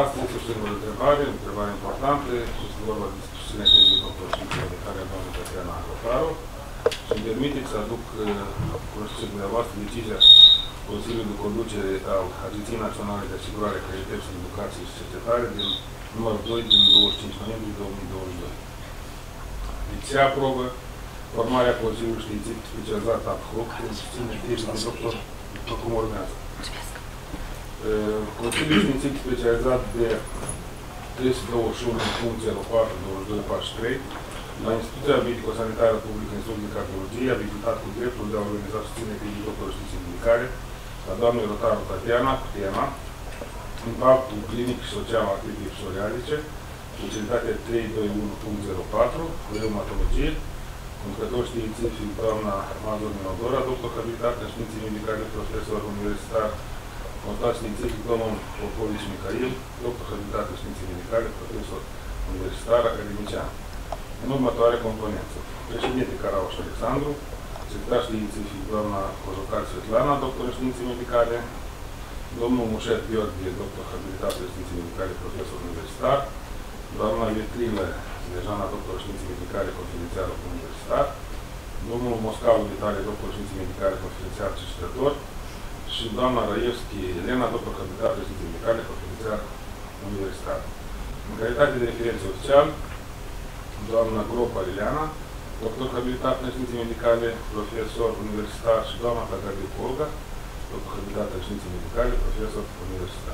Astăzi susțin o întrebare importantă. Este vorba de susținerea tezei doctorului de care doamna Tatiana Rotaru. Și îmi permiteți să aduc cunoștinței dumneavoastră decizia Consiliului de Conducere al Agenției Naționale de Asigurare a Calității în Educație și Cercetare din numărul 2 din 25 noiembrie 2022. Deci se aprobă formarea Consiliului Științific Specializat ad hoc în susținerea tezei de doctor, după cum urmează. Consiliul Științific Specializat de 321.04.22.43 la Instituția Medico-Sanitară Publică Institutul de Cardiologie a abilitat cu dreptul de a organiza susținerea tezei doctorului științei medicale a doamnei Rotaru Tatiana cu tema Impactul clinic și social al activității psoriazice, specialitatea 321.04, reumatologie, conducător științific doamna Mazur Minodora, doctor habilitat în științe medicale, profesor universitar, consultant științific domnul Popovici Mihail, doctor habilitat în științe medicale, profesor universitar, academician. În următoare componență. Președinte Carauș Alexandru, secretar științific doamna Cojocar Svetlana, doctor în științe medicale, domnul Mușet Gheorghe, doctor habilitat în științe medicale, profesor universitar, doamna Vetrilă Snejana, doctor în științe medicale, confidențial universitar, domnul Moscavu Vitalie, doctor în științe medicale, confidențial cercetător și doamna Raevski Elena, doctor habilitat în științe medicale, confidențial universitar. În calitate de referență oficial, doamna Gropa Liliana, doctor habilitat în științe medicale, profesor universitar și doamna Tagadi Colga, doctor habilitat în științe medicale, profesor universitar.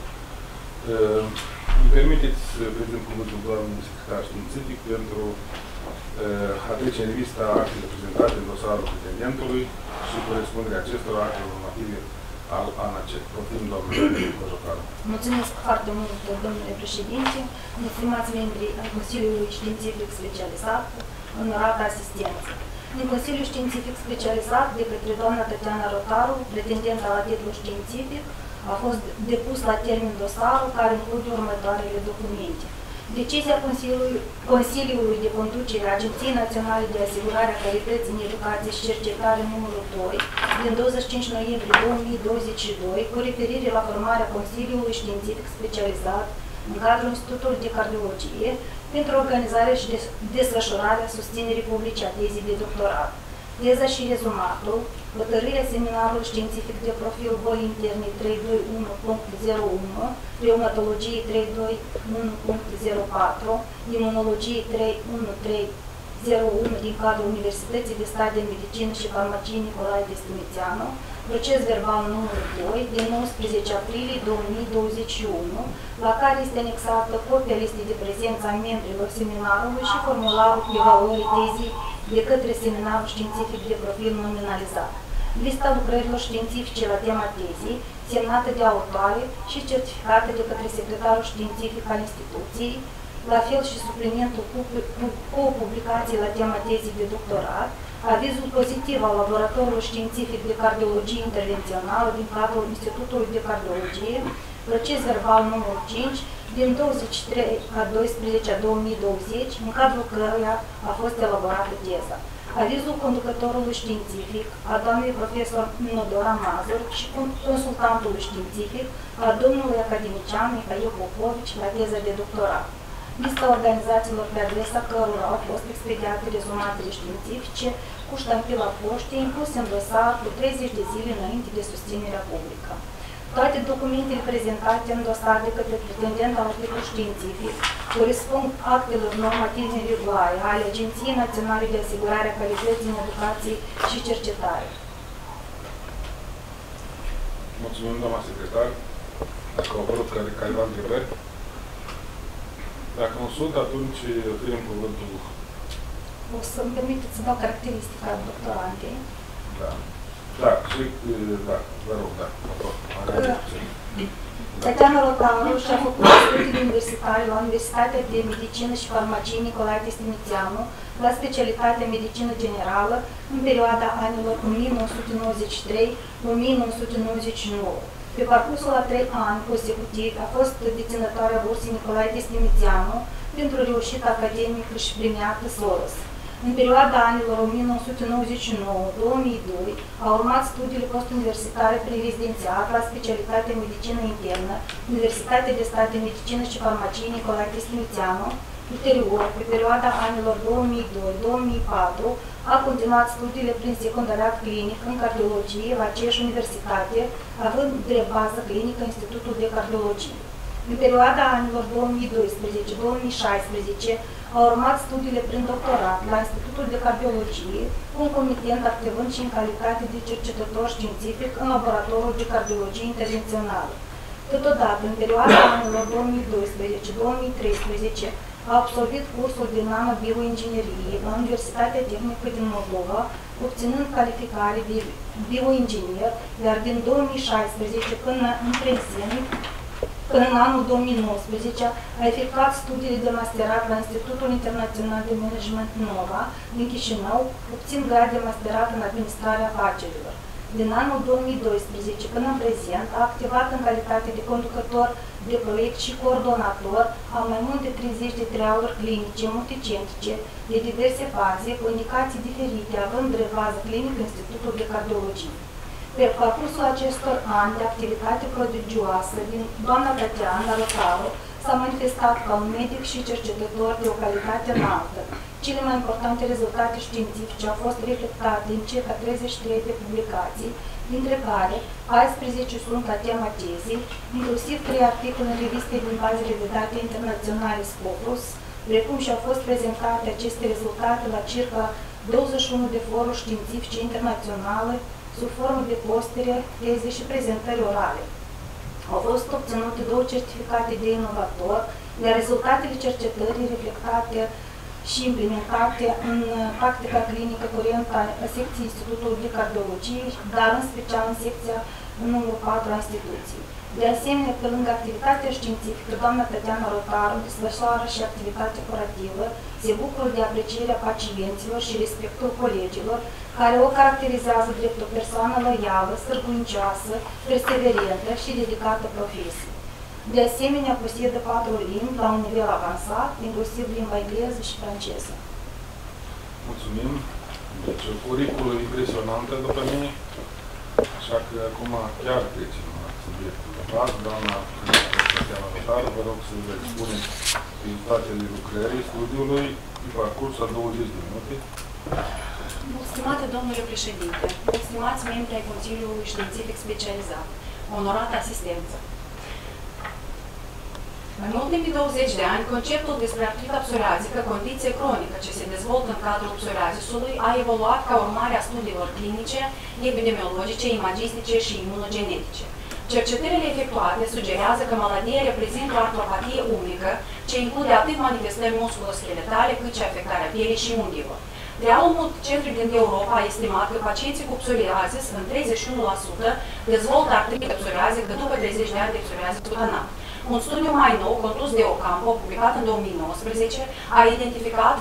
Îmi permiteți să prezint cuvântul doamnei secretar științific pentru a trece în revista actele prezentate în dosarul pretendentului și corespunderea acestora actelor normative al ANAC. Profim, doamnei Cojocaru. Mulțumesc foarte mult, domnule președinte, stimați membri ai Consiliului Științific Specializat, onorată asistență. În Consiliul Științific Specializat, de către doamna Tatiana Rotaru, pretendentă la titlul științific, a fost depus la termen dosarul care include următoarele documente. Decizia Consiliului de Conducere a Agenției Naționale de Asigurare a Calității în Educație și Cercetare numărul 2 din 25 noiembrie 2022 cu referire la formarea Consiliului Științific Specializat în cadrul Institutului de Cardiologie pentru organizarea și desfășurarea susținerii publice a tezei de doctorat. Teza și rezumatul, hotărârea seminarului științific de profil boli interne 321.01, reumatologie 321.04, imunologie 31301 din cadrul Universității de Stat de Medicină și Farmacie Nicolae Destinițeanu, proces verbal numărul 2 din 19 aprilie 2021, la care este anexată copia listei de prezență a membrilor seminarului și formularul evaluării tezii de către seminarul științific de profil nominalizat. Lista lucrărilor științifice la tema tezii, semnată de autoare și certificată de către secretarul științific al instituției, la fel și suplimentul cu o publicație la tema tezii de doctorat, avizul pozitiv al laboratorului științific de cardiologie intervențională din cadrul Institutului de Cardiologie, proces verbal numărul 5, din 23/12/2020, în cadrul căruia a fost elaborată teza. Avizul conducătorului științific, a doamnei profesor Minodora Mazur și consultantului științific, a domnului academician Mihail Popovici la teza de doctorat. Lista organizațiilor pe adresa cărora au fost expediate rezumatele științifice cu ștampila poștei incluse în dosar cu 30 de zile înainte de susținerea publică. Toate documentele prezentate în dosar de către pretendenta la titlul științific corespund actelor normative regulare ale Agenției Naționale de Asigurare a Calității în Educație și Cercetare. Mulțumim, doamna secretar. Dacă au apărut careva întrebări. Dacă nu sunt, atunci oferim cuvântul. O să-mi permiteți să dau caracteristica doctorantei. Da. Da, și, da, vă rog, da. Tatiana Rotaru și-a făcut studii universitare la Universitatea de Medicină și Farmacie Nicolae Destinițeanu, la specialitatea Medicină Generală, în perioada anilor 1993-1999. Pe parcursul a 3 ani consecutiv a fost deținătoarea bursei Nicolae Destinițeanu pentru reușită academică și premiată SOROS. În perioada anilor 1999-2002 au urmat studiile postuniversitare prerezidențiat la specialitatea medicină internă, Universitatea de Stat de Medicină și Farmacie Nicolae Cristinuțeanu. Ulterior, pe perioada anilor 2002-2004, a continuat studiile prin secundariat clinic în cardiologie la aceeași universitate, având drept bază clinică Institutul de Cardiologie. În perioada anilor 2012-2016 au urmat studiile prin doctorat la Institutul de Cardiologie, concomitent activând și în calitate de cercetător științific în Laboratorul de Cardiologie Intervențională. Totodată, în perioada anilor 2012-2013, a absolvit cursul de nanobioinginerie la Universitatea Tehnică din Moldova, obținând calificare de bioinginer, iar din 2016 până în prezent, până în anul 2019, a efectuat studiile de masterat la Institutul Internațional de Management Nova din Chișinău, obțin grad de masterat în administrarea afacerilor. Din anul 2012 până în prezent, a activat în calitate de conducător de proiect și coordonator a mai mult de 30 de trialuri clinice multicentrice de diverse faze, cu indicații diferite, având drept bază clinică Institutul de Cardiologie. Pe parcursul acestor ani de activitate prodigioasă, doamna Tatiana Rotaru s-a manifestat ca un medic și cercetător de o calitate înaltă. Cele mai importante rezultate științifice au fost reflectate în circa 33 de publicații, dintre care 14 sunt la tema tezei, inclusiv 3 articole în reviste din bazele de date internaționale Scopus, precum și au fost prezentate aceste rezultate la circa 21 de foruri științifice internaționale, sub formă de postere, teze și prezentări orale. Au fost obținute 2 certificate de inovator, iar rezultatele cercetării reflectate și implementate în practica clinică curentă a secției Institutului de Cardiologie, dar în special în secția numărul 4 a instituției. De asemenea, pe lângă activitatea științifică, doamna Tatiana Rotaru desfășoară și activitate curativă, se bucură de aprecierea pacienților și respectul colegilor, care o caracterizează drept o persoană loială, sârguincioasă, perseverentă și dedicată profesiei. De asemenea, posedă 4 limbi la un nivel avansat, inclusiv limba engleză și franceză. Mulțumim! Deci, o curiculă impresionantă după mine, așa că acum chiar trecem la subiectul de bază. Doamna Tatiana Rotaru, vă rog să vă expuneți rezultatele lucrării studiului pe parcurs a 20 de minute. Stimate domnule președinte, stimați membri ai Consiliului Științific Specializat, onorată asistență. În ultimii 20 de ani, conceptul despre artrita psoriazică, condiție cronică ce se dezvoltă în cadrul psoriazisului, a evoluat ca urmare a studiilor clinice, epidemiologice, imagistice și imunogenetice. Cercetările efectuate sugerează că maladia reprezintă o artropatie unică, ce include atât manifestări musculoscheletale, cât și afectarea pielii și unghiilor. Realul Multicentric din Europa a estimat că pacienții cu psoriazis, în 31%, dezvoltă artrită psoriazică după 30 de ani de psoriazis cutanat. Un studiu mai nou, condus de Ocampo, publicat în 2019, a identificat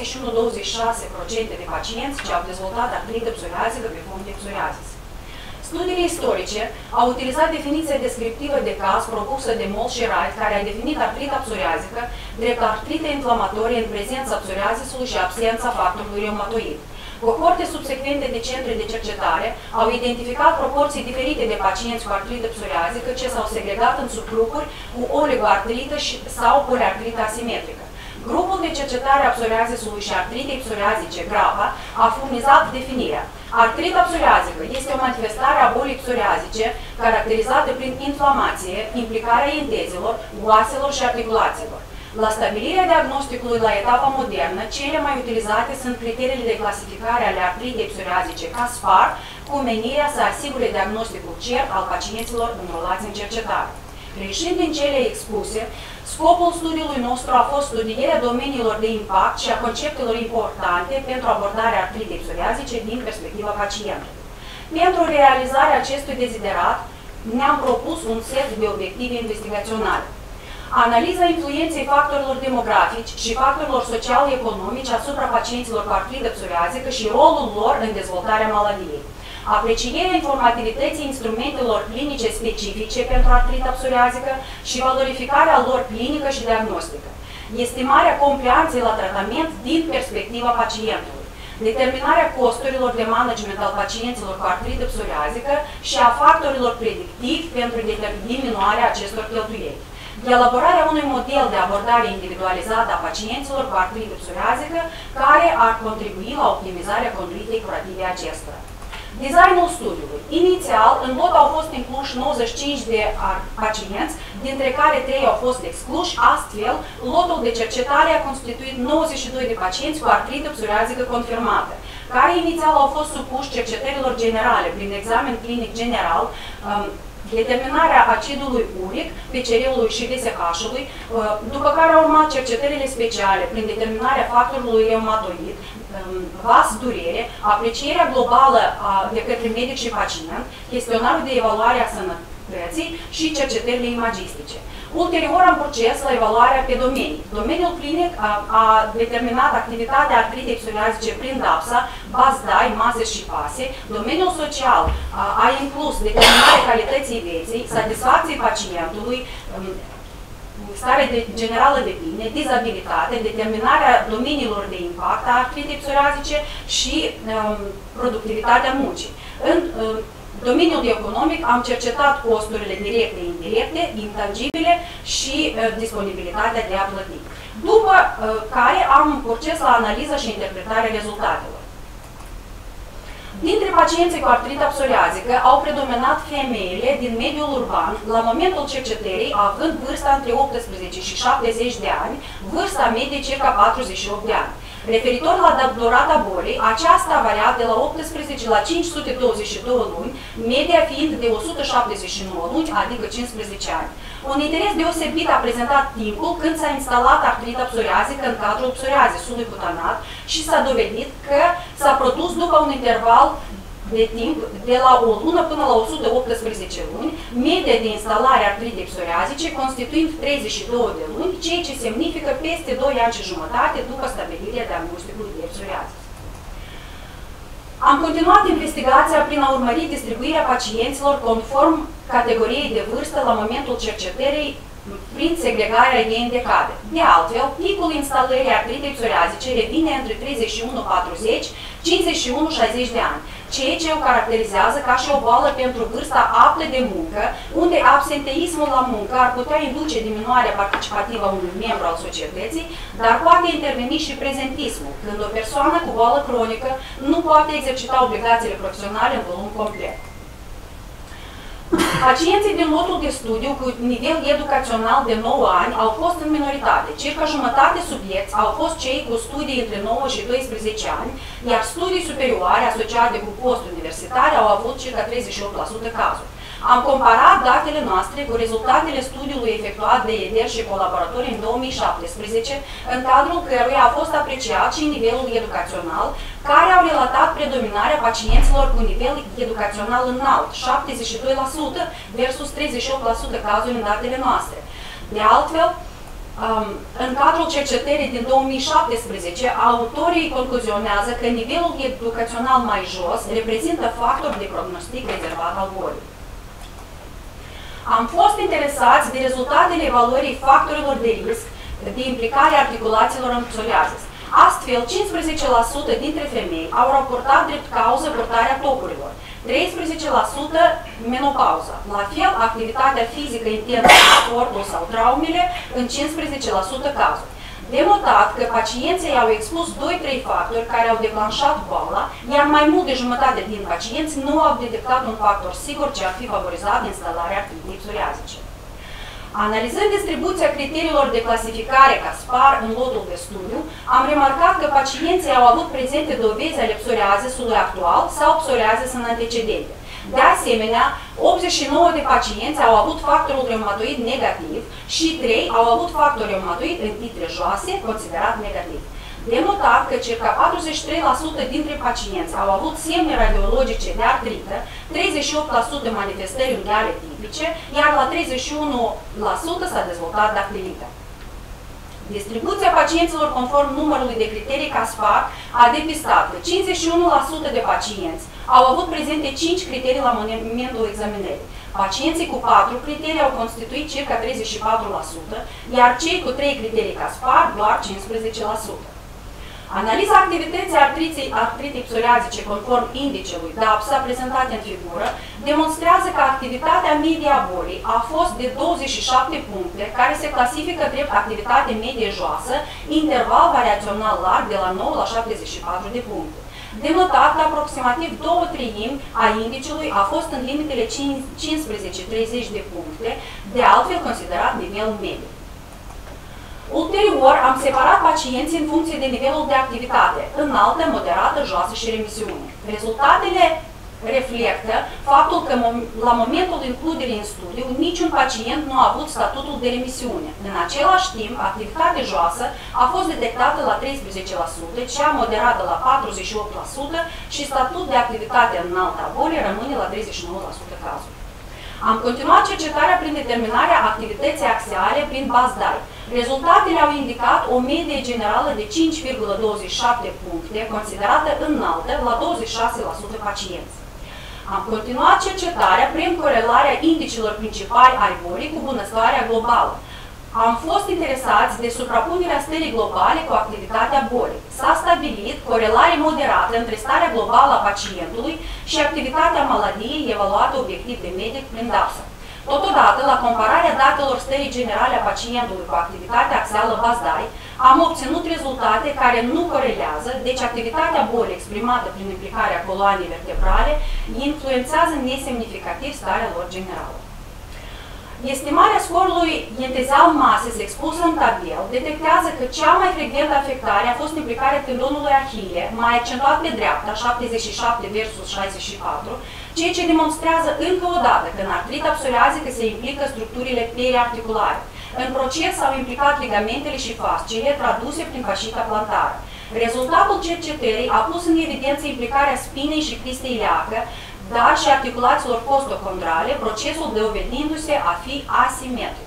21-26% de pacienți ce au dezvoltat artrită psoriazică pe fond de psoriazis. Studiile istorice au utilizat definiția descriptivă de caz propusă de Moll și Wright, care a definit artrita psoriazică drept artrită inflamatorie în prezența psoriazisului și absența factorului reumatoid. Cohorte subsecvente de centre de cercetare au identificat proporții diferite de pacienți cu artrită psoriazică ce s-au segregat în subgrupuri cu oligoartrită sau poliartrită asimetrică. Grupul de cercetare a psoriazisului și artritei psoriazice grava a furnizat definirea. Artrita psoriazică este o manifestare a bolii psoriazice caracterizată prin inflamație, implicarea entezilor, oaselor și articulațiilor. La stabilirea diagnosticului la etapa modernă, cele mai utilizate sunt criteriile de clasificare ale artritei psoriazice ca SPAR, cu menirea să asigure diagnosticul cert al pacienților înrolați în cercetare. Reșind din cele expuse, scopul studiului nostru a fost studierea domeniilor de impact și a conceptelor importante pentru abordarea artritei psoriazice din perspectiva pacientului. Pentru realizarea acestui deziderat, ne-am propus un set de obiective investigaționale. Analiza influenței factorilor demografici și factorilor social-economici asupra pacienților cu artrită psoriazică și rolul lor în dezvoltarea maladiei. Aprecierea informativității instrumentelor clinice specifice pentru artrita psoriazică și valorificarea lor clinică și diagnostică. Estimarea complianței la tratament din perspectiva pacientului. determinarea costurilor de management al pacienților cu artrită psoriazică și a factorilor predictivi pentru diminuarea acestor cheltuieli. Elaborarea unui model de abordare individualizată a pacienților cu artrită psoriazică care ar contribui la optimizarea conduitei curative acestora. Designul studiului. Inițial, în lot au fost incluși 95 de pacienți, dintre care 3 au fost excluși, astfel, lotul de cercetare a constituit 92 de pacienți cu artrită psoriazică confirmată, care inițial au fost supuși cercetărilor generale prin examen clinic general, determinarea acidului uric, PCR-ului și VSH-ului, după care au urmat cercetările speciale prin determinarea factorului reumatoid, vas, durere, aprecierea globală de către medic și pacient, chestionarul de evaluare a sănătății și cercetările imagistice. Ulterior am proces la evaluarea pe domenii. Domeniul clinic a determinat activitatea artritei psoriazice prin DAPSA, BASDAI, MASE și PASE. Domeniul social a inclus determinarea calității vieții, satisfacției pacientului, stare generală de bine, dizabilitate, determinarea domeniilor de impact a artritei psoriazice și productivitatea muncii. În domeniul economic am cercetat costurile directe, indirecte, intangibile și disponibilitatea de a plăti. După care am proces la analiză și interpretarea rezultatelor. Dintre pacienții cu artrită psoriazică au predominat femeile din mediul urban, la momentul cercetării având vârsta între 18 și 70 de ani, vârsta medie circa 48 de ani. Referitor la durata bolii, aceasta a variat de la 18 la 522 luni, media fiind de 179 luni, adică 15 ani. Un interes deosebit a prezentat timpul când s-a instalat artrita psoriazică în cadrul psoriazisului cutanat și s-a dovedit că s-a produs după un interval de timp de la o lună până la 118 luni, media de instalare a artritei psoriazice constituind 32 de luni, ceea ce semnifică peste 2 ani și jumătate după stabilirea diagnosticului de psoriazis. Am continuat investigația prin a urmări distribuirea pacienților conform categoriei de vârstă la momentul cercetării prin segregarea ei în decade. De altfel, picul instalării artritei psoriazice revine între 31-40, 51-60 de ani, ceea ce o caracterizează ca și o boală pentru vârsta aptă de muncă, unde absenteismul la muncă ar putea induce diminuarea participativă a unui membru al societății, dar poate interveni și prezentismul, când o persoană cu boală cronică nu poate exercita obligațiile profesionale în volum complet. Pacienții din lotul de studiu cu nivel educațional de 9 ani au fost în minoritate. Circa jumătate subiecti au fost cei cu studii între 9 și 12 ani, iar studii superioare asociate cu postuniversitare au avut circa 38% cazuri. Am comparat datele noastre cu rezultatele studiului efectuat de EDER și colaboratori în 2017, în cadrul căruia a fost apreciat și nivelul educațional, care au relatat predominarea pacienților cu nivel educațional înalt, 72% versus 38% cazuri în datele noastre. De altfel, în cadrul cercetării din 2017, autorii concluzionează că nivelul educațional mai jos reprezintă factor de prognostic rezervat al bolii. Am fost interesați de rezultatele evaluării factorilor de risc de implicare a articulațiilor în psoriazis. Astfel, 15% dintre femei au raportat drept cauză purtarea topurilor, 13% menopauza, la fel activitatea fizică intensă, sportul sau traumele în 15% cazuri. De notat că pacienții au expus 2-3 factori care au declanșat boala, iar mai mult de jumătate din pacienți nu au detectat un factor sigur ce ar fi favorizat instalarea artritei psoriazice. Analizând distribuția criteriilor de clasificare ca SPAR în lotul de studiu, am remarcat că pacienții au avut prezente dovezi ale psoriazisului actual sau psoriazis în antecedente. De asemenea, 89 de pacienți au avut factorul reumatoid negativ și 3 au avut factor reumatoid în titre joase, considerat negativ. De notat că circa 43% dintre pacienți au avut semne radiologice de artrită, 38% manifestări unghiale tipice, iar la 31% s-a dezvoltat dactilită. Distribuția pacienților conform numărului de criterii CASPAR a depistat că 51% de pacienți au avut prezente 5 criterii la momentul examinării. Pacienții cu 4 criterii au constituit circa 34%, iar cei cu 3 criterii CASPAR doar 15%. Analiza activității artritei psoriazice conform indicelui DAPSA prezentat în figură demonstrează că activitatea medie a bolii a fost de 27 puncte, care se clasifică drept activitate medie joasă, interval variațional larg de la 9 la 74 de puncte. De notat că aproximativ 2/3 a indicelui a fost în limitele 15-30 de puncte, de altfel considerat nivel mediu. Ulterior, am separat pacienții în funcție de nivelul de activitate, înaltă, moderată, joasă și remisiune. Rezultatele reflectă faptul că la momentul includerii în studiu niciun pacient nu a avut statutul de remisiune. În același timp, activitatea joasă a fost detectată la 13%, cea moderată la 48% și statutul de activitate înaltă a bolii rămâne la 39% cazuri. Am continuat cercetarea prin determinarea activității axiale prin BASDAI. Rezultatele au indicat o medie generală de 5,27 puncte, considerată înaltă la 26% pacienți. Am continuat cercetarea prin corelarea indicilor principali ai bolii cu bunăstarea globală. Am fost interesați de suprapunerea stării globale cu activitatea bolii. S-a stabilit corelare moderată între starea globală a pacientului și activitatea maladiei evaluată obiectiv de medic prin DAPSA. Totodată, la compararea datelor stării generale a pacientului cu activitatea axială BASDAI, am obținut rezultate care nu corelează, deci activitatea bolii exprimată prin implicarea coloanei vertebrale influențează nesemnificativ starea lor generală. Estimarea scorului entizial mases expusă în tabel detectează că cea mai frecventă afectare a fost implicarea tendonului Achille, mai accentuat pe dreapta, 77 versus 64, ceea ce demonstrează încă o dată că în artrita psoriazică se implică structurile periarticulare. În proces s-au implicat ligamentele și fasciile traduse prin fascita plantară. Rezultatul cercetării a pus în evidență implicarea spinei și cristei iliacă, dar și articulațiilor costochondrale, procesul dovedindu-se a fi asimetric.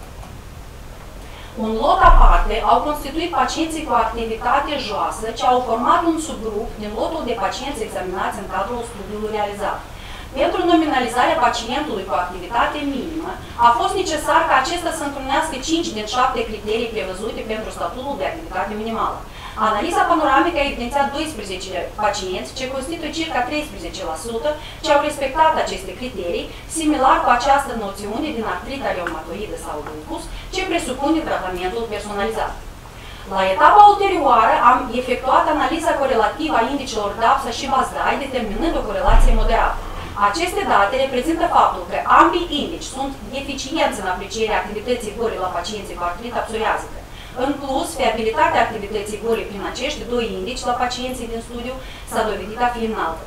Un lot aparte au constituit pacienții cu activitate joasă, ce au format un subgrup din lotul de pacienți examinați în cadrul studiului realizat. Pentru nominalizarea pacientului cu activitate minimă, a fost necesar ca acesta să întrunească 5 din 7 criterii prevăzute pentru statutul de activitate minimală. Analiza panoramică a evidențiat 12 pacienți, ce constituie circa 13%, ce au respectat aceste criterii, similar cu această noțiune din artrita reumatoidă sau lupus, ce presupune tratamentul personalizat. La etapa ulterioară am efectuat analiza corelativă a indicilor DAPSA și BASDAI, determinând o corelație moderată. Aceste date reprezintă faptul că ambii indici sunt deficienți în aprecierea activității bolii la pacienții cu artrita psoriazică. În plus, fiabilitatea activității bolii prin acești doi indici la pacienții din studiu s-a dovedit a fi înaltă.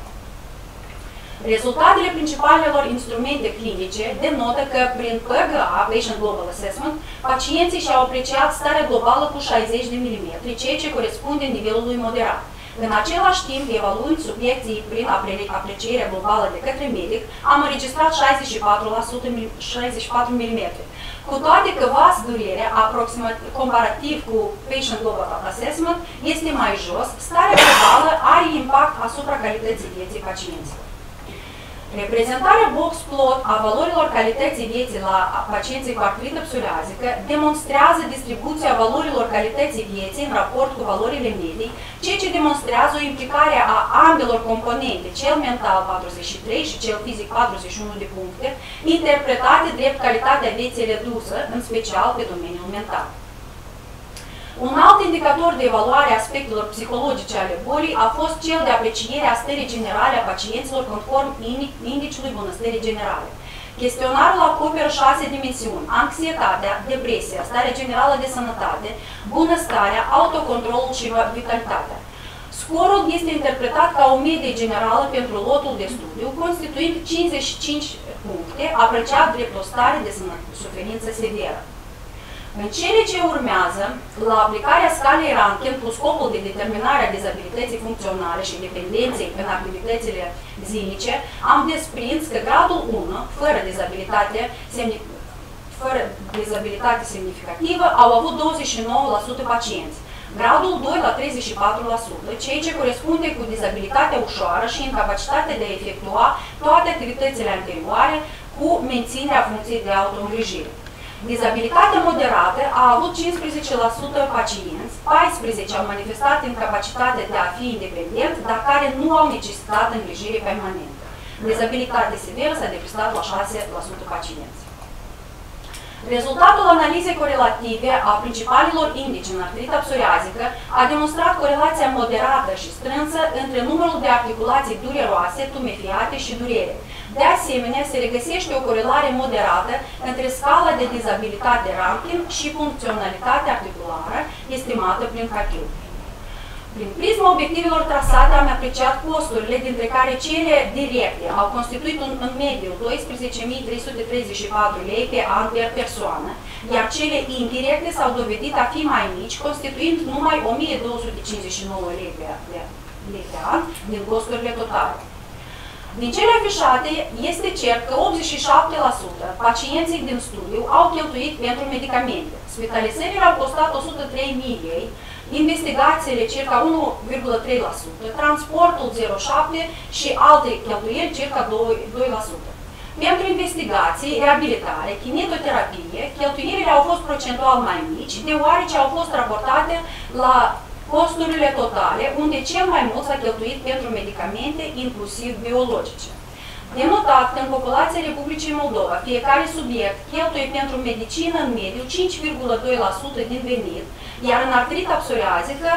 Rezultatele principalelor instrumente clinice denotă că prin PGA, Patient Global Assessment, pacienții și-au apreciat starea globală cu 60 de mm, ceea ce corespunde nivelului moderat. În același timp, evaluând subiecții prin aprecierea globală de către medic, am înregistrat 64 mm. Cu toate că VAS durerea, comparativ cu Patient Global Assessment, este mai jos, starea globală are impact asupra calității vieții pacienților. Reprezentarea box plot a valorilor calității vieții la pacienții cu artrită psoriazică demonstrează distribuția valorilor calității vieții în raport cu valorile medii, ceea ce demonstrează o implicare a ambelor componente, cel mental 43 și cel fizic 41 de puncte, interpretate drept calitatea vieții redusă, în special pe domeniul mental. Un alt indicator de evaluare a aspectelor psihologice ale bolii a fost cel de apreciere a stării generale a pacienților conform indiciului bunăstării generale. Chestionarul acoperă 6 dimensiuni: anxietatea, depresia, starea generală de sănătate, bunăstarea, autocontrolul și vitalitatea. Scorul este interpretat ca o medie generală pentru lotul de studiu, constituind 55 puncte, apreciat drept o stare de suferință severă. În cele ce urmează, la aplicarea scalei Rankin cu scopul de determinare a dizabilității funcționale și dependenței în activitățile zilnice, am desprins că gradul 1, fără dizabilitate semnificativă, au avut 29% pacienți, gradul 2 la 34%, ceea ce corespunde cu dizabilitatea ușoară și incapacitatea de a efectua toate activitățile anterioare cu menținerea funcției de autoîngrijire. Dizabilitatea moderată a avut 15% pacienți, 14 au manifestat incapacitatea de a fi independent, dar care nu au necesitat îngrijire permanentă. Dizabilitate severă s-a deplasat la 6% pacienți. Rezultatul analizei corelative a principalilor indici în artrita psoriazică a demonstrat corelația moderată și strânsă între numărul de articulații dureroase, tumefiate și durere. De asemenea, se regăsește o corelare moderată între scala de dizabilitate Rankin și funcționalitatea articulară estimată prin Catiu. Prin prisma obiectivelor trasate am apreciat costurile, dintre care cele directe au constituit în mediu 12.334 lei pe an per persoană, iar cele indirecte s-au dovedit a fi mai mici, constituind numai 1.259 lei pe an din costurile totale. Din cele afișate, este cert că 87% pacienții din studiu au cheltuit pentru medicamente. Spitalizările au costat 103.000 lei, investigațiile circa 1,3%, transportul 0,7% și alte cheltuieli circa 2%. Pentru investigații, reabilitare, kinetoterapie, cheltuielile au fost procentual mai mici, deoarece au fost raportate la costurile totale, unde cel mai mult s-a cheltuit pentru medicamente, inclusiv biologice. De notat că în populația Republicii Moldova, fiecare subiect cheltuie pentru medicină în mediu 5,2% din venit, iar în artrita psoriazică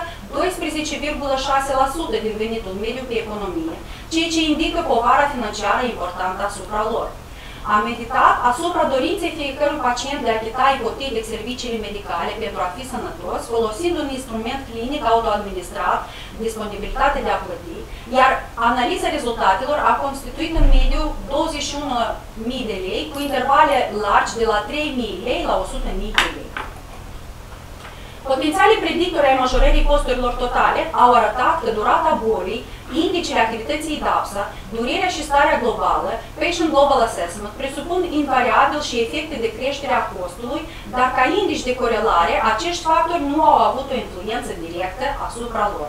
12,6% din venitul mediu pe economie, ceea ce indică povara financiară importantă asupra lor. Am meditat asupra dorinței fiecărui pacient de a achita ipotetic serviciile medicale pentru a fi sănătos, folosind un instrument clinic autoadministrat, disponibilitate de a plăti, iar analiza rezultatelor a constituit în mediu 21.000 de lei, cu intervale largi de la 3.000 lei la 100.000 de lei. Potențialii predictori ai majorării costurilor totale au arătat că durata bolii, indicele activității DAPSA, durerea și starea globală, Patient Global Assessment, presupun invariabil și efecte de creștere a costului, dar ca indici de corelare, acești factori nu au avut o influență directă asupra lor.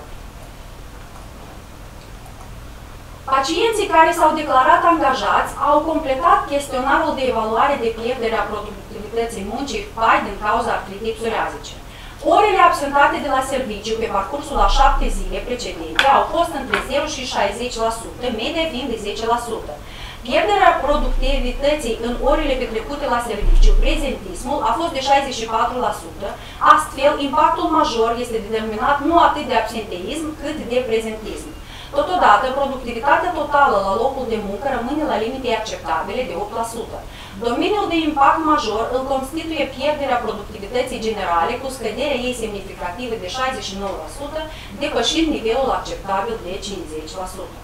Pacienții care s-au declarat angajați au completat chestionarul de evaluare de pierdere a productivității muncii PAI din cauza artritei psoriazice. Orele absentate de la serviciu pe parcursul a 7 zile precedente au fost între 0 și 60%, media fiind de 10%. Pierderea productivității în orele petrecute la serviciu, prezentismul, a fost de 64%, astfel impactul major este determinat nu atât de absenteism cât de prezentism. Totodată, productivitatea totală la locul de muncă rămâne la limite acceptabile de 8%. Domeniul de impact major îl constituie pierderea productivității generale cu scăderea ei semnificativă de 69%, depășind nivelul acceptabil de 50%.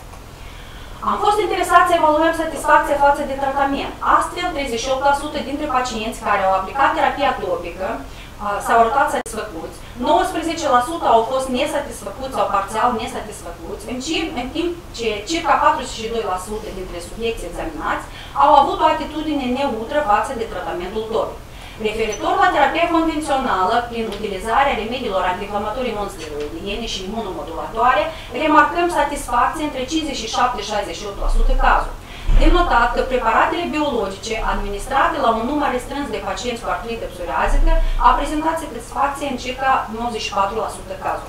Am fost interesați să evaluăm satisfacția față de tratament. Astfel, 38% dintre pacienți care au aplicat terapia topică s-au arătat satisfăcuți, 19% au fost nesatisfăcuți sau parțial nesatisfăcuți, în timp ce circa 42% dintre subiecți examinați au avut o atitudine neutră față de tratamentul topic. Referitor la terapia convențională, prin utilizarea remediilor antiinflamatorii non-steroidiene și imunomodulatoare, remarcăm satisfacție între 57 și 68% cazuri. De notat că preparatele biologice administrate la un număr restrâns de pacienți cu artrită psoriazică a prezentat satisfacție în circa 94% cazuri.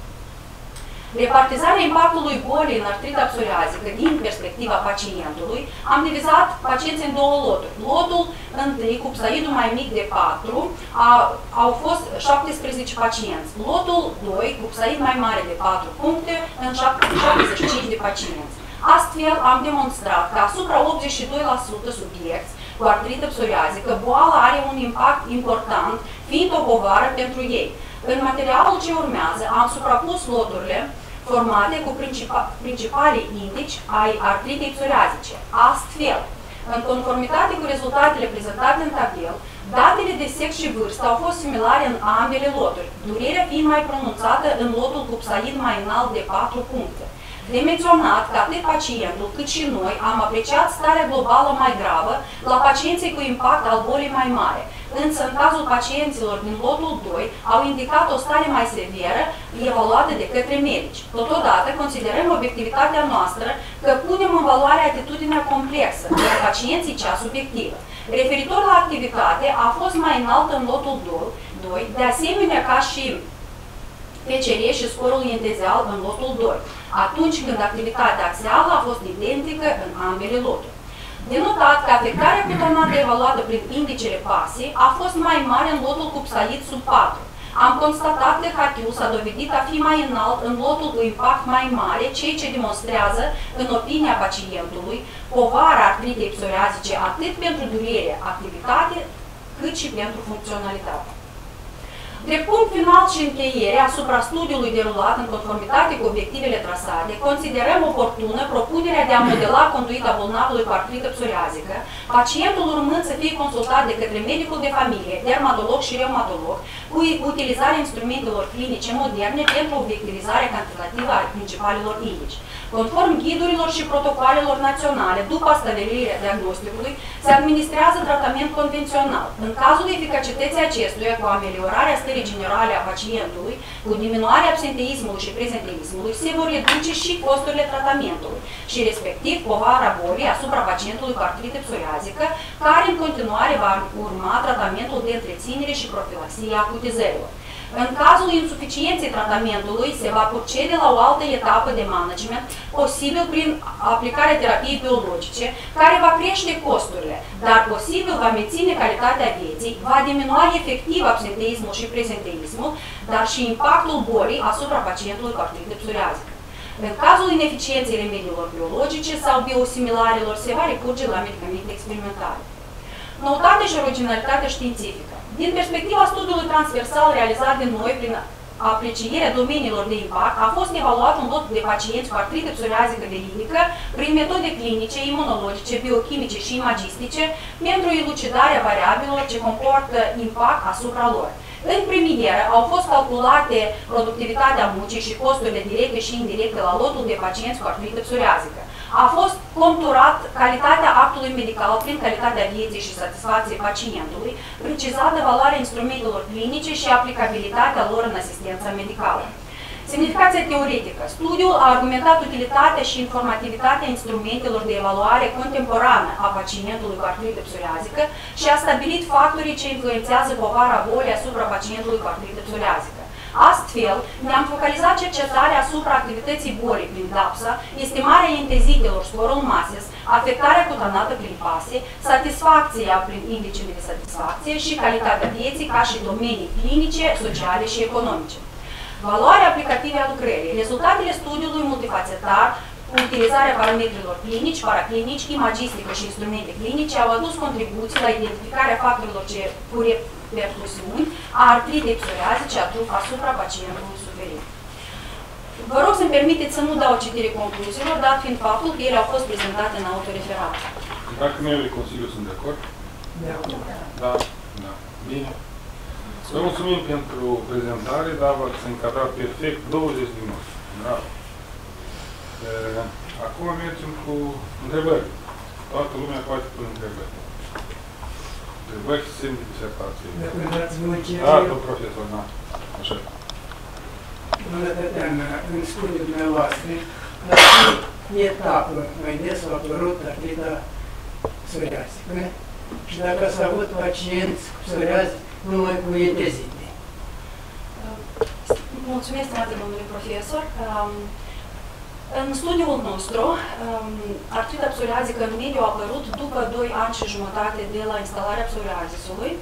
Repartizarea impactului bolii în artrita psoriazică din perspectiva pacientului, am divizat pacienții în două loturi. Lotul întâi, cu psaidul mai mic de 4, au fost 17 pacienți. Lotul 2, cu psaid mai mare de 4 puncte, în 75 de pacienți. Astfel, am demonstrat că asupra 82% subiecți cu artrită psoriazică, boala are un impact important, fiind o povară pentru ei. În materialul ce urmează, am suprapus loturile formate cu principalii indici ai artritei psoriazice. Astfel, în conformitate cu rezultatele prezentate în tabel, datele de sex și vârstă au fost similare în ambele loturi, durerea fiind mai pronunțată în lotul cu psaid mai înalt de 4 puncte. De menționat că atât pacientul cât și noi am apreciat starea globală mai gravă la pacienții cu impact al bolii mai mare, însă în cazul pacienților din lotul 2 au indicat o stare mai severă evaluată de către medici. Totodată considerăm obiectivitatea noastră că punem în valoare atitudinea complexă, iar pacienții cea subiectivă. Referitor la activitate, a fost mai înaltă în lotul 2, de asemenea ca și PCR și scorul intenzial în lotul 2, atunci când activitatea axială a fost identică în ambele loturi. De notat că afectarea cutanată evaluată prin indicele PASI a fost mai mare în lotul cu psaid sub 4. Am constatat că HQ s-a dovedit a fi mai înalt în lotul cu impact mai mare, ceea ce demonstrează, în opinia pacientului, povara artritei psoriazice atât pentru durere, activitate, cât și pentru funcționalitate. Drept punct final și încheiere asupra studiului derulat în conformitate cu obiectivele trasate, considerăm oportună propunerea de a modela conduita bolnavului cu artrită psoriazică, pacientul urmând să fie consultat de către medicul de familie, dermatolog și reumatolog, cu utilizarea instrumentelor clinice moderne pentru obiectivizarea cantitativă a principalelor indici. Conform ghidurilor și protocoalelor naționale, după stabilirea diagnosticului, se administrează tratament convențional. În cazul eficacității acestuia, cu ameliorarea stării generale a pacientului, cu diminuarea absenteismului și prezenteismului, se vor reduce și costurile tratamentului și, respectiv, povara bolii asupra pacientului cu artrită psoriazică, care în continuare va urma tratamentul de întreținere și profilaxie a acutizărilor. În cazul insuficienței tratamentului, se va procede la o altă etapă de management, posibil prin aplicarea terapiei biologice, care va crește costurile, dar posibil va menține calitatea vieții, va diminua efectiv absenteismul și prezenteismul, dar și impactul bolii asupra pacientului cu artrită psoriazică. În cazul ineficienței remediilor biologice sau biosimilarilor, se va recurge la medicamente experimentale. Noutate și originalitate științifică. Din perspectiva studiului transversal realizat de noi prin aprecierea domeniilor de impact, a fost evaluat un lot de pacienți cu artrită psoriazică verinică prin metode clinice, imunologice, biochimice și imagistice pentru elucidarea variabilor ce comportă impact asupra lor. În premieră au fost calculate productivitatea muncii și costurile directe și indirecte la lotul de pacienți cu artrită psoriazică. A fost conturat calitatea actului medical prin calitatea vieții și satisfacției pacientului, precizată valoarea instrumentelor clinice și aplicabilitatea lor în asistența medicală. Semnificația teoretică. Studiul a argumentat utilitatea și informativitatea instrumentelor de evaluare contemporană a pacientului cu artrită psoriazică și a stabilit factorii ce influențează povara bolii asupra pacientului cu artrită psoriazică. Astfel, ne-am focalizat cercetarea asupra activității bolii prin DAPSA, estimarea intenzitelor, scorul MASES, afectarea cutanată prin PASE, satisfacția prin indicele de satisfacție și calitatea vieții ca și domenii clinice, sociale și economice. Valoarea aplicativă a lucrării. Rezultatele studiului multifacetar cu utilizarea parametrilor clinici, paraclinici, imagistică și instrumente clinice au adus contribuții la identificarea factorilor cu repercusiuni a artritei psoriazice asupra pacientului suferit. Vă rog să-mi permiteți să nu dau citire concluziilor, dat fiind faptul că ele au fost prezentate în autoreferat. Dacă membrii Consiliului sunt de acord? De acord. Da, da. Bine. Vă mulțumim pentru prezentare, dar v-ați încadrat perfect 20 de minute. Bravo. Acum mergem cu întrebări. Toată lumea poate pune întrebări. Întrebări și semn de disertație. Dacă dați voi ce... Da, domn profesor, da. Așa. Doamna Tăteana, în studiul dumneavoastră, la ce etapă mai des a apărut artrita psoriazică și dacă ați avut pacienți cu psoriazică numai cu entezite. Mulțumesc, stimate domnule profesor. În studiul nostru, artrita psoriazică în mediu a apărut după 2 ani și jumătate de la instalarea psoriazisului.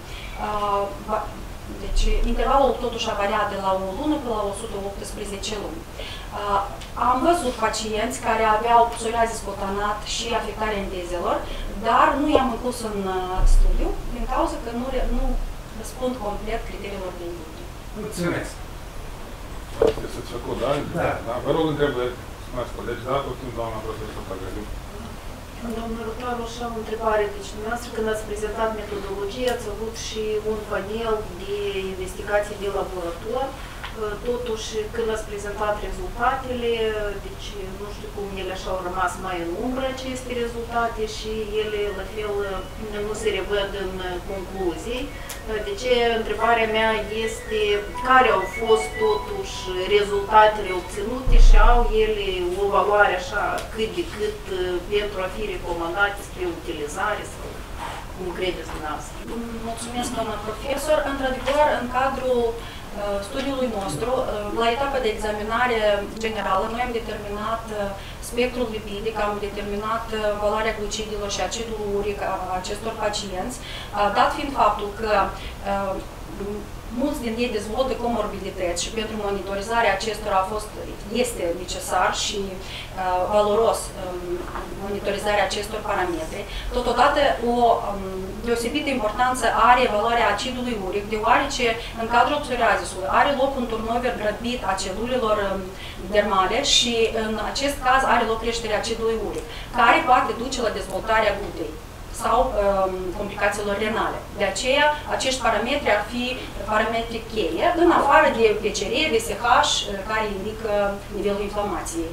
Deci, intervalul totuși a variat de la o lună până la 118 luni. Am văzut pacienți care aveau psoriazis cutanat și afectarea entezelor, dar nu i-am inclus în studiu, din cauza că nu răspund complet criteriilor de incluziune. Mulțumesc. Trebuie să-ți făcut, da? Da. Vă rog întrebări, stimați colegi, da? Poftim, doamna profesor Pagăriu. Domnul Ruclaru, și am o întrebare. Deci, dumneavoastră, când ați prezentat metodologie, ați avut și un panel de investigații de laborator. Totuși, când ați prezentat rezultatele, deci, nu știu cum ele așa au rămas mai în umbră aceste rezultate și ele, la fel, nu se revăd în concluzii. De ce întrebarea mea este care au fost totuși rezultatele obținute și au ele o valoare așa cât de cât pentru a fi recomandate spre utilizare sau cum credeți dumneavoastră? Mulțumesc, doamna profesor. Într-adevăr, în cadrul studiului nostru, la etapa de examinare generală, noi am determinat spectrul lipidic, am determinat valoarea glucidilor și acidul uric a acestor pacienți, dat fiind faptul că mulți din ei dezvoltă comorbidități și pentru monitorizarea acestora este necesar și valoros monitorizarea acestor parametri. Totodată o deosebită importanță are evaluarea acidului uric, deoarece în cadrul psoriazisului are loc un turnover grăbit a celulelor dermale și în acest caz are loc creșterea acidului uric, care poate duce la dezvoltarea gutei sau complicațiilor renale. De aceea, acești parametri ar fi parametri cheie, în afară de PCR, VSH, care indică nivelul inflamației.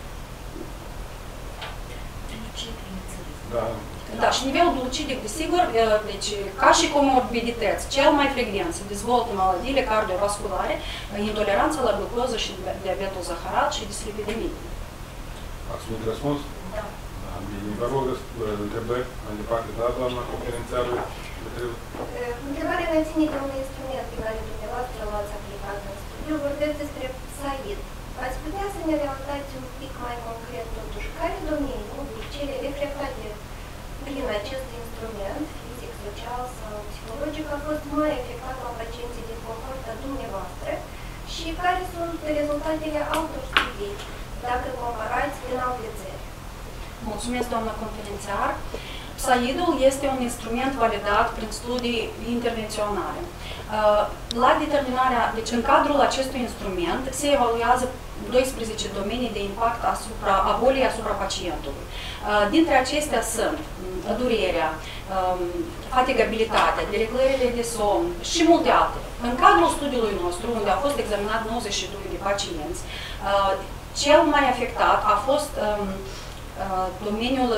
Da, și nivelul glucidic, desigur, deci, ca și comorbidități, cel mai frecvent se dezvoltă maladiile cardiovasculare, intoleranța la glucoză și diabetul zaharat și dislipidemie. Ați primit răspuns? Da. Bine, vă rog întrebări mai departe, da, doamna conferențiară? Întrebarea mea ține de un instrument pe care dumneavoastră l-ați aplicat în studiu. Vorbesc despre SAID. Ați putea să ne relatați un pic mai concret, totuși, care domeniu, cele reflectate prin acest instrument, fizic, social sau psihologic, a fost mai afectat la pacienții din cohorta dumneavoastră și care sunt rezultatele altor studii, dacă comparați din alte țări? Mulțumesc, doamna conferențiar. SAID-ul este un instrument validat prin studii intervenționale. La determinarea, deci în cadrul acestui instrument se evaluează 12 domenii de impact a bolii asupra pacientului. Dintre acestea sunt durerea, fatigabilitatea, dereglările de somn și multe altele. În cadrul studiului nostru, unde a fost examinat 92 de pacienți, cel mai afectat a fost domeniul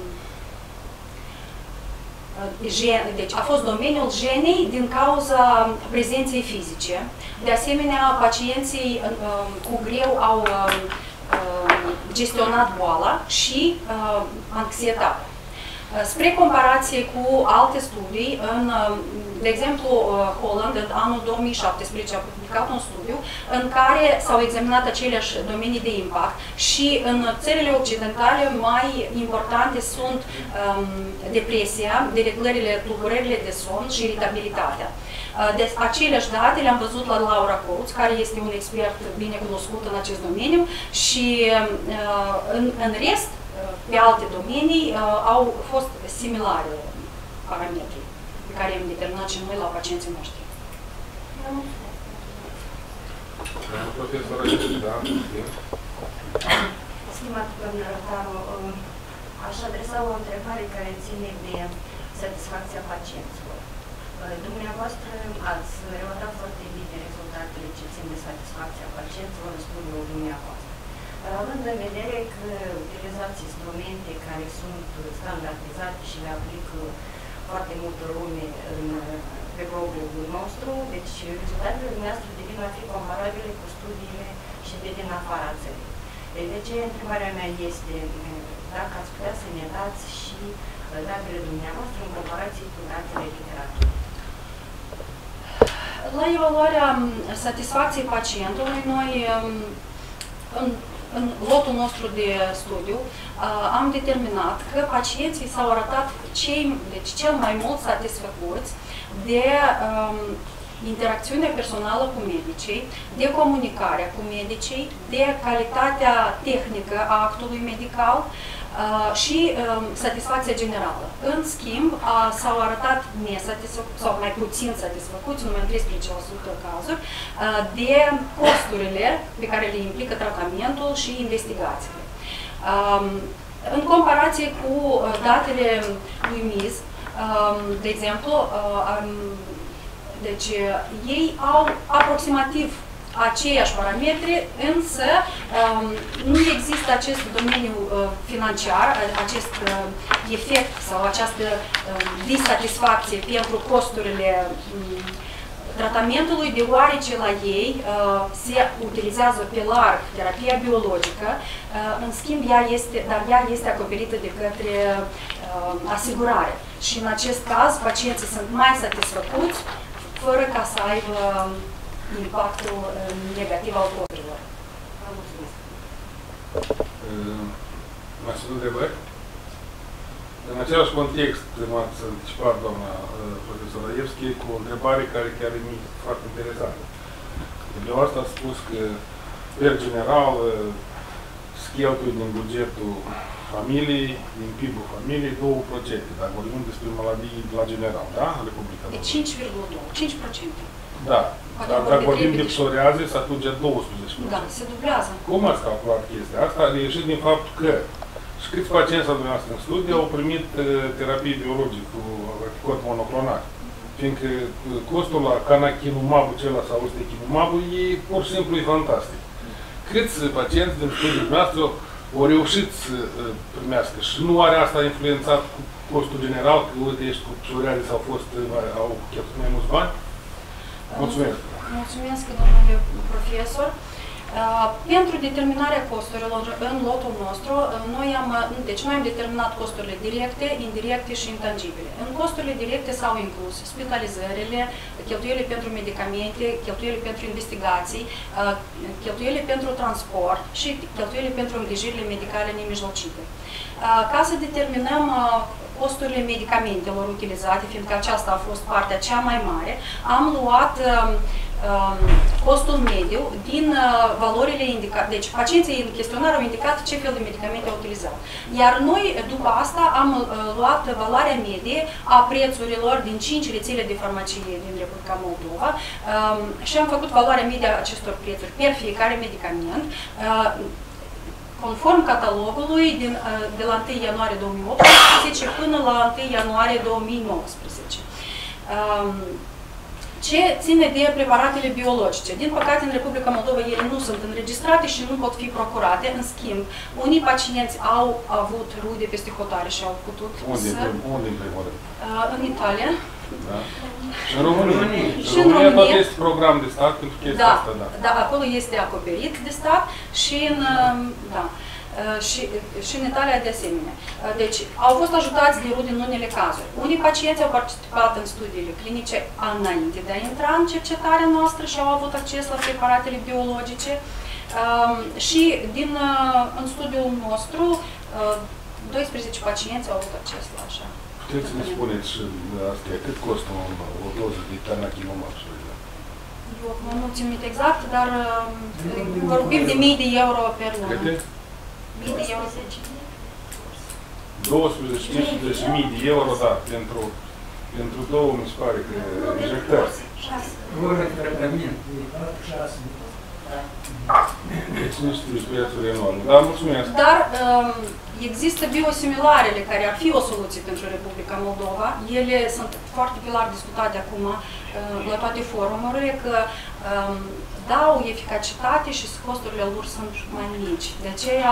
deci a fost domeniul genei din cauza prezenței fizice. De asemenea, pacienții cu greu au gestionat boala și anxietatea. Spre comparație cu alte studii, de exemplu, Holland, în anul 2017, a publicat un studiu în care s-au examinat aceleași domenii de impact și în țările occidentale mai importante sunt depresia, dereglările, tulburările de somn și iritabilitatea. Deci, aceleași date le-am văzut la Laura Coates, care este un expert bine cunoscut în acest domeniu și în rest, pe alte domenii, au fost similare parametrii pe care i-am determinat și noi la pacienții noștri. Stimată doamnă Rotaru, aș adresa o întrebare care ține de satisfacția pacienților. Dumneavoastră ați relatat foarte bine rezultatele ce țin de satisfacția pacienților în studiul dumneavoastră. Având în vedere că utilizați instrumente care sunt standardizate și le aplică foarte multă lume pe globul nostru, deci rezultatele dumneavoastră devin a fi comparabile cu studiile și de din afara țării. De ce întrebarea mea este dacă ați putea să ne dați și datele dumneavoastră în comparație cu datele literaturii. La evaluarea satisfacției pacientului, noi în lotul nostru de studiu am determinat că pacienții s-au arătat cel mai mult satisfăcuți de interacțiunea personală cu medicii, de comunicarea cu medicii, de calitatea tehnică a actului medical și satisfacția generală. În schimb, s-au arătat nesatisfăcuți sau mai puțin satisfăcuți, numai în 13% cazuri, de costurile pe care le implică tratamentul și investigațiile. În comparație cu datele lui MIS, de exemplu, deci ei au aproximativ aceiași parametri, însă nu există acest domeniu financiar, acest efect sau această disatisfacție pentru costurile tratamentului, deoarece la ei se utilizează pe larg terapia biologică, în schimb ea este acoperită de către asigurare. Și în acest caz pacienții sunt mai satisfăcuți fără ca să aibă impactul negativ al costurilor. Vă mulțumesc. Mai sunt întrebări? În același context, m-ați anticipat, doamna profesor Raevski, cu o întrebare care chiar e foarte interesantă. Dumneavoastră ați spus că, per general, cheltuie din bugetul familiei, din PIB-ul familiei, 2%, dacă vorbim despre maladii la general, da? În Republica De Moldova. 5,2, 5%. Da, dar dacă vorbim de psoriazis, atunci 12%. Da, se dublează. Cum ați calculat chestia asta? A reieșit din faptul că și câți pacienți al dumneavoastră în studiu au primit terapie biologică cu anticorp monoclonal. Fiindcă costul la canakinumabul acela sau ustekinumabul e pur și simplu e fantastic. Câți pacienți din studiul dumneavoastră au reușit să primească și nu are asta influențat cu costul general, că uite, ești cu psoriazis au cheltuit mai mulți bani? Mulțumesc! Mulțumesc, domnule profesor. Pentru determinarea costurilor în lotul nostru, noi am determinat costurile directe, indirecte și intangibile. În costurile directe s-au inclus spitalizările, cheltuielile pentru medicamente, cheltuielile pentru investigații, cheltuielile pentru transport și cheltuielile pentru îngrijirile medicale nemijlocite. Ca să determinăm costurile medicamentelor utilizate, fiindcă aceasta a fost partea cea mai mare, am luat costul mediu din valorile indicate. Deci, pacienții în chestionar au indicat ce fel de medicamente au utilizat. Iar noi, după asta, am luat valoarea medie a prețurilor din 5 rețele de farmacie din Republica Moldova și am făcut valoarea medie a acestor prețuri per fiecare medicament, conform catalogului de la 1 ianuarie 2018 până la 1 ianuarie 2019. Ce ține de preparatele biologice. Din păcate, în Republica Moldova ele nu sunt înregistrate și nu pot fi procurate. În schimb, unii pacienți au avut rude peste hotare și au putut Unde în primul rând? În Italia. Da. Și în România. Și în România tot este program de stat pentru chestia asta, da. Da, acolo este acoperit de stat și în... Da. Și în Italia de asemenea. Deci, au fost ajutați de rude în unele cazuri. Unii pacienți au participat în studiile clinice înainte de a intra în cercetarea noastră și au avut acces la preparatele biologice. Și în studiul nostru, 12 pacienți au avut acces la așa. Puteți să ne spuneți și astea, cât costă o doză de canakinumab? Eu nu țin minte exact, dar vorbim de mii de euro per lună. Câte? 1000 de euro. 12-15.000 de euro, da, pentru două, mi se pare că injectări. Urmă tratament, 6. Deci nu știu prețuri enorme. Da, mulțumesc. Dar există biosimilarele care ar fi o soluție pentru Republica Moldova. Ele sunt foarte clar discutate acum la toate forumurile că dau eficacitate și costurile lor sunt mai mici. De aceea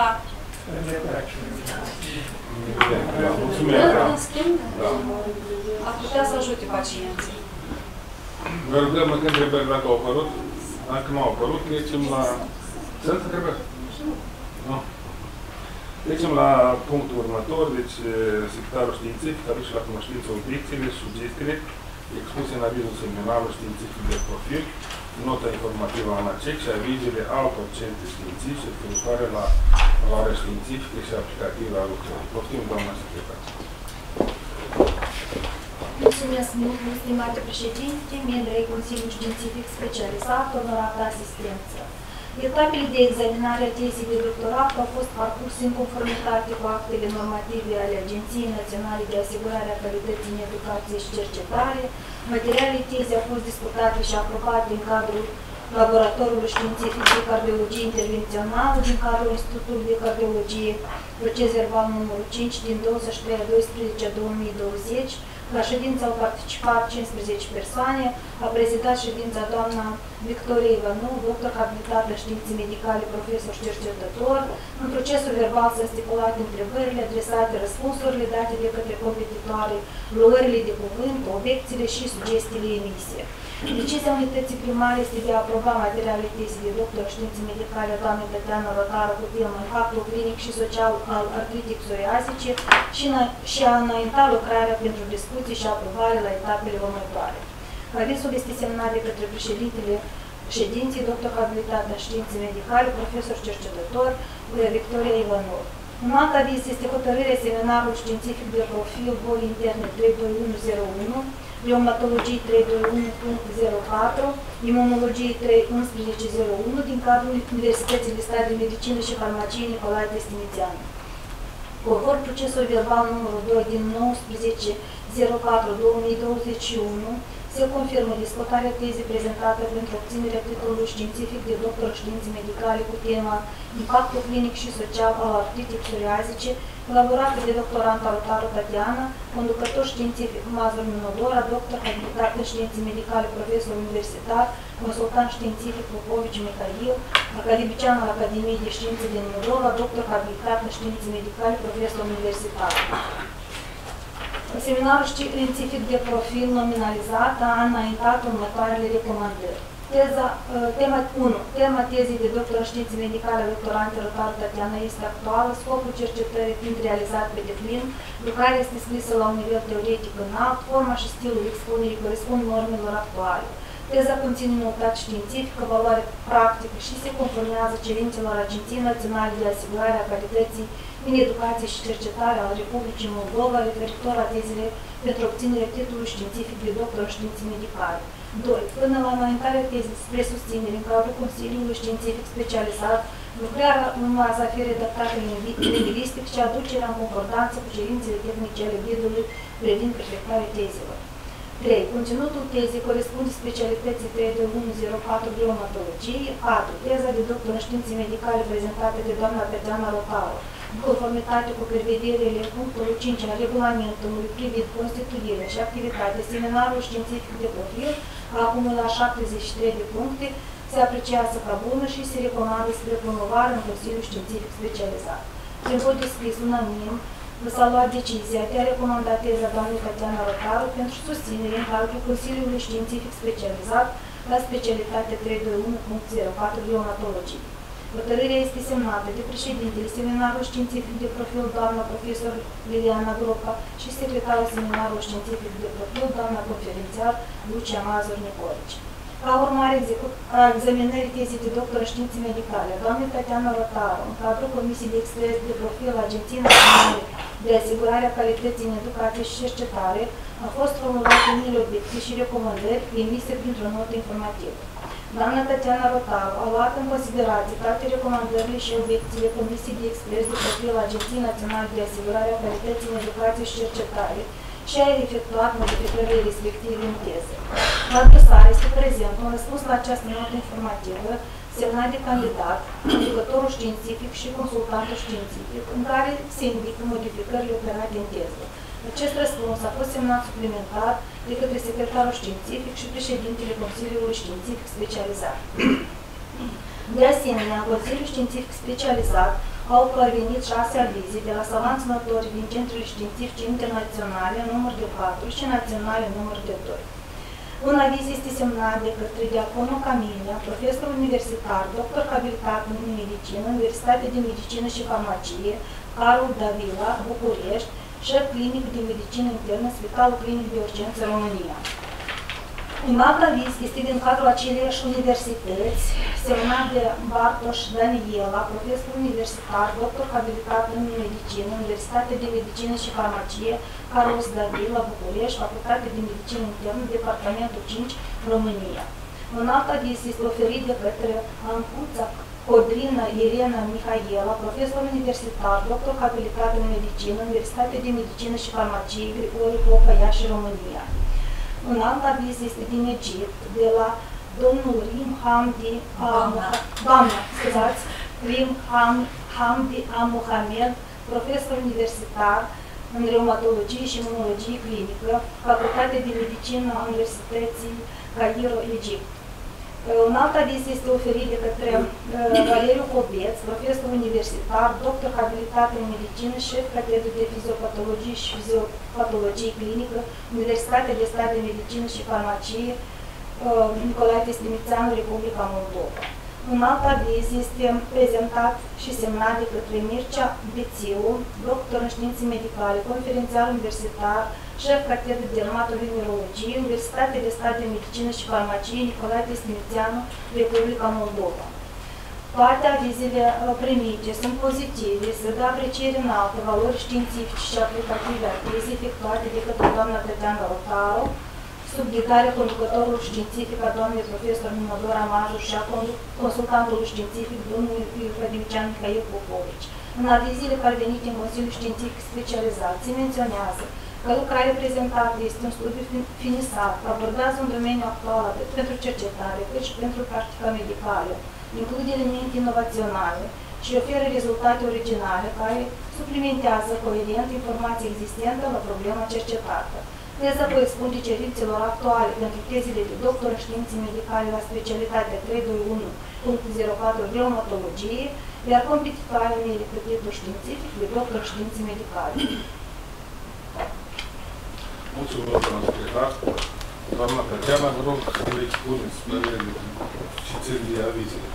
în schimb, ar putea să ajute pacienții. Vă rugăm încă întrebări dacă au apărut. Dacă nu au apărut, trecem la... Sunt întrebări? Nu. Trecem la punctul următor. Deci, secretarul științific a dus la cunoștință obiecțiile, sugestiile expuse în avizul seminarul științific de profil, nota informativă a ANACEC și avizele altor centre științifice referitoare la valoarea științifică și aplicativă a lucrării. Poftim, doamna secretar. Mulțumesc mult, stimate președinte, membrii Consiliului Științific Specializat, onorată asistență. Etapele de examinare a tezei de doctorat au fost parcurse în conformitate cu actele normative ale Agenției Naționale de Asigurare a Calității în Educație și Cercetare. Materialele tezei au fost discutate și aprobate în cadrul Laboratorului Științific de Cardiologie Intervențională din cadrul Institutului de Cardiologie, proces verbal numărul 5 din 23/12/2020. La ședință au participat 15 persoane, a prezidat ședința doamna Victoria Ivanov, doctor habilitat la științe medicale, profesor și cercetător. În procesul verbal s-au stipulat întrebările adresate, răspunsurile date de către competitoare, luările de cuvânt, obiecțiile și sugestiile emise. Decizia unității primare este de a aproba materialele tezii de doctor științe medicale a doamnei Tatiana Rotaru cu temă impactul clinic și social al artritic psoriazice și a înainta lucrarea pentru discuții și aprobare la etapele următoare. Avizul este semnat de către președintele Președinții, doctor habilitat în științe medicale, profesor cercetător, Victoria Ivanov. Un alt aviz este hotărârea seminarului științific de profil boli interne 32101, reumatologie 321.04, imunologie 31101 din cadrul Universității de Stat de Medicină și Farmacie Nicolae Testinițeanu. Conform procesului verbal numărul 2 din 19.04.2021, se confirmă discutarea tezei prezentată pentru obținerea titlului științific de doctor în științe medicale cu tema Impactul clinic și social al artritei psoriazice, elaborată de doctoranta Rotaru Tatiana, conducător științific Mazur Minodora, doctor habilitat în științe medicale, profesor universitar, consultant științific Popovici Mihail, academician al Academiei de Științe din Moldova, doctor habilitat în științe medicale, profesor universitar. Seminarul științific de profil nominalizat a înaintat următoarele recomandări. Tema tezei de doctor în științe medicale a doctorantei Rotaru Tatiana este actuală, scopul cercetării fiind realizat pe deplin, lucrarea este scrisă la un nivel teoretic înalt, forma și stilul expunerii corespund normelor actuale. Teza conține noutate științifică, valoare practică și se conformează cerințelor Agenției Naționale de Asigurare a Calității în Educație și Cercetare al Republicii Moldova referitor la tezele pentru obținerea titlului științific de doctor în științe medicale. 2. Până la înaintarea tezei spre susținere în cadrul Consiliului Științific Specializat, lucrarea urma să fie redactată lingvistic și aducerea în concordanță cu cerințele tehnice ale ghidului privind perfectarea tezelor. 3. Conținutul tezei corespunde specialității 3.104 reumatologie. 4. Teza de doctor în științe medicale prezentată de doamna Tatiana Rotaru, în conformitate cu prevederile punctului 5 al regulamentului privind constituirea și activitatea seminarului științific de profil, a acumulat 73 de puncte, se apreciază ca bună și se recomandă spre promovare în Consiliul Științific Specializat. Prin vot descris unanim, s-a luat decizia de a recomanda teza doamnei Tatiana Rotaru pentru susținere în cadrul Consiliului Științific Specializat la specialitate 321.04 reumatologie. Hotărârea este semnată de președintele Seminarului Științific de Profil, doamna profesor Liliana Groca, și secretarul Seminarului Științific de Profil, doamna conferențiar Lucia Mazur Nicolici. Ca urmare a examinării tezei de doctor în științe medicale, doamna Tatiana Rotaru, în cadrul Comisiei de Expres de Profil a Agenției Naționale de Asigurare a Calității în Educație și Cercetare, au fost formulate unele obiecții și recomandări emise printr-o notă informativă. Doamna Tatiana Rotaru a luat în considerație toate recomandările și obiecțiile Comisiei de Expres de Profil a Agenției Naționale de Asigurare a Calității în Educație și Cercetare și a efectuat modificările respective în teză. La dosar este prezent un răspuns la această notă informativă semnat de candidat, conducătorul științific și consultantul științific, în care se indică modificările operate în teză. Acest răspuns a fost semnat suplimentar de către secretarul științific și președintele Consiliului Științific Specializat. De asemenea, Consiliul Științific Specializat au parvenit 6 avize de la savanți notori din centrele științifice internaționale în număr de 4 și naționale în număr de 2. Un aviz este semnat de către Diaconul Camilia, profesor universitar, doctor habilitat în medicină, Universitatea de Medicină și Farmacie, Carol Davila, București, șef clinic de medicină internă, Spitalul Clinic de Urgență România. Un alt aviz este din cadrul aceleiași universități, semnat de Bartoș Daniela, profesor universitar, doctor habilitat în medicină, Universitatea de Medicină și Farmacie, Carlos Davila, București, Facultatea de Medicină Internă, Departamentul 5, România. Un alt aviz este oferit de către Ancuța Codrina Irena Mihaela, profesor universitar, doctor habilitat în medicină, Universitatea de Medicină și Farmacie, Grigore Popa, Iași, România. Un alt aviz este din Egipt, de la domnul Rim Hamdi Amohamed, profesor universitar în reumatologie și imunologie clinică, Facultatea de Medicină a Universității Cairo, Egipt. Un alt aviz este oferit de către Valeriu Cobeț, profesor universitar, doctor habilitat în medicină, șef catedră de fiziopatologie și fiziopatologie clinică, Universitatea de Stat de Medicină și Farmacie, Nicolae Testinițeanu, Republica Moldova. Un alt aviz este prezentat și semnat de către Mircea Bețiu, doctor în științe medicale, conferențiar universitar șef catedră de dermatologie, Universitatea de Stat de Medicină și Farmacie Nicolae Testimițeanu, Republica Moldova. Toate avizele primite sunt pozitive, se dă apreciere înaltă, valori științifice și aplicative a tezei efectuate de către doamna Tatiana Rotaru, sub ghidarea conducătorului științific a doamnei profesor Minodora Majur și a consultantului științific domnului Academician Mihail Popovici. În avizile parvenite în Consiliul Științific Specializat se menționează că lucrarea prezentată este un studiu finisat, abordează un domeniu actual atât pentru cercetare cât și pentru practica medicală, include elemente inovaționale și oferă rezultate originale care suplimentează coerent informația existentă la problema cercetată. Teza corespunde cerințelor actuale pentru tezile de doctor în științe medicale la specialitatea 321.04 reumatologie, iar competitoarea merită titlul științific de doctor în științe medicale. Mulțumesc, doamna secretar. Doamna Tatiana, vă rog să le expuneți părerile și țările avizele.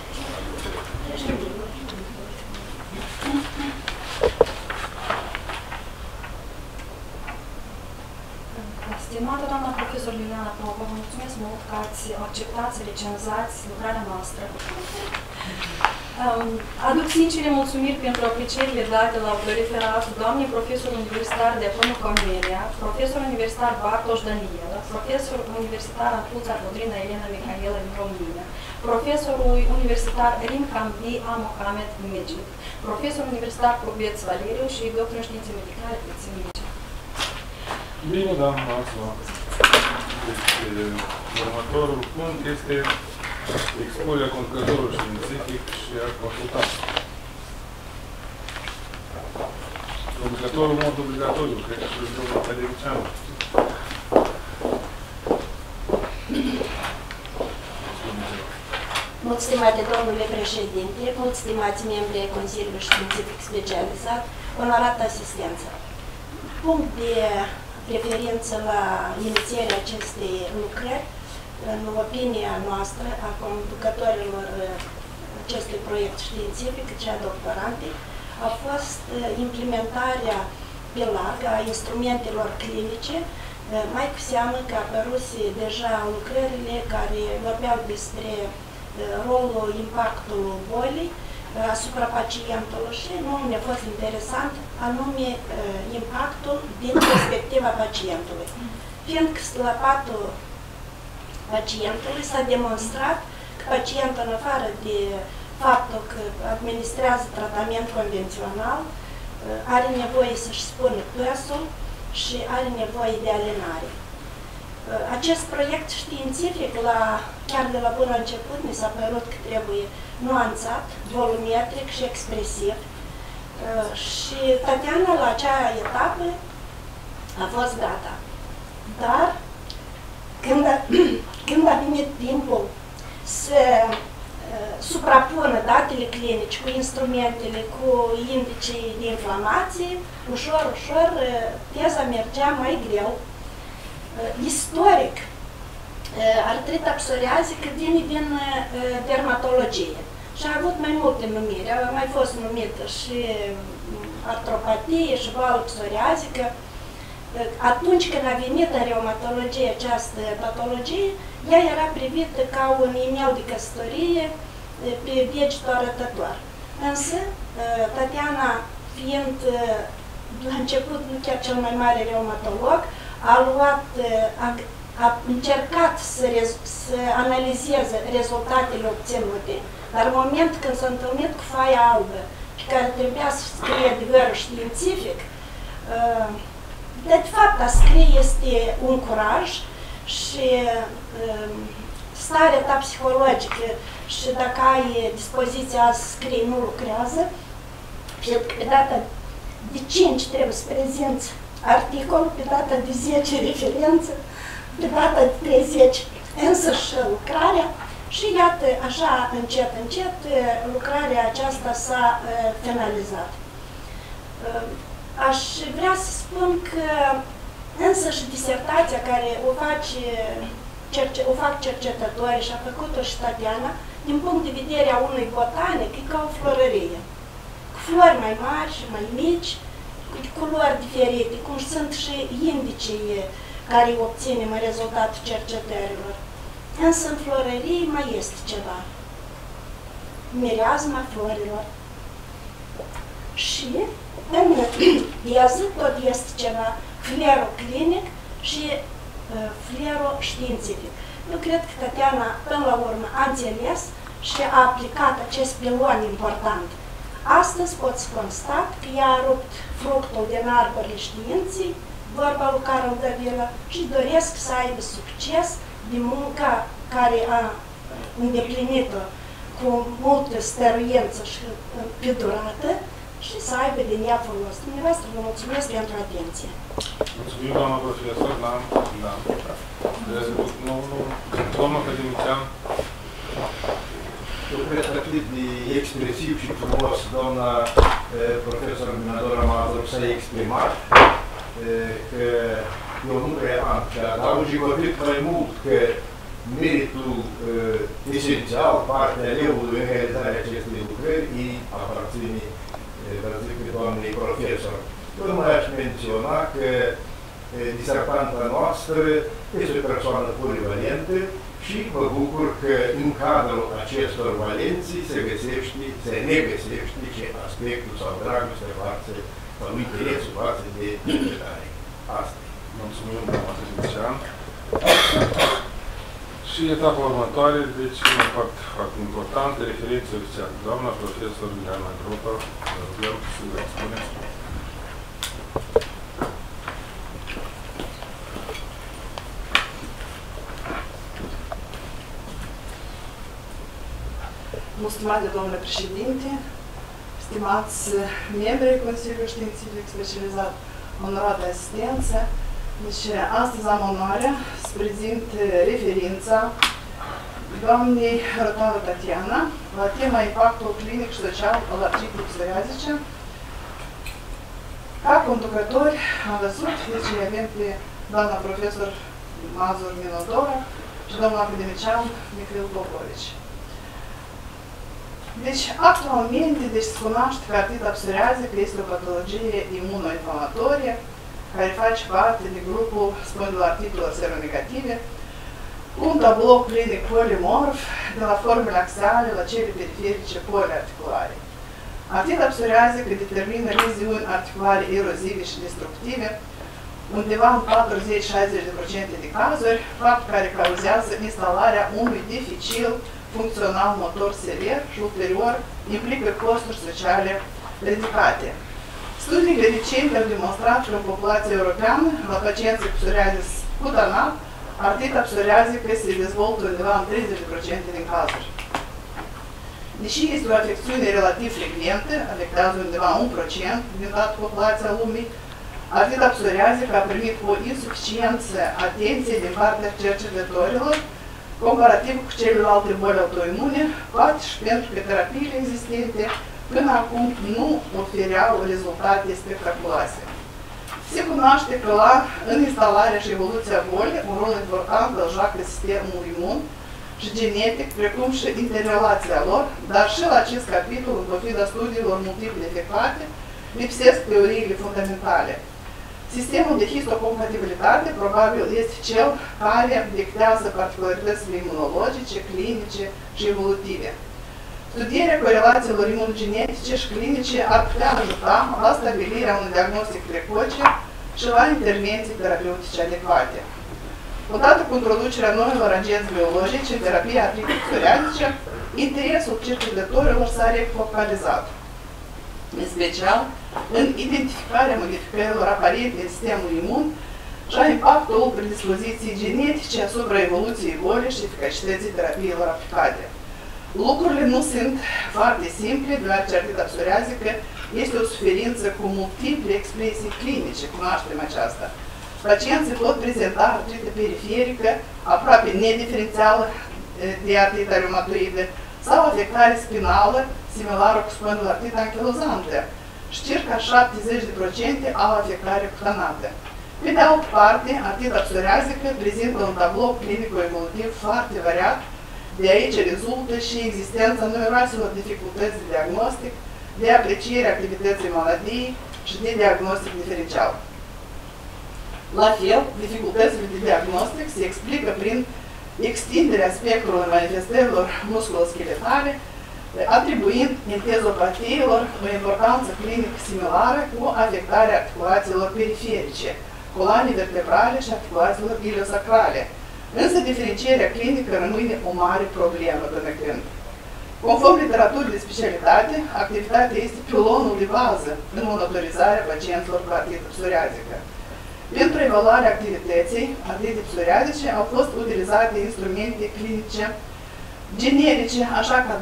Stimată doamna profesor Liliana Popa, vă mulțumesc mult că ați acceptat să recenzați lucrarea noastră. Aduc sincere mulțumiri pentru aprecierile date la autoreferat doamnei profesor universitar Deapănu Camelia, profesor universitar Bartoș Daniela, profesor universitar Antluța Codrina Elena Mihaela din România, profesorului universitar Rim Cambi Mohamed Megid, profesor universitar Cubeț Valeriu și doctor în științe medicale Pețin Megid. Bine, doamna noastră. Următorul punct este expunerea conducătorului științific și a consultantului. Conducătorul în mod obligatoriu, cred că și domnul academician. Mult stimate domnule președinte, mult stimați membri ai Consiliului Științific Specializat, onorată asistență. Punct de referință la inițierea acestei lucrări, în opinia noastră a conducătorilor acestui proiect științific, și a doctorantei, a fost implementarea pe larg a instrumentelor clinice, mai cu seamă că apăruse deja lucrările care vorbeau despre rolul, impactul bolii asupra pacientului și nu ne-a fost interesant anume impactul din perspectiva pacientului. Fiindcă la patul pacientului s-a demonstrat că pacientul, în afară de faptul că administrează tratament convențional, are nevoie să-și spună păsul și are nevoie de alinare. Acest proiect științific, chiar de la bun început, mi s-a părut că trebuie nuanțat, volumetric și expresiv. Și Tatiana, la acea etapă, a fost gata. Dar, când a venit timpul să suprapună datele clinice cu instrumentele, cu indicii de inflamație, ușor, ușor, teza mergea mai greu. Istoric, artrita psoriazică vine din dermatologie și a avut mai multe numiri. A mai fost numită și artropatie și boală psoriazică. Atunci când a venit în reumatologie această patologie, ea era privită ca un inel de căsătorie pe degetul arătător. Însă, Tatiana, fiind la început nu chiar cel mai mare reumatolog, a încercat să analizeze rezultatele obținute, dar în momentul când s-a întâlnit cu foaia albă, pe care trebuia să scrie adevărul științific, de fapt a scrie este un curaj și starea ta psihologică și dacă ai dispoziția să scrii, nu lucrează, și pe data de 5 trebuie să prezinți articol, pe data de 10 referență, pe data de 30 însăși lucrarea și iată, așa încet, încet, lucrarea aceasta s-a finalizat. Aș vrea să spun că însăși disertația care o fac cercetători și a făcut-o și Tatiana, din punct de vedere a unui botanic, e ca o florărie. Cu flori mai mari și mai mici, culori diferite, cum sunt și indicii care obținem în rezultatul cercetărilor. Însă în florărie mai este ceva. Mireasma florilor. Și în teză tot este ceva fleroclinic și fleroștiințific. Eu cred că Tatiana, până la urmă, a înțeles și a aplicat acest pilon important. Astăzi pot să constat că ea a rupt fructul din arborele științei, vorba lui Carol Davila, și doresc să aibă succes din munca care a îndeplinit-o cu multă stăruință și pe durată și să aibă din ea folos. Dumneavoastră, vă mulțumesc pentru atenție. Mulțumim, doamna profesor, domnul academician. Eu cred că atât de expresiv și frumos doamna profesor Minadora Mazur s-a exprimat, că eu nu cream că adaug și vorbit mai mult că meritul esențial, partea leului în realizarea acestei lucrări, îi aparține, vă zic, doamnei profesor. Eu nu mai aș menționa că disertanta noastră este o persoană polivalentă și mă bucur că în cadrul acestor valenții se negăsește și aspectul sau dragostea față, sau interesul față de cercetare. Asta. Mulțumim, doamna academician. Și etapa următoare, deci un fapt foarte important, referințe oficiale. Doamna profesor Ileana Gropa, vă rugăm să vă expuneți. Mulțumesc, domnule președinte, stimați membri ai Consiliului Științific Specializat, onorată asistență. Deci, astăzi am onoarea să prezint referința doamnei Rotaru Tatiana la tema impactul clinic și social al artritei psoriazice. Ca conducători am văzut, deci avem pe doamna profesor Mazur Minadora și domnul academician Mihail Popovici. Deci, actualmente, se cunoaște că artrita psoriazică este o patologie imunoinflamatorie care face parte din grupul spondiloartritelor seronegative, un tablou clinic polimorf de la formele axiale la cele periferice poliarticulare. Artrita psoriazică determină leziuni articulare erozive și destructive, undeva în 40-60% de cazuri, fapt care cauzează instalarea unui deficit funcțional motor sever și ulterior implică costuri sociale ridicate. Studiile recente au demonstrat că în populația europeană, la pacienții cu psoriazis cutanat, artrita psoriazică se dezvoltă undeva în 30% din cazuri. Deși este o afecțiune relativ frecventă, afectează undeva 1% din toată populația lumii, artrita psoriazică a primit o insuficiență atenție din partea cercetătorilor, comparativ cu celelalte boli autoimune, poate și pentru că terapiile existente până acum nu ofereau rezultate spectaculoase. Se cunoaște că în instalarea și evoluția bolii, un rol important îl joacă sistemul imun și genetic, precum și interrelația lor, dar și la acest capitol, în pofida studiilor multiple efectuate, lipsesc teoriile fundamentale. Sistemul de histocompatibilitate probabil este cel care dictează particularitățile imunologice, clinice și evolutive. Studierea corelațiilor imunogenetice și clinice ar putea ajuta la stabilirea unui diagnostic precoce și la intervenții terapeutice adecvate. Odată cu introducerea noilor agenți biologici în terapia artritei psoriazice, interesul cercetătorilor s-a refocalizat, în special în identificarea modificărilor aparente în sistemul imun și a impactul predispoziției genetice asupra evoluției bolii și eficacității terapiilor aplicate. Lucrurile nu sunt foarte simple, deoarece artrita psoriazică este o suferință cu multiple expresii clinice, cunoaștem aceasta. Pacienții pot prezenta artrită periferică, aproape nediferențială de artrita reumatoidă, sau afectare spinală, similară cu spondiloartrita anchilozantă, și circa 70% au afectare cutanată. Pe de altă parte, artrita psoriazică prezintă un tablou clinico-evolutiv foarte variat, de aici rezultă și existența numeroaselor dificultăți de diagnostic, de apreciere activității maladiei, și de diagnostic diferențial. La fel, dificultățile de diagnostic se explică prin extinderea spectrului manifestărilor musculoscheletale, atribuind entezopatiilor o importanță clinică similară cu afectarea articulațiilor periferice, coloanei vertebrale și articulațiilor iliosacrale. Însă diferențierea clinică rămâne o mare problemă până când. Conform literaturii de specialitate, activitatea este pilonul de bază în monitorizarea pacienților cu artrită psoriazică. Pentru evaluarea activității artritei psoriazice au fost utilizate instrumente clinice generice, așa ca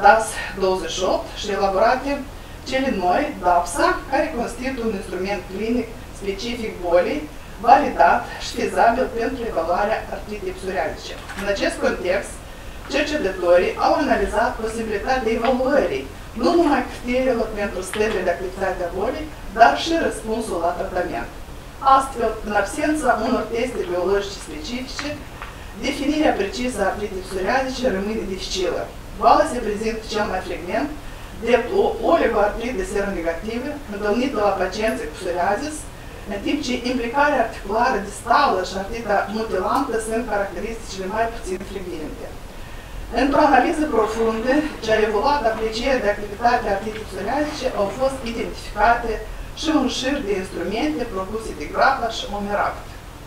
DAS-28 și elaborate cele noi, DAPSA, care constituie un instrument clinic specific bolii, validat și fezabil pentru evaluarea artritei psoriazice. În acest context, cercetătorii au analizat posibilitatea evaluării nu numai criteriilor pentru stările de activitate a bolii, dar și răspunsul la tratament. Astfel, în absența unor teste biologice specifice, definirea precisă a artritei psoriazice rămâne dificilă. Boala se prezintă cel mai frecvent drept o oligoartrită seronegativă întâlnită la pacienții cu psoriazis, în timp ce implicarea articulară distală și artrita mutilantă sunt caracteristicile mai puțin frecvente. Într-o analiză profundă, ce a evoluat aprecierea de activitate a artritei psoriazice, au fost identificate și un șir de instrumente propuse de Grapa și Omeract.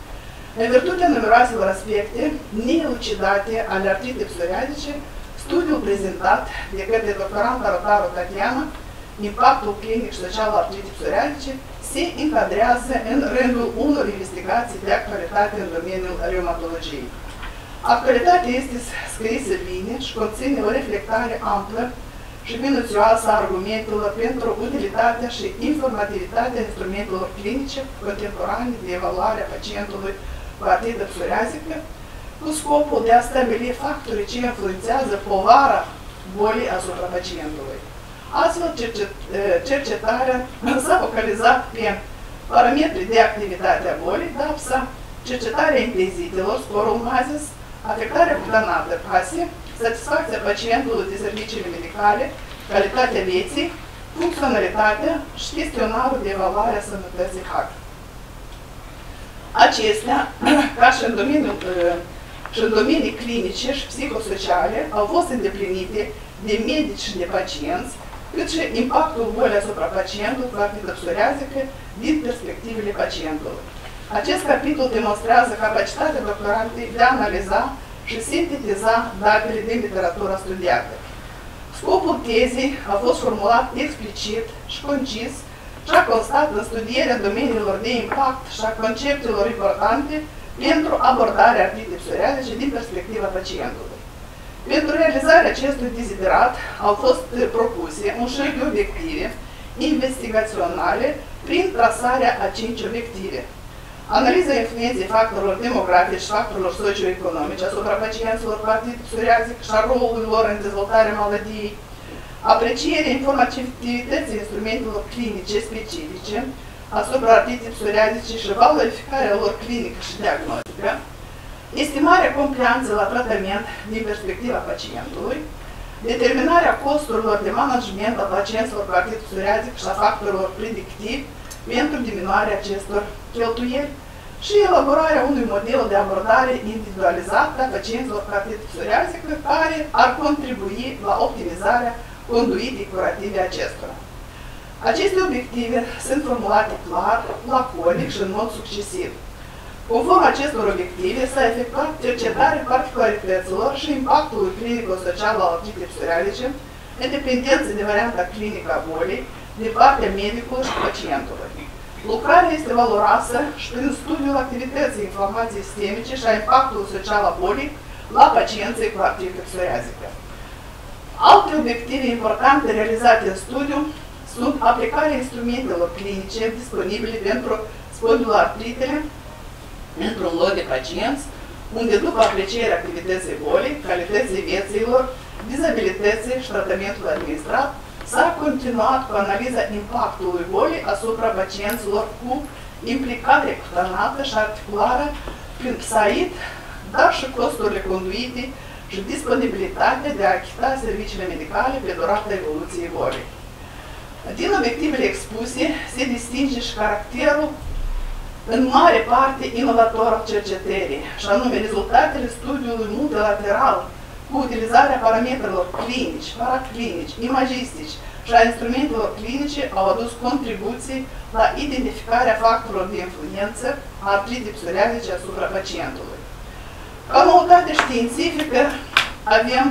În virtutea numeroaselor aspecte neelucidate ale artritei psoriazice, studiul prezentat de către doctoranta Rotaru Tatiana, impactul clinic și social al artritei psoriazice, se încadrează în rândul unor investigații de actualitate în domeniul reumatologiei. Actualitatea este scrisă bine și conține o reflectare amplă și minuțioasă a argumentelor pentru utilitatea și informativitatea instrumentelor clinice contemporane de evaluare a pacientului cu artrită psoriazică, cu scopul de a stabili factorii ce influențează povara bolii asupra pacientului. Astfel, cercetarea s-a focalizat pe parametrii de activitate a bolii, DAPSA, cercetarea implezitilor, scorul MASIS, afectarea cutanată PASI, satisfacția pacientului de serviciile medicale, calitatea vieții, funcționalitatea și chestionarul de evaluare a sănătății HAC. Acestea, ca și în domenii clinice și psihosociale, au fost îndeplinite de medici și de pacienți, cât și impactul bolii asupra pacientului cu artrită psoriazică din perspectivele pacientului. Acest capitol demonstrează capacitatea doctorantei de a analiza și sintetiza datele din literatura studiată. Scopul tezei a fost formulat explicit și concis și a constat în studierea domeniilor de impact și a conceptelor importante pentru abordarea artritei psoriazice din perspectiva pacientului. Pentru realizarea acestui deziderat au fost propuse un șir de obiective investigaționale prin trasarea a 5 obiective. Analiza influenței factorilor demografici și factorilor socioeconomice asupra pacienților cu artrită psoriazică și a rolului lor în dezvoltarea maladiei, aprecierea informativității instrumentelor clinice specifice asupra artritei psoriazice și valorificarea lor clinică și diagnostică, estimarea complianței la tratament din perspectiva pacientului, determinarea costurilor de management a pacienților cu artrită psoriazică și a factorilor predictivi pentru diminuarea acestor cheltuieli și elaborarea unui model de abordare individualizat a pacienților cu artrită psoriazică care ar contribui la optimizarea conduitei curative acestora. Aceste obiective sunt formulate clar, laconic și în mod succesiv. Conform acestor obiective, s-a efectuat cercetarea particularităților și impactului clinico-social al artritei psoriazice în dependență de varianta clinică a bolii din partea medicului și pacientului. Lucrarea este valoroasă și prin studiul activității inflamației sistemice și a impactului social al bolii la pacienții cu artrită psoriazică. Alte obiective importante realizate în studiu sunt aplicarea instrumentelor clinice disponibile pentru spondiloartritele într-un lot de pacienți, unde după aprecierea activității bolii, calității vieților, dizabilității și tratamentul administrat, s-a continuat cu analiza impactului bolii asupra pacienților cu implicare cutanată și articulară prin PSAID, dar și costurile conduite și disponibilitatea de a achita serviciile medicale pe durata evoluției bolii. Din obiectivele expuse se distinge și caracterul în mare parte inovator al cercetării, și anume rezultatele studiului multilateral cu utilizarea parametrilor clinici, paraclinici, imagistici și a instrumentelor clinice au adus contribuții la identificarea factorilor de influență a artritei psoriazice asupra pacientului. Ca noutate științifică avem,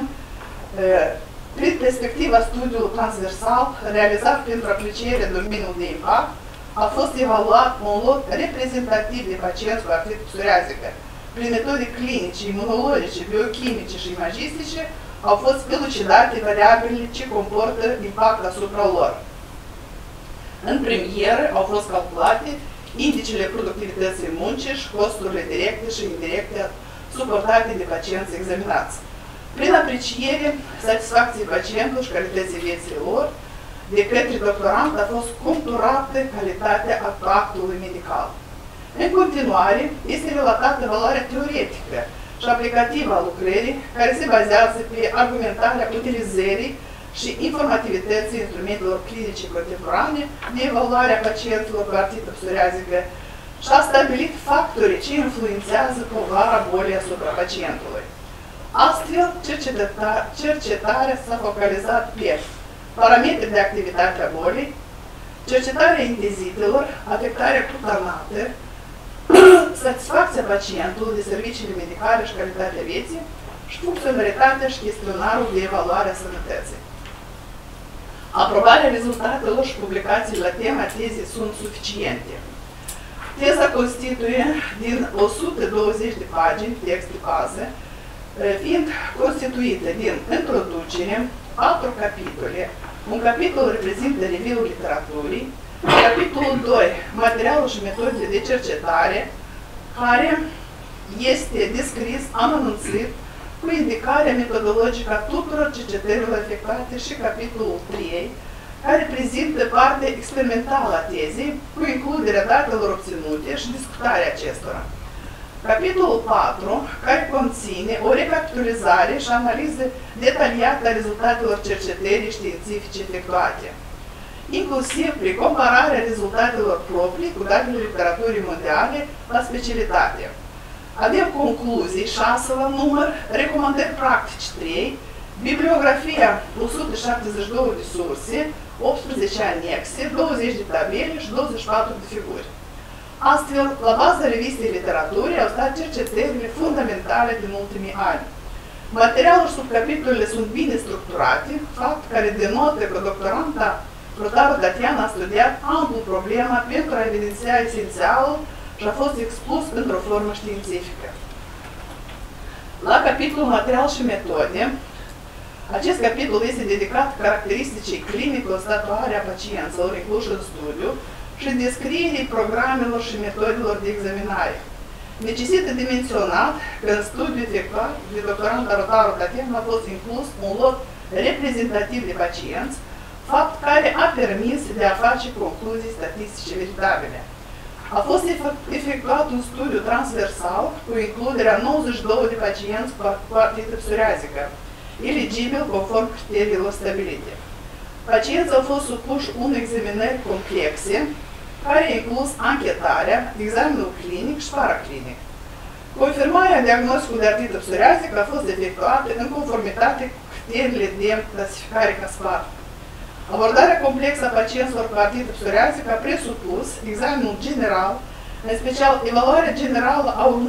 prin perspectiva studiului transversal realizat pentru aprecierea domeniului de impact, a fost evaluat un lot reprezentativ de pacienți cu artrită psoriazică. Prin metode clinice, imunologice, biochimice și imagistice au fost elucidate variabilele ce comportă impact asupra lor. În premieră au fost calculate indicele productivității muncii și costurile directe și indirecte suportate de pacienți examinați. Prin apreciere satisfacției pacienților și calității vieții lor, de către doctorant a fost conturată calitatea actului medical. În continuare, este relatată valoarea teoretică și aplicativă a lucrării, care se bazează pe argumentarea utilizării și informativității instrumentelor clinice contemporane de evaluare a pacienților cu artrită psoriazică și a stabilit factorii ce influențează povara bolii asupra pacientului. Astfel, cercetarea s-a focalizat pe parametri de activitate a bolii, cercetarea indizitelor, afectarea cutanată, satisfacția pacientului de serviciile medicale și calitatea vieții și funcționalitatea și chestionarul de evaluare a sănătății. Aprobarea rezultatelor și publicații la tema tezei sunt suficiente. Teza constituie din 120 de pagini text de bază, fiind constituită din introducere, 4 capitole. Un capitol reprezintă review-ul literaturii, capitolul 2, materialul și metodele de cercetare, care este descris, anunțit, cu indicarea metodologică a tuturor cercetărilor efectuate și capitolul 3, care prezintă partea experimentală a tezei, cu includerea datelor obținute și discutarea acestora. Capitolul 4, care conține o recapitulizare și analiză detaliată a rezultatelor cercetării științifice efectuate, inclusiv prin compararea rezultatelor proprii cu datele literaturii mondiale la specialitate. Avem concluzii 6 la număr, recomandări practici 3, bibliografia 172 de surse, 18 anexe, 20 de tabele și 24 de figuri. Astfel, la baza revistei literaturii au stat cercetările fundamentale din ultimii ani. Materialul și subcapitolele sunt bine structurate, fapt care denotă că doctoranta Rotaru Tatiana a studiat amplu problema pentru a evidenția esențialul și a fost expus într-o formă științifică. La capitolul material și metode, acest capitol este dedicat caracteristicii clinico-statuare a pacienților incluși în studiu și descrierii programelor și metodelor de examinare. Necesită de menționat că în studiul efectuat de doctoranta Rotaru Tatiana a fost inclus un lot reprezentativ de pacienți, fapt care a permis de a face concluzii statistice veritabile. A fost efectuat un studiu transversal cu includerea 92 de pacienți cu artrită psoriazică, eligibil conform criteriilor stabilite. Pacienții au fost supuși unei examinări complexe, care a inclus anchetarea, examenul clinic și paraclinic. Confirmarea diagnosticului de artrită psoriazică a fost efectuată în conformitate cu criteriile de clasificare Caspar. Abordarea complexă a pacienților cu artrită psoriazică a presupus examenul general, în special evaluarea generală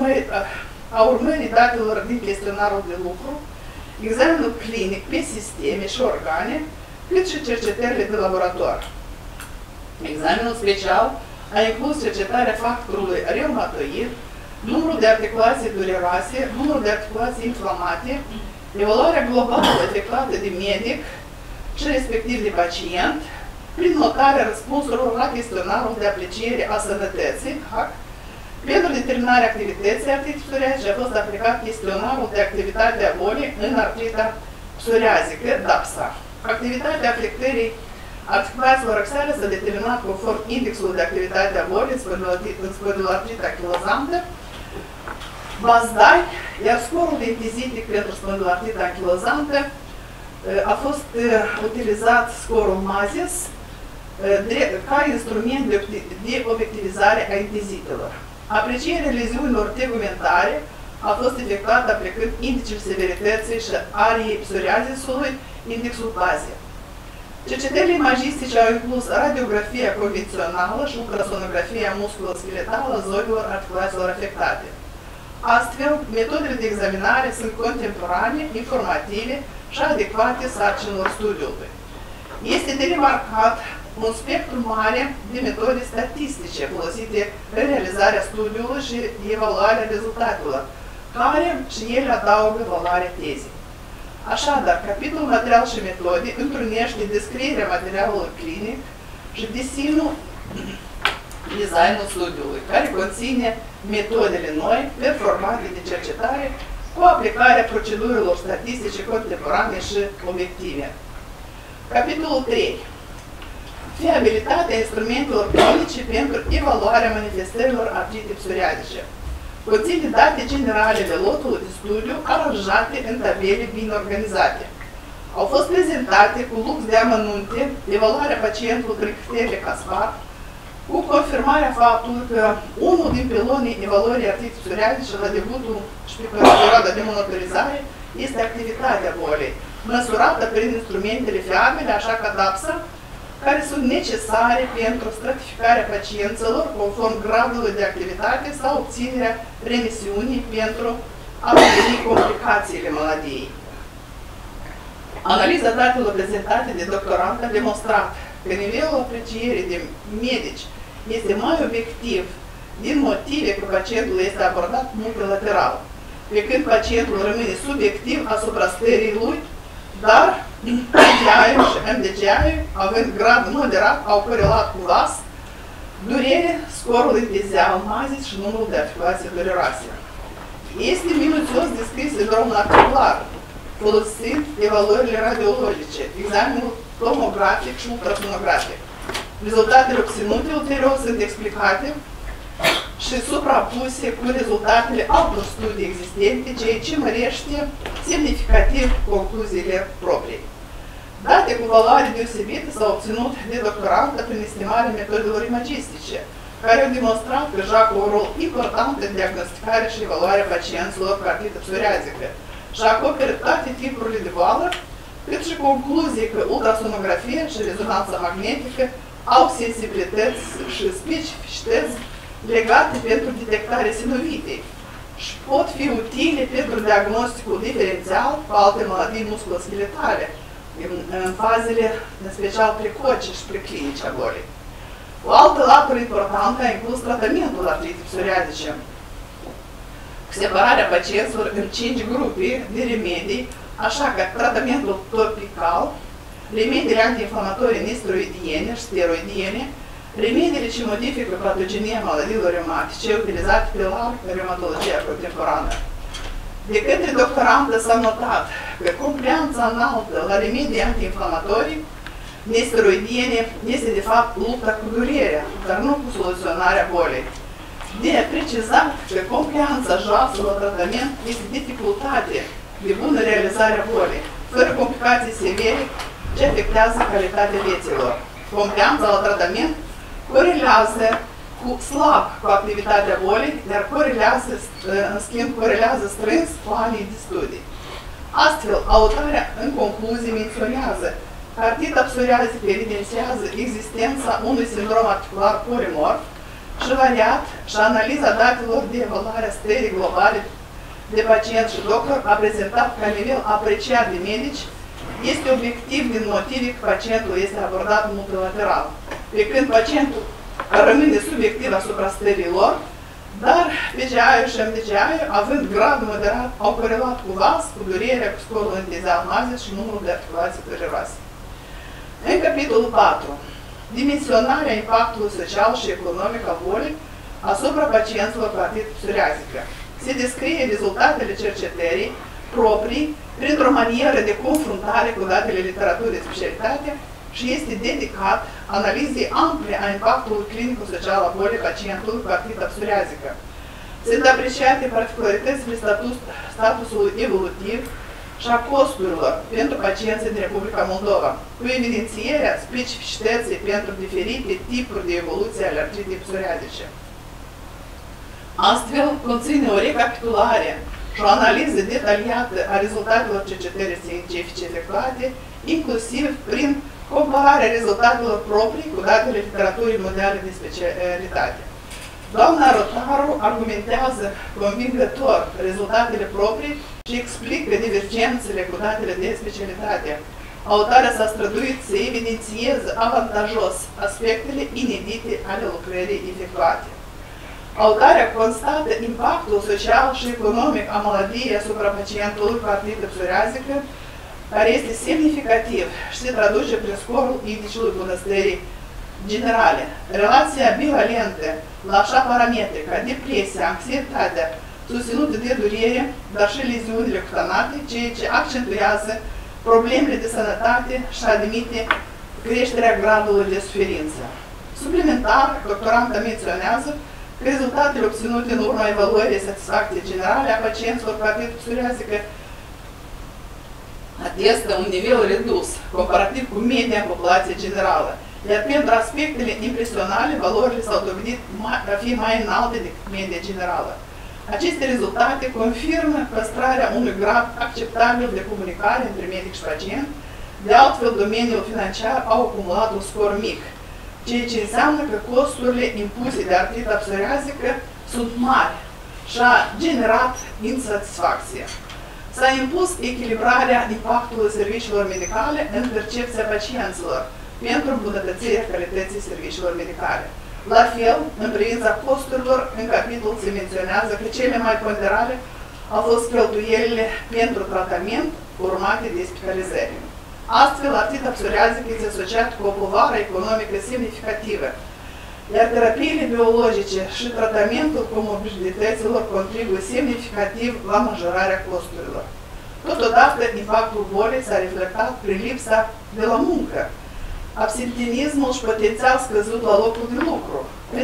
a urmării datelor din chestionarul de lucru, examenul clinic pe sisteme și organe, cât și cercetările de laborator. Examenul special a inclus cercetarea factorului reumatoid, numărul de articulații dureroase, numărul de articulații inflamate, evaluarea globală efectuată de medic și respectiv de pacient, prin notarea răspunsurilor la chestionarul de apreciere a sănătății, HAC. Pentru determinarea activității artritei psoriazice a fost aplicat chestionarul de activitate a bolii în artrita psoriazică, DAPSA. Activitatea afectării articulațiilor axiale s-a determinat conform indexului de activitate a bolii în spondiloartrita anchilozantă, BASDAI, iar scorul de intizitic pentru spondiloartrita anchilozantă a fost utilizat scorul MAZIS ca instrument de obiectivizare a indizitelor. Aprecierea leziunilor tegumentare a fost efectuată aplicând indicele severității și ariei psoriazisului, indexul bazei. Cercetările imagistice au inclus radiografia convențională și ultrasonografia musculoscheletală a zonelor articulațiilor afectate. Astfel, metodele de examinare sunt contemporane, informative și adecvate sarcinilor studiului. Este de remarcat un spectru mare de metode statistice folosite în realizarea studiului și evaluarea rezultatelor, care și ele adaugă valoarea tezei. Așadar, capitolul material și metode întrunește descrierea materialului clinic și designul studiului, care conține metodele noi, performante de cercetare, cu aplicarea procedurilor statistice contemporane și obiective. Capitolul 3. Fiabilitatea instrumentelor clinice pentru evaluarea manifestărilor artrite psoriazice. Conține date generale de lotul de studiu aranjate în tabele bine organizate. Au fost prezentate cu lux de amănunte evaluarea pacientului prin criteriile Caspar, cu confirmarea faptului că unul din pilonii evaluării artrite psoriazice la debutul și pe perioada de monitorizare este activitatea bolii, măsurată prin instrumentele fiabile, așa ca DAPSA, care sunt necesare pentru stratificarea pacienților conform gradului de activitate sau obținerea remisiunii pentru a preveni complicațiile maladiei. Analiza datelor prezentate de doctorant a demonstrat că nivelul aprecierii de medici este mai obiectiv din motive că pacientul este abordat multilateral, pe când pacientul rămâne subiectiv asupra stării lui, dar PGI-ul și MDGI-ul, având grad moderat, au corelat cu VAS, durere, scorul indezial mazis și numărul de articulații dureroase. Este minuțios descris sindromul articular, folosind evaluările radiologice, examenul tomografic și ultrasonografic. Rezultatele obținute ulterior sunt explicate și suprapuse cu rezultatele altor studii existente, ceea ce mărește semnificativ concluziile proprii. Date cu valoare deosebită s-au obținut de doctorantă prin estimarea metodelor imagistice, care au demonstrat că joacă un rol important în diagnosticarea și evaluarea pacienților cu artrită psoriazică și acoperă toate tipurile de boală, cât și concluzii că ultrasonografia și rezonanța magnetică au sensibilități și specificități legate pentru detectarea sinovitei și pot fi utile pentru diagnosticul diferențial cu alte maladii musculoscheletale, în fazele în special precoce și preclinice a bolii. O altă latură importantă a inclus tratamentul artritei psoriazice, cu separarea pacienților în 5 grupe de remedii, așa că tratamentul topical, remediile antiinflamatorii nesteroidiene și steroidiene, remediile ce modifică patogenia maladiilor reumatice utilizate pe larg în reumatologia contemporană. De către doctorantă s-a notat că complianța înaltă la remedii antiinflamatorii nesteroidiene este de fapt lupta cu durerea, dar nu cu soluționarea bolii. De precizat că complianța joasă la tratament este dificultate de bună realizare a bolii, fără complicații severe ce afectează calitatea vieților. Complianța la tratament corelează slab cu activitatea bolii, dar în schimb corelează strâns cu anii de studii. Astfel, autoarea în concluzie menționează că artrita psoriazică evidențiază existența unui sindrom articular polimorf și variat și analiza datelor de evaluare a stării globale de pacient și doctor a prezentat ca nivel apreciat de medici este obiectiv din motive că pacientul este abordat multilateral, pe când pacientul rămâne subiectiv asupra stării lor, dar PGI-ul și MDGI-ul, având grad moderat, au corelat cu VAS, cu durerea, cu scorul indezial mazis și numărul de articulații dureroase. În capitolul 4, dimensionarea impactului social și economic al bolii asupra pacienților cu artrită psoriazică. Se descrie rezultatele cercetării proprii printr-o manieră de confruntare cu datele literaturii de specialitate și este dedicat analizei ample a impactului clinico-social al bolii pacientului cu artrită psoriazică. Sunt apreciate particularitățile statusului evolutiv, și a costurilor pentru pacienții din Republica Moldova, cu evidențierea specificității pentru diferite tipuri de evoluție ale artritei psoriazice. Astfel, conține o recapitulare și o analiză detaliată a rezultatelor cercetării științifice efectuate, inclusiv prin compararea rezultatelor proprii cu datele literaturii mondiale de specialitate. Doamna Rotaru argumentează convingător rezultatele proprii și explică divergențele cu datele de specialitate. Autoarea s-a străduit să evidențieze avantajos aspectele inedite ale lucrării efectuate. Autoarea constată impactul social și economic a maladiei asupra pacientului cu artrită psoriazică, care este semnificativ și se traduce prin scorul indicului bunăstării generale. Relația bivalentă la așa parametri ca depresia, anxietatea, susținută de durere, dar și leziunile cutanate, ceea ce accentuează problemele de sănătate și admite creșterea gradului de suferință. Suplimentar, doctoranta menționează că rezultatele obținute în urma evaluării satisfacției generale a pacienților cu artrită psoriazică atestă un nivel redus, comparativ cu media în populație generală, iar pentru aspectele impresionale, valorile s-au dovedit a fi mai înalte decât media generală. Aceste rezultate confirmă păstrarea unui grad acceptabil de comunicare între medic și pacient, de altfel domeniul financiar au acumulat un scor mic, ceea ce înseamnă că costurile impuse de artrita psoriazică sunt mari și a generat insatisfacție. S-a impus echilibrarea impactului serviciilor medicale în percepția pacienților pentru îmbunătățirea calității serviciilor medicale. La fel, în privința costurilor, în capitol se menționează că cele mai ponderale au fost cheltuielile pentru tratament urmate de spitalizări. Astfel, artrita psoriazică este asociată cu o povară economică semnificativă, iar terapiile biologice și tratamentul comorbidităților contribuie semnificativ la majorarea costurilor. Totodată, impactul bolii s-a reflectat prin lipsa de la muncă, absenteismul și potențial scăzut la locul de lucru,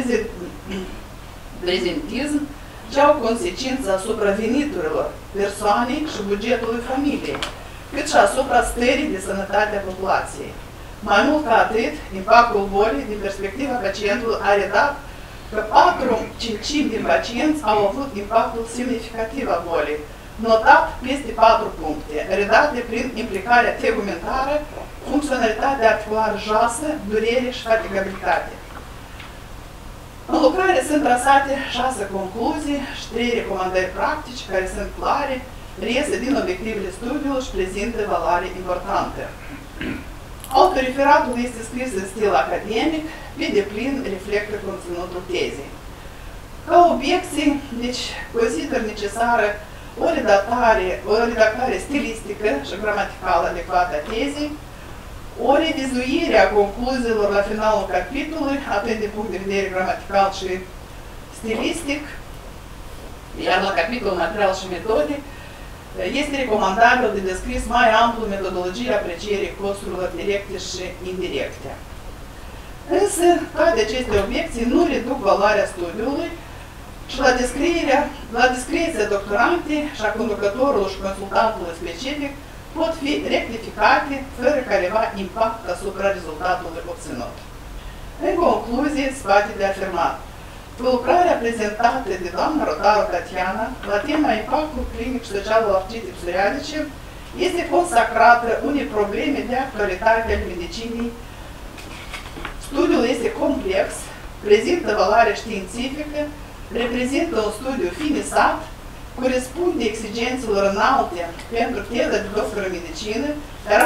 prezentism ce au consecință asupra veniturilor persoanei și bugetului familiei, cât și asupra stării de sănătate a populației. Mai mult ca atât, impactul bolii din perspectiva pacientului a arătat că 4/5 din pacienți au avut impactul semnificativ al bolii, notat peste 4 puncte, redate prin implicarea tegumentară, funcționalitatea articulară joasă, durere și fatigabilitate. În lucrare sunt trasate 6 concluzii și 3 recomandări practice care sunt clare, reiese din obiectivele studiului și prezintă valoare importantă. Autoreferatul este scris în stil academic, pe deplin reflectă conținutul tezei. Ca obiecții, deci, consider necesară o redactare stilistică și gramaticală adecvată a tezei, o revizuire a concluziilor la finalul capitolului, atât din punct de vedere gramatical și stilistic, iar la capitolul material și metodic, este recomandabil de descris mai amplu metodologia aprecierii costurilor directe și indirecte. Însă, toate aceste obiecții nu reduc valoarea studiului și la discreția doctorantei și a conducătorului și consultantului specific pot fi rectificate fără careva impact asupra rezultatului obținut. În concluzie, se poate de afirmat. Lucrarea prezentată de doamna Rotaru Tatiana la tema impactul clinic și social al artritei psoriazice este consacrată unei probleme de actualitate al medicinii. Studiul este complex, prezintă valoare științifică, reprezintă un studiu finisat, corespunde exigențelor înalte pentru teza de doctor în medicină, iar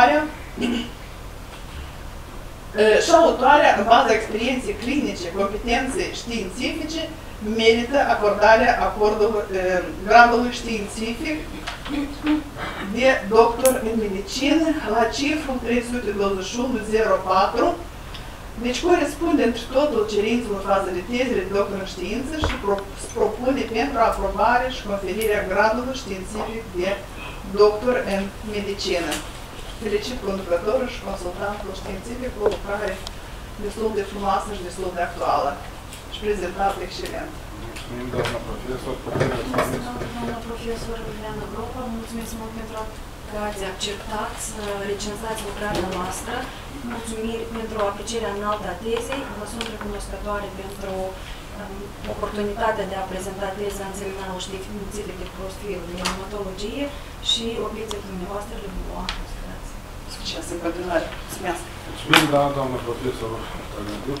autoarea, în baza experienței clinice, competenței științifice, merită acordarea gradului științific de doctor în medicină la cifrul 321.04, deci corespunde într totul cerințelor fază de teze de doctor în știință și propune pentru aprobare și conferirea gradului științific de doctor în medicină. Felicit conducătorul și consultantul științific cu o lucrare destul de frumoasă și destul de actuală și prezentată excelent. Mulțumim, doamna profesor. Doamna profesor Ileana Gropa, mulțumesc mult pentru că ați acceptat să recenzați lucrarea noastră. Mulțumiri pentru aprecierea înaltă a tezei. Vă sunt recunoscătoare pentru oportunitatea de a prezenta teza în seminarul științific de profil de neonatologie și obiecțiile dumneavoastră le vom lua în considerație. Succes în continuare. Mulțumesc. Mulțumim, da, doamna profesor Tăgănduc.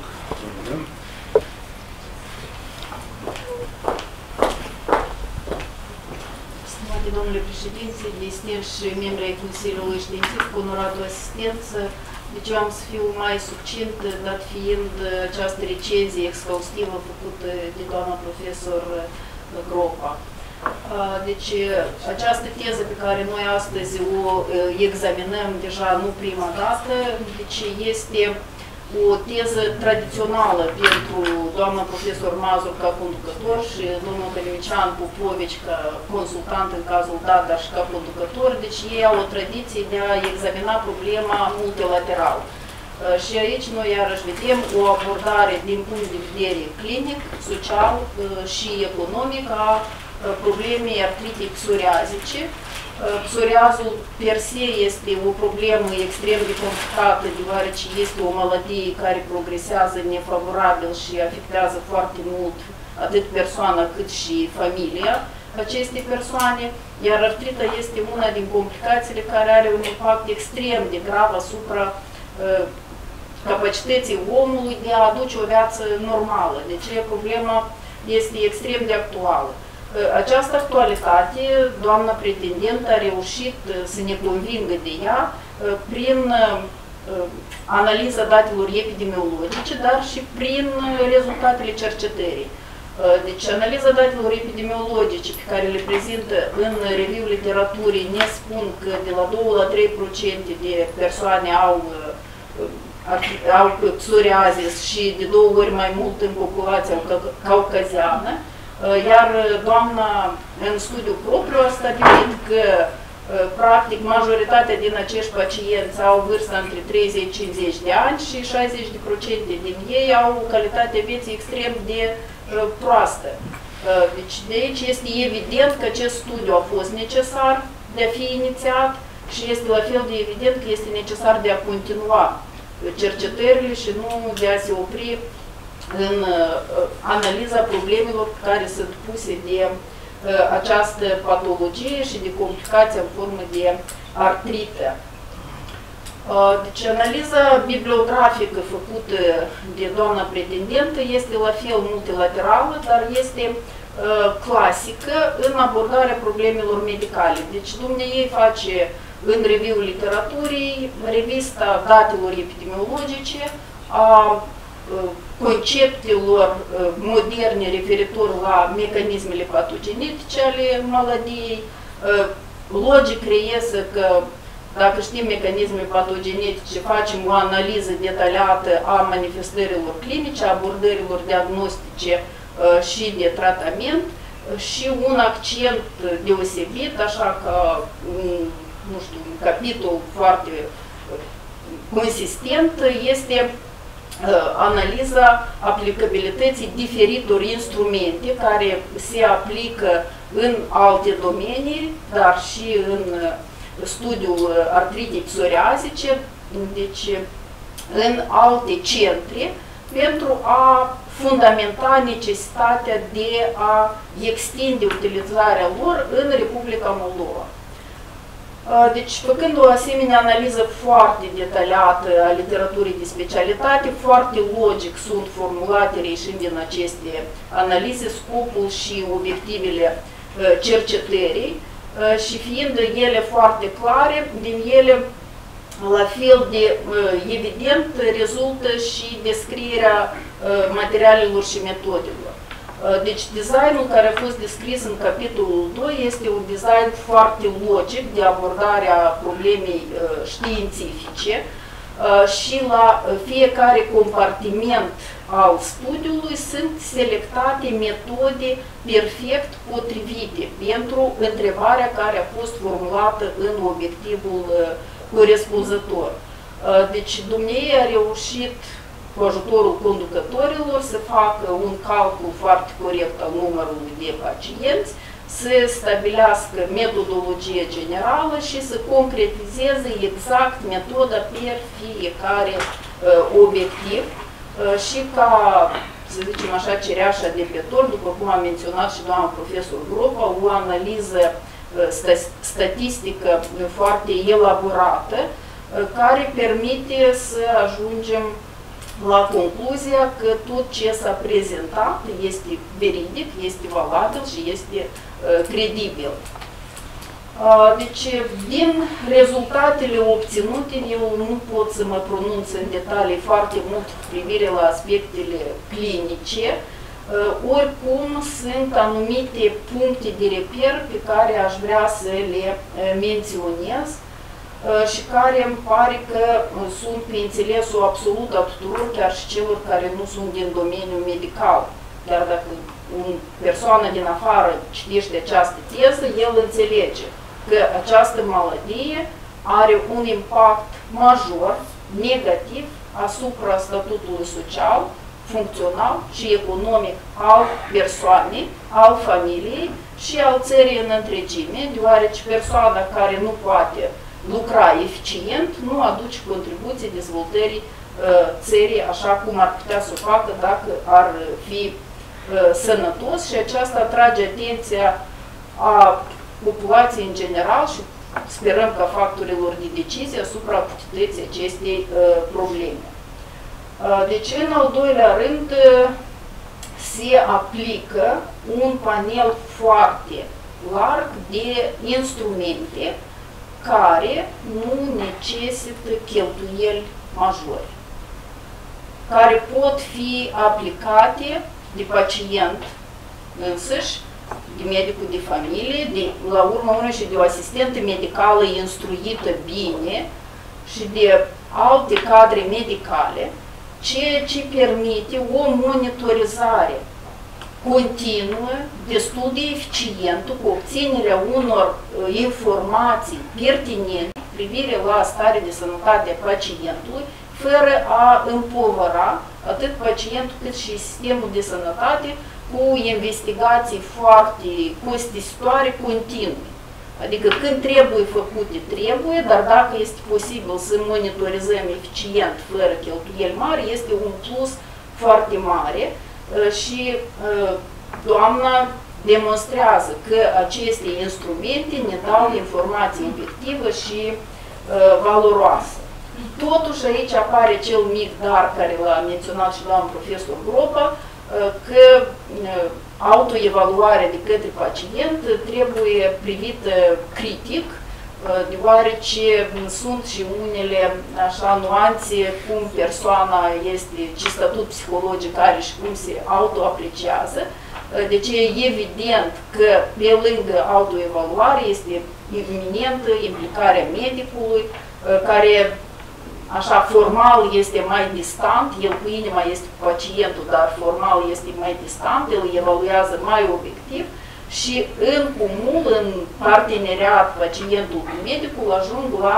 Stimate domnule președinte, distinși membri ai Consiliului Științific, onorată asistență, deci eu am să fiu mai succint, dat fiind această recenzie exhaustivă făcută de doamna profesor Gropa. Deci această teză pe care noi astăzi o examinăm deja nu prima dată, deci este o teză tradițională pentru doamna profesor Mazur ca conducător și domnul Călimician Popovici ca consultant în cazul Dagar și ca conducător, deci ei au o tradiție de a examina problema multilateral. Și aici noi iarăși vedem o abordare din punct de vedere clinic, social și economic a problemei artritei psoriazice. Psoriazul per se este o problemă extrem de complicată, deoarece este o maladie care progresează nefavorabil și afectează foarte mult atât persoana cât și familia acestei persoane, iar artrita este una din complicațiile care are un impact extrem de grav asupra capacității omului de a aduce o viață normală. Deci problema este extrem de actuală. Această actualitate, doamna pretendent a reușit să ne convingă de ea prin analiza datelor epidemiologice, dar și prin rezultatele cercetării. Deci analiza datelor epidemiologice pe care le prezintă în review literaturii ne spun că de la 2 la 3% de persoane au psoriazis și de 2 ori mai mult în populația caucaziană. Iar doamna, în studiul propriu, a stabilit că, practic, majoritatea din acești pacienți au vârsta între 30-50 de ani și 60% din ei au o calitate vieții extrem de proastă. Deci, de aici este evident că acest studiu a fost necesar de a fi inițiat și este la fel de evident că este necesar de a continua cercetările și nu de a se opri în analiza problemelor care sunt puse de această patologie și de complicația în formă de artrită. Deci analiza bibliografică făcută de doamna pretendentă este la fel multilaterală, dar este clasică în abordarea problemelor medicale. Deci dumneavoastră face în review literaturii revista datelor epidemiologice, a conceptelor moderne referitor la mecanismele patogenetice ale maladiei. Logic reiese că dacă știm mecanismele patogenetice, facem o analiză detaliată a manifestărilor clinice, a abordărilor diagnostice și de tratament și un accent deosebit, așa că nu știu, un capitol foarte consistent este analiza aplicabilității diferitor instrumente care se aplică în alte domenii, dar și în studiul artritei psoriazice, deci în alte centre, pentru a fundamenta necesitatea de a extinde utilizarea lor în Republica Moldova. Deci, făcând o asemenea analiză foarte detaliată a literaturii de specialitate, foarte logic sunt formulate reișind din aceste analize scopul și obiectivele cercetării și fiind ele foarte clare, din ele la fel de evident rezultă și descrierea materialelor și metodelor. Deci designul care a fost descris în capitolul 2 este un design foarte logic de abordare a problemei științifice și la fiecare compartiment al studiului sunt selectate metode perfect potrivite pentru întrebarea care a fost formulată în obiectivul corespunzător. Deci dumneavoastră a reușit cu ajutorul conducătorilor să facă un calcul foarte corect al numărului de pacienți, să stabilească metodologie generală și să concretizeze exact metoda per fiecare obiectiv și ca, să zicem așa, cireașa de pe tort, după cum a menționat și doamna profesor Gropa, o analiză statistică foarte elaborată care permite să ajungem la concluzia că tot ce s-a prezentat este veridic, este valabil și este credibil. Deci, din rezultatele obținute, eu nu pot să mă pronunț în detalii foarte mult cu privire la aspectele clinice, oricum sunt anumite puncte de reper pe care aș vrea să le menționez și care îmi pare că sunt pe înțelesul absolut a tuturor, chiar și celor care nu sunt din domeniul medical. Chiar dacă o persoană din afară citește această teză, el înțelege că această maladie are un impact major, negativ, asupra statutului social, funcțional și economic al persoanei, al familiei și al țării în întregime, deoarece persoana care nu poate lucra eficient nu aduce contribuții dezvoltării țării așa cum ar putea să o facă dacă ar fi sănătos, și aceasta atrage atenția a populației în general și sperăm ca factorilor de decizie asupra activității acestei probleme. Deci, în al doilea rând, se aplică un panel foarte larg de instrumente care nu necesită cheltuieli majore, care pot fi aplicate de pacient însăși, de medicul de familie, la urmă și de o asistentă medicală instruită bine și de alte cadre medicale, ceea ce permite o monitorizare continuă, destul de eficientă, cu obținerea unor informații pertinente cu privire la starea de sănătate a pacientului, fără a împovăra atât pacientul cât și sistemul de sănătate cu investigații foarte costisitoare continue. Adică când trebuie făcute, trebuie, dar dacă este posibil să monitorizăm eficient, fără cheltuieli mari, este un plus foarte mare și doamna demonstrează că aceste instrumente ne dau informație obiectivă și valoroasă. Totuși aici apare cel mic dar care l-a menționat și doamna profesor Gropa, că autoevaluarea de către pacient trebuie privită critic, deoarece sunt și unele așa nuanțe cum persoana este, ce statut psihologic are și cum se autoapreciază. Deci e evident că pe lângă autoevaluare este iminentă implicarea medicului, care așa formal este mai distant, el cu inima este cu pacientul, dar formal este mai distant, el evaluează mai obiectiv și în cumul, în parteneriat pacientul cu medicul, ajung la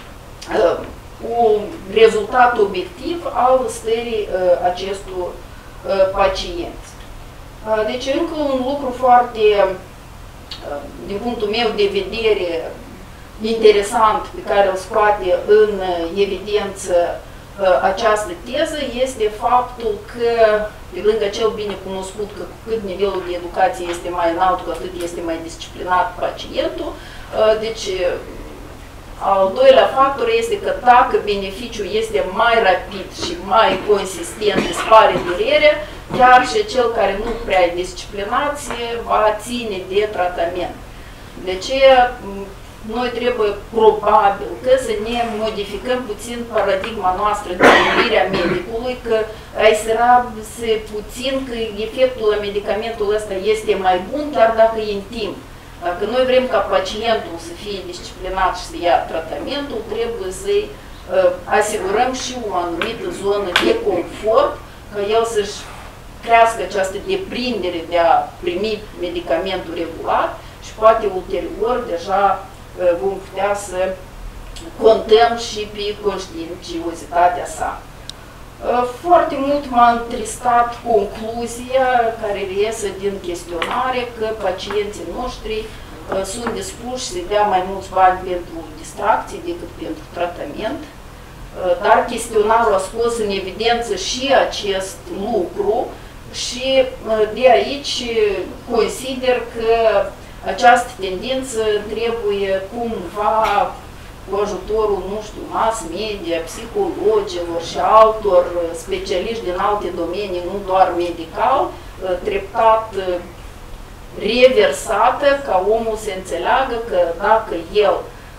un rezultat obiectiv al stării acestor pacienți. Deci încă un lucru foarte, din punctul meu de vedere, interesant pe care îl scoate în evidență această teză este faptul că, pe lângă cel bine cunoscut că cu cât nivelul de educație este mai înalt, cu atât este mai disciplinat pacientul, deci al doilea factor este că dacă beneficiul este mai rapid și mai consistent, dispare durerea, chiar și cel care nu prea e disciplinat se va ține de tratament. De aceea, noi trebuie probabil că să ne modificăm puțin paradigma noastră de gândirea medicului, că ai se puțin că efectul la medicamentul ăsta este mai bun, chiar dacă e în timp. Dacă noi vrem ca pacientul să fie disciplinat și să ia tratamentul, trebuie să-i asigurăm și o anumită zonă de confort, ca el să-și crească această deprindere de a primi medicamentul regulat și poate ulterior deja vom putea să contăm și pe conștiinciozitatea sa. Foarte mult m-a întristat concluzia care reiese din chestionare că pacienții noștri sunt dispuși să dea mai mulți bani pentru distracție decât pentru tratament, dar chestionarul a scos în evidență și acest lucru și de aici consider că această tendință trebuie cumva cu ajutorul, nu știu, mass media, psihologilor și altor specialiști din alte domenii, nu doar medical, treptat reversată ca omul să înțeleagă că dacă el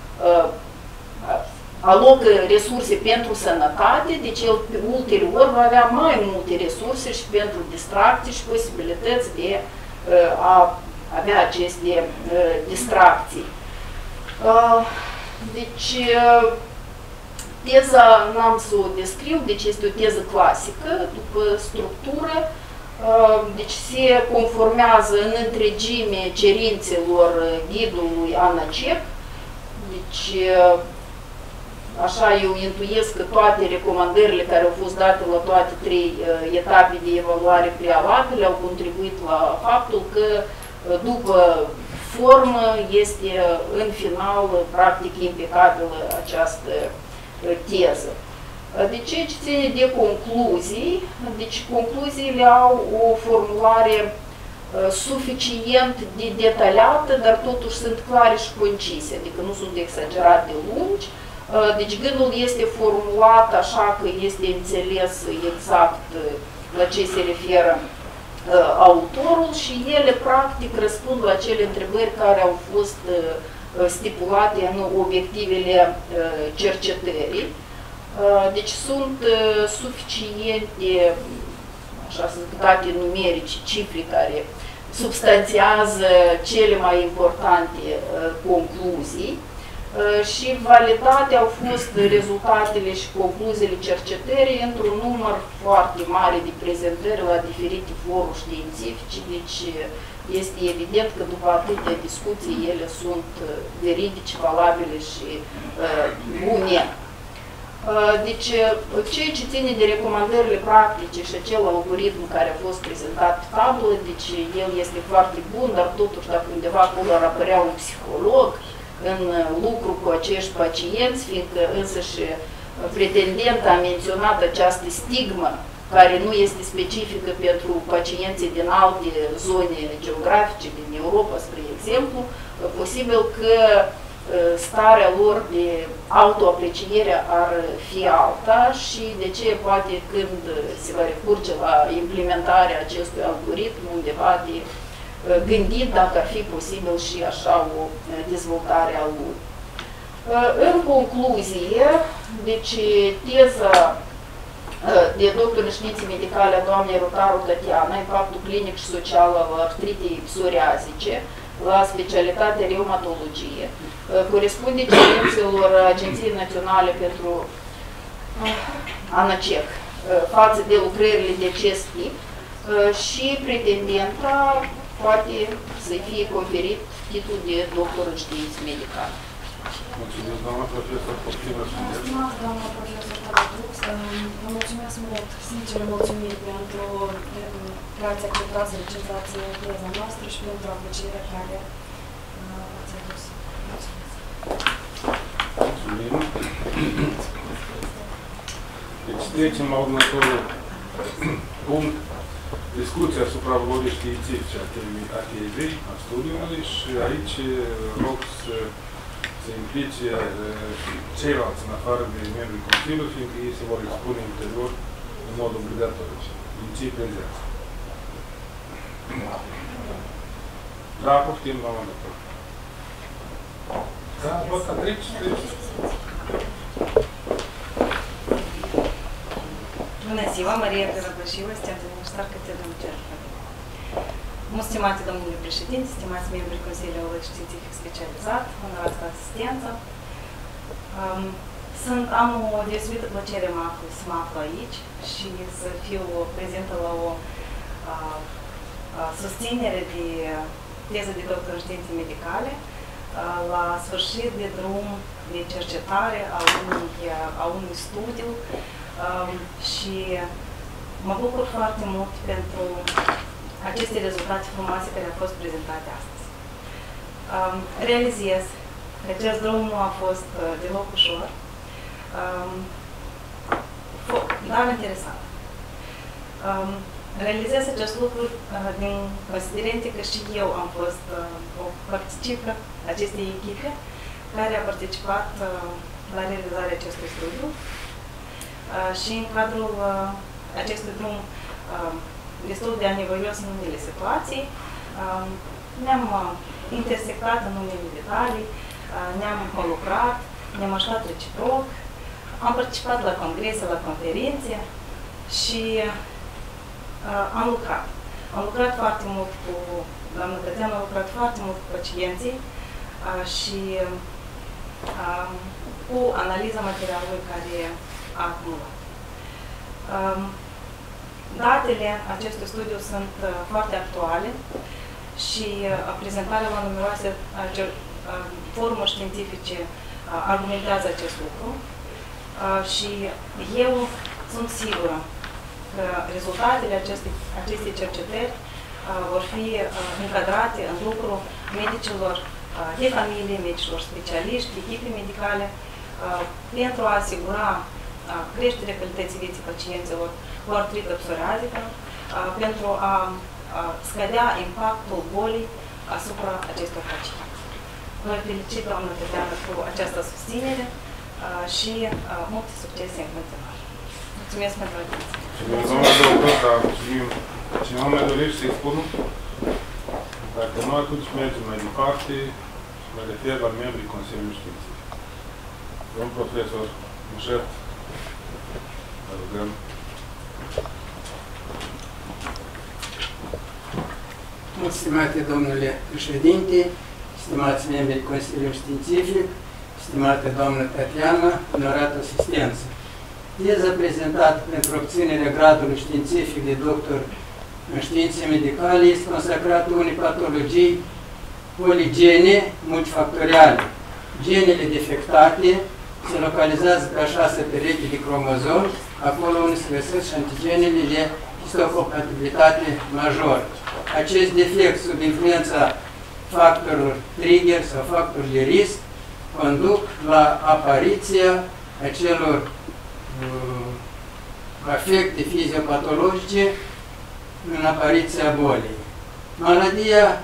alocă resurse pentru sănătate, deci el ulterior va avea mai multe resurse și pentru distracții și posibilități de a avea aceste distracții. Deci, teza n-am să o descriu, deci este o teză clasică, după structură, deci se conformează în întregime cerințelor ghidului ANACEP, deci așa eu intuiesc că toate recomandările care au fost date la toate trei etape de evaluare prealabile au contribuit la faptul că după formă este în final practic impecabilă această teză. De ce ține de concluzii? Deci concluziile au o formulare suficient de detaliată, dar totuși sunt clare și concise, adică nu sunt exagerat de lungi. Deci gândul este formulat așa că este înțeles exact la ce se referă autorul și ele practic răspund la cele întrebări care au fost stipulate în obiectivele cercetării. Deci sunt suficiente, așa să zic, date numerice, cifre care substanțiază cele mai importante concluzii și validate au fost rezultatele și concluziile cercetării într-un număr foarte mare de prezentări la diferite foruri științifice, deci este evident că după atâtea discuții ele sunt veridice, valabile și bune. Deci, ceea ce ține de recomandările practice și acel algoritm care a fost prezentat pe tablă, deci el este foarte bun, dar totuși dacă undeva acolo ar apărea un psiholog în lucru cu acești pacienți, fiindcă însăși pretendenta a menționat această stigmă care nu este specifică pentru pacienții din alte zone geografice, din Europa, spre exemplu, posibil că starea lor de autoapreciere ar fi alta și de ce poate când se va recurge la implementarea acestui algoritm undeva de gândit dacă ar fi posibil și așa o dezvoltare a lui. În concluzie, deci teza de doctor în științe medicale a doamnei Rotaru Tatiana, impactul clinic și social al artritei psoriazice, la specialitatea reumatologie, corespunde cerințelor Agenției Naționale pentru ANACEC față de lucrările de acest tip și pretendenta poate să-i fie conferit titlul de doctor în științe medicale. Mulțumesc, doamna profesor, poftim răspundeți. Mulțumesc, doamna profesor Paradux. Vă mulțumesc mult, sincer mulțumiri pentru grația că ați recentat teza noastră și pentru aprecierea care ați adus. Mulțumim. Deci trecem la următorul punct. Discuția asupra valorii științifice a tezei, a studiului și aici rog să se implice ceilalți în afară de membrii Consiliului, fiindcă ei se vor expune ulterior în mod obligatoriu. Din cei prezenți. Da, poftim, doamna doctor. Da, bă, treci. Bună ziua, Maria Părăbășiu, asistent universitar Catedra Cercă. Stimate domnule președinte, stimați membrii Consiliului Științific Specializat, onorați asistență, am o deosebită plăcere să mă aflu aici și să fiu prezentă la o susținere de teză de doctor în științe medicale la sfârșit de drum de cercetare a unui studiu Și mă bucur foarte mult pentru aceste rezultate frumoase care au fost prezentate astăzi. Realizez că acest drum nu a fost deloc ușor, dar interesant. Realizez acest lucru din considerente că și eu am fost o particică acestei echipe care a participat la realizarea acestui studiu și în cadrul acestui drum destul de anevoios în unele situații ne-am intersectat în unele detalii, ne-am lucrat, ne-am ajutat reciproc, am participat la congrese, la conferințe și am lucrat. Am lucrat foarte mult cu doamna Tatiana, am lucrat foarte mult cu pacienții și cu analiza materialului care a acumulat. Datele acestui studiu sunt foarte actuale și prezentarea la numeroase forumuri științifice argumentează acest lucru și eu sunt sigură că rezultatele acestei cercetări vor fi încadrate în lucru medicilor de familie, medicilor specialiști, echipe medicale, pentru a asigura creșterea calității vieții pacienților cu artrită psoriazică, pentru a scădea impactul bolii asupra acestor pacienți. Vă felicit, doamnă Tatiana, cu această susținere și multe succese în continuare. Mulțumesc pentru atenție. Cineva mai dorește să-i spună? Dacă nu, atunci mergem mai departe și mă refer la membrii Consiliului Științific. Domn profesor Mușet, vă rugăm. Stimate domnule președinte, stimați membrii Consiliului Științific, stimată doamnă Tatiana, onorată asistență. Teza prezentată pentru obținerea gradului științific de doctor în științe medicale este consacrată unei patologii poligene multifactoriale. Genele defectate se localizează pe a 6 perechi de cromozomi, acolo unde se găsesc și antigenele de histocompatibilitate majoră. Acest defect, sub influența factorilor trigger sau factori de risc, conduc la apariția acelor afecte fiziopatologice în apariția bolii. Maladia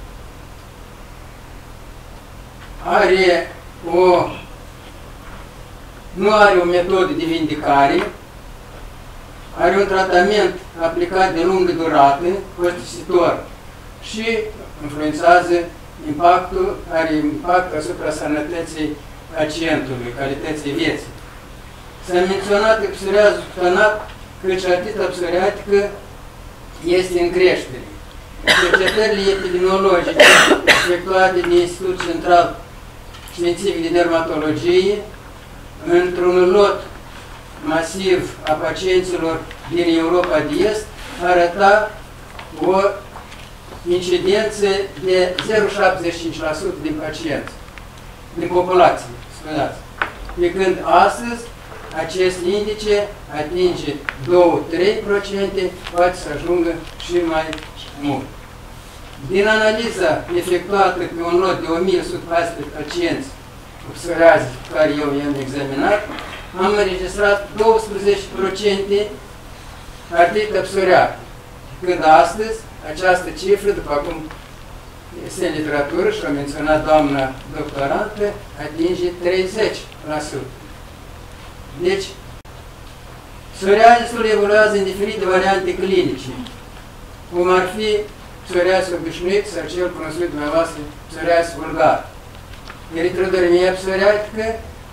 nu are o metodă de vindicare, are un tratament aplicat de lungă durată, costisitor și influențează are impact asupra sănătății pacientului, calității vieții. S-a menționat că psoriazul cutanat, căci artrita psoriatică este în creștere. Cercetările epidemiologice efectuate de Institutul Central Științific de Dermatologie, într-un lot masiv a pacienților din Europa de Est, arăta o incidență de 0,75% din pacienți, din populație, scuzați. Pe când astăzi acest indice atinge 2-3%, poate să ajungă și mai mult. Din analiza efectuată pe un lot de 1114 pacienți cu psoriază pe care eu i-am examinat, am înregistrat 12% artrită psoriacă. Când astăzi, această cifră, după cum este în literatură și a menționat doamna doctorantă, atinge 30%. Deci, psoriazisul evoluează în diferite variante clinice, cum ar fi psoriazis obișnuit sau cel cunoscut dumneavoastră, psoriazis vulgar. Eritrodermia psoriatică,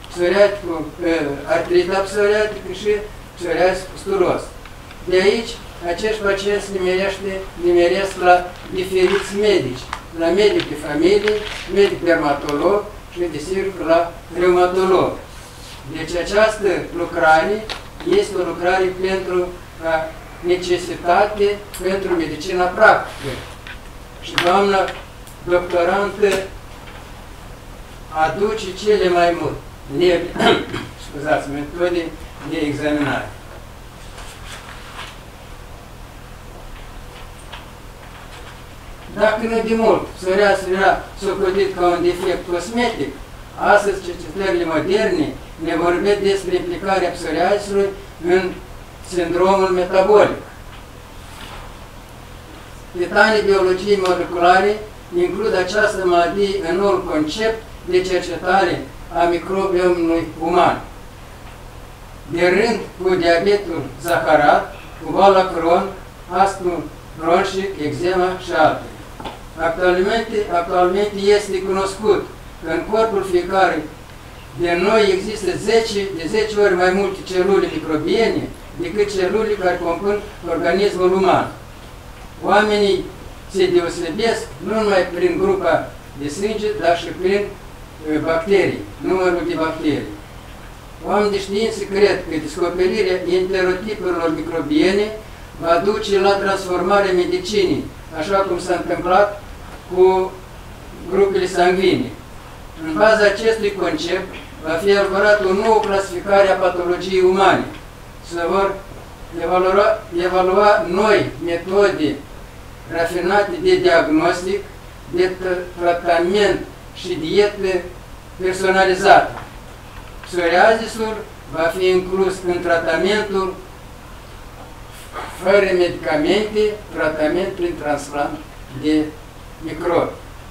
artrita psoriatică și psoriazis pustulos. De aici, acești pacienți nimeresc la diferiți medici, la medic de familie, medic dermatolog și, desigur, la reumatolog. Deci această lucrare este o lucrare pentru necesitate pentru medicina practică. Și doamna doctorantă aduce cele mai multe metode de examinare. Dacă nu de mult psoriazul era socotit ca un defect cosmetic, astăzi cercetările moderne ne vorbesc despre implicarea psoriazului în sindromul metabolic. Titanii biologiei moleculare includ această maladie în noul concept de cercetare a microbiomului uman. De rând cu diabetul zaharat, cu boala Crohn, astmul bronșic, eczema și altele. Actualmente este cunoscut că în corpul fiecare de noi există de 10 ori mai multe celule microbiene decât celule care compun organismul uman. Oamenii se deosebesc nu numai prin grupa de sânge, dar și prin bacterii, numărul de bacterii. Oamenii de știință cred că descoperirea enterotipurilor microbiene va duce la transformarea medicinii, așa cum s-a întâmplat cu grupele sanguine. În baza acestui concept va fi elaborată o nouă clasificare a patologiei umane. Se vor evalua noi metode rafinate de diagnostic, de tratament și dietă personalizată. Psoriazisul va fi inclus în tratamentul fără medicamente, tratament prin transplant de microbi.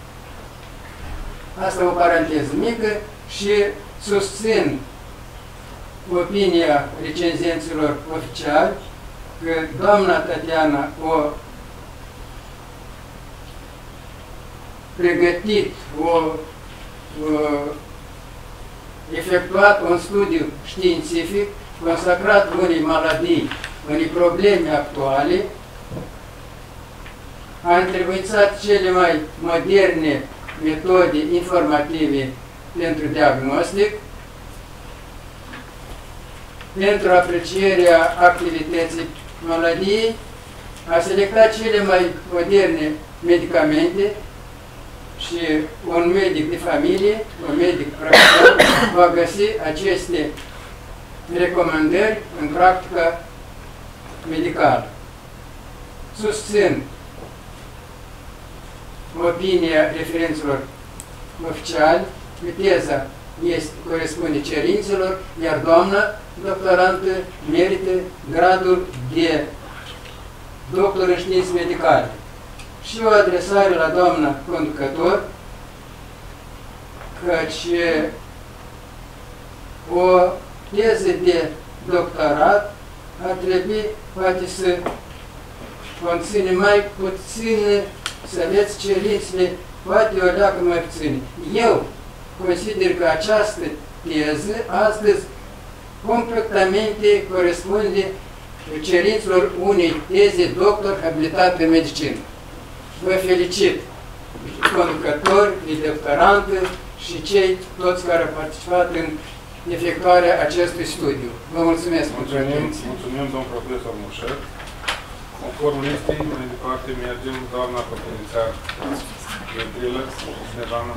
Asta o paranteză mică și susțin opinia recenzenților oficiali că doamna Tatiana a pregătit, efectuat un studiu științific consacrat unei maladii, unei probleme actuale, a întrebuințat cele mai moderne metode informative pentru diagnostic, pentru aprecierea activității maladiei, a selectat cele mai moderne medicamente și un medic de familie, un medic practicant, va găsi aceste recomandări în practica medicală. Susțin opinia referenților oficiali, că teza corespunde cerințelor, iar doamna doctorantă merită gradul de doctor în științe medicale. Și o adresare la doamna conducător, căci o teză de doctorat ar trebui poate să conține mai puține, să aveți cerințele, poate o leacă mai puține. Eu consider că această teză astăzi completamente corespunde cerințelor unei teze doctor abilitat în medicină. Vă felicit, conducători, doctorantă și cei toți care au participat în efectuarea acestui studiu. Vă mulțumesc pentru atenție. Mulțumim, domn profesor Mușer. Conform listei, mai departe mergem doamna Pătănițar Gheorghilă. Doamna.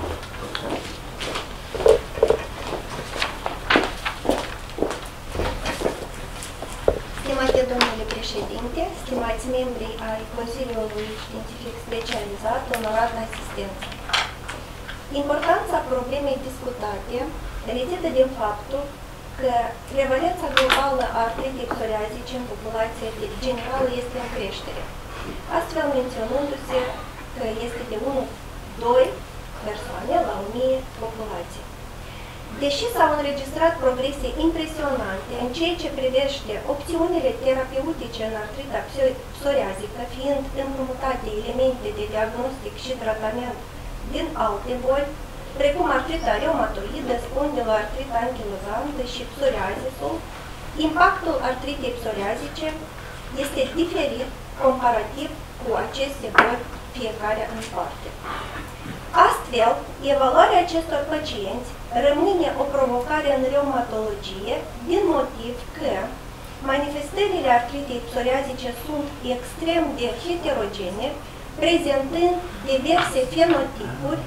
Stimate domnule președinte, stimați membri ai Consiliului Științific Specializat, onorată asistență. Importanța problemei discutate rezidă din faptul că prevalența globală a artritei psoriazice în populația generală este în creștere, astfel menționându-se că este de 1-2 persoane la 1000 populație. Deși s-au înregistrat progrese impresionante în ceea ce privește opțiunile terapeutice în artrita psoriazică, fiind împrumutate elemente de diagnostic și tratament din alte boli, precum artrita reumatoidă, spondiloartrita anchilozantă și psoriazisul, impactul artritei psoriazice este diferit comparativ cu aceste boli fiecare în parte. Astfel, evaluarea acestor pacienți rămâne o provocare în reumatologie din motiv că manifestările artritei psoriazice sunt extrem de heterogene, prezentând diverse fenotipuri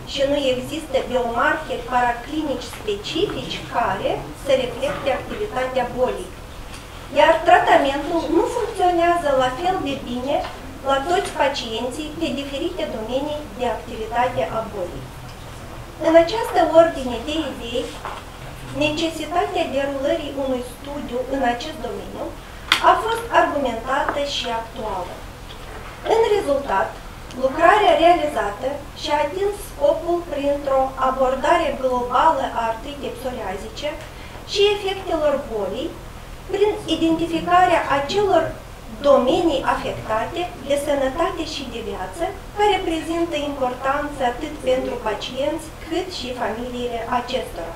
și nu există biomarceri paraclinici specifici care să reflecte activitatea bolii. Iar tratamentul nu funcționează la fel de bine la toți pacienții pe diferite domenii de activitate a bolii. În această ordine de idei, necesitatea derulării unui studiu în acest domeniu a fost argumentată și actuală. În rezultat, lucrarea realizată și-a atins scopul printr-o abordare globală a artritei psoriazice și efectelor bolii, prin identificarea acelor domenii afectate de sănătate și de viață, care prezintă importanță atât pentru pacienți cât și familiile acestora.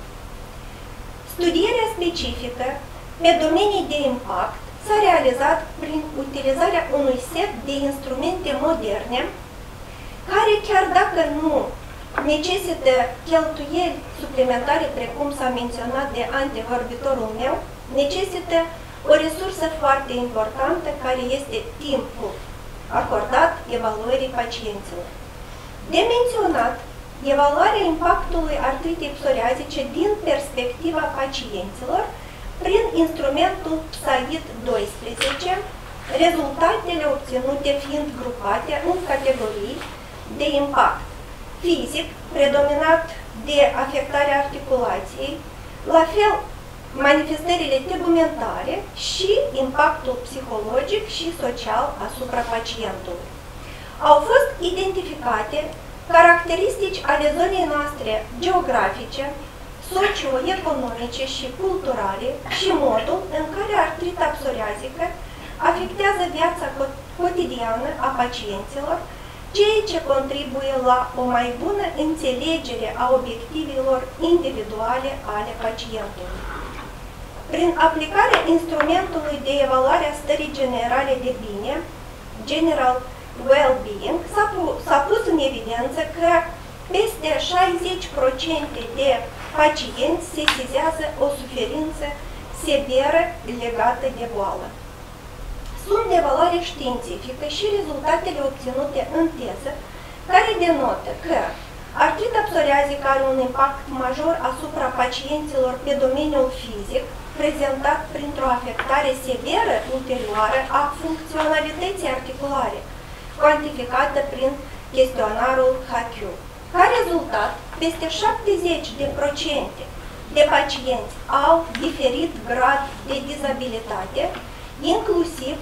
Studierea specifică pe domenii de impact s-a realizat prin utilizarea unui set de instrumente moderne, care chiar dacă nu necesită cheltuieli suplimentare, precum s-a menționat de antevorbitorul meu, necesită o resursă foarte importantă, care este timpul acordat evaluării pacienților. De menționat, evaluarea impactului artritei psoriazice din perspectiva pacienților prin instrumentul PSAID 12, rezultatele obținute fiind grupate în categorii de impact fizic, predominat de afectarea articulației, la fel manifestările tegumentare și impactul psihologic și social asupra pacientului. Au fost identificate caracteristici ale zonei noastre geografice, socioeconomice și culturale și modul în care artrita psoriazică afectează viața cotidiană a pacienților, ceea ce contribuie la o mai bună înțelegere a obiectivelor individuale ale pacientului. Prin aplicarea instrumentului de evaluare a stării generale de bine, General Well-Being, s-a pus în evidență că peste 60% de pacienți sesizează o suferință severă legată de boală. Sunt de valoare științifică și rezultatele obținute în teză, care denotă că artrita psoriazică are un impact major asupra pacienților pe domeniul fizic, prezentat printr-o afectare severă ulterioară a funcționalității articulare, cuantificată prin chestionarul HQ. Ca rezultat, peste 70% de pacienți au diferit grad de dizabilitate, inclusiv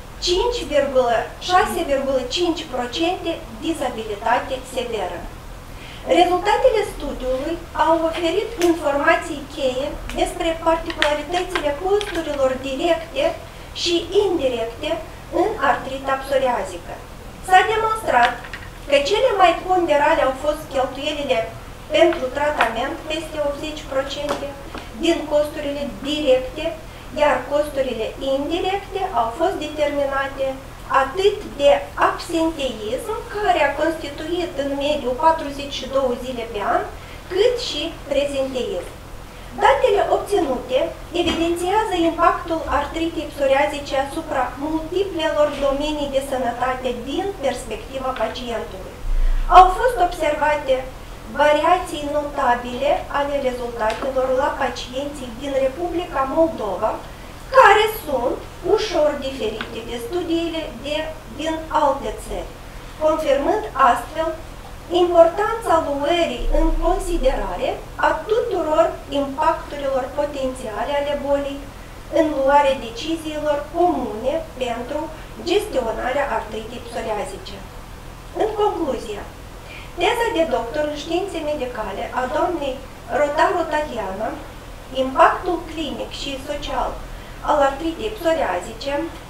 6,5% dizabilitate severă. Rezultatele studiului au oferit informații cheie despre particularitățile costurilor directe și indirecte în artrita psoriazică. S-a demonstrat că cele mai ponderale au fost cheltuielile pentru tratament, peste 80% din costurile directe, iar costurile indirecte au fost determinate atât de absenteism, care a constituit în mediu 42 zile pe an, cât și prezenteism. Datele obținute evidențiază impactul artritei psoriazice asupra multiplelor domenii de sănătate din perspectiva pacientului. Au fost observate variații notabile ale rezultatelor la pacienții din Republica Moldova, care sunt ușor diferite de studiile din alte țări, confirmând astfel importanța luării în considerare a tuturor impacturilor potențiale ale bolii în luarea deciziilor comune pentru gestionarea artritei psoriazice. În concluzie, teza de doctor în științe medicale a doamnei Rotaru Tatiana, impactul clinic și social al artritei psoriazice,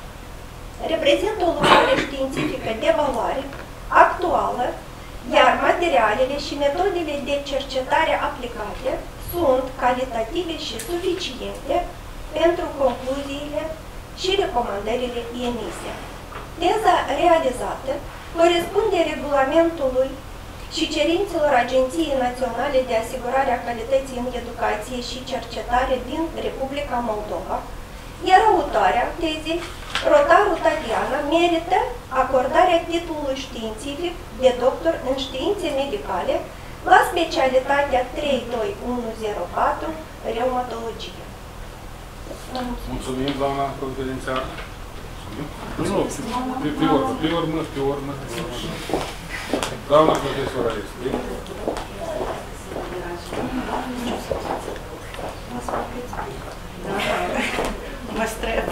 reprezintă o lucrare științifică de valoare actuală, iar materialele și metodele de cercetare aplicate sunt calitative și suficiente pentru concluziile și recomandările emise. Teza realizată corespunde regulamentului și cerințelor Agenției Naționale de Asigurare a Calității în Educație și Cercetare din Republica Moldova, iar autoarea tezei, Rotaru Tatiana, merită acordarea titlului științific de doctor în științe medicale la specialitatea 3214, reumatologie. Mulțumim, doamna confidențiar. Nu, pe urmă. Doamna profesoră este. Mă străb.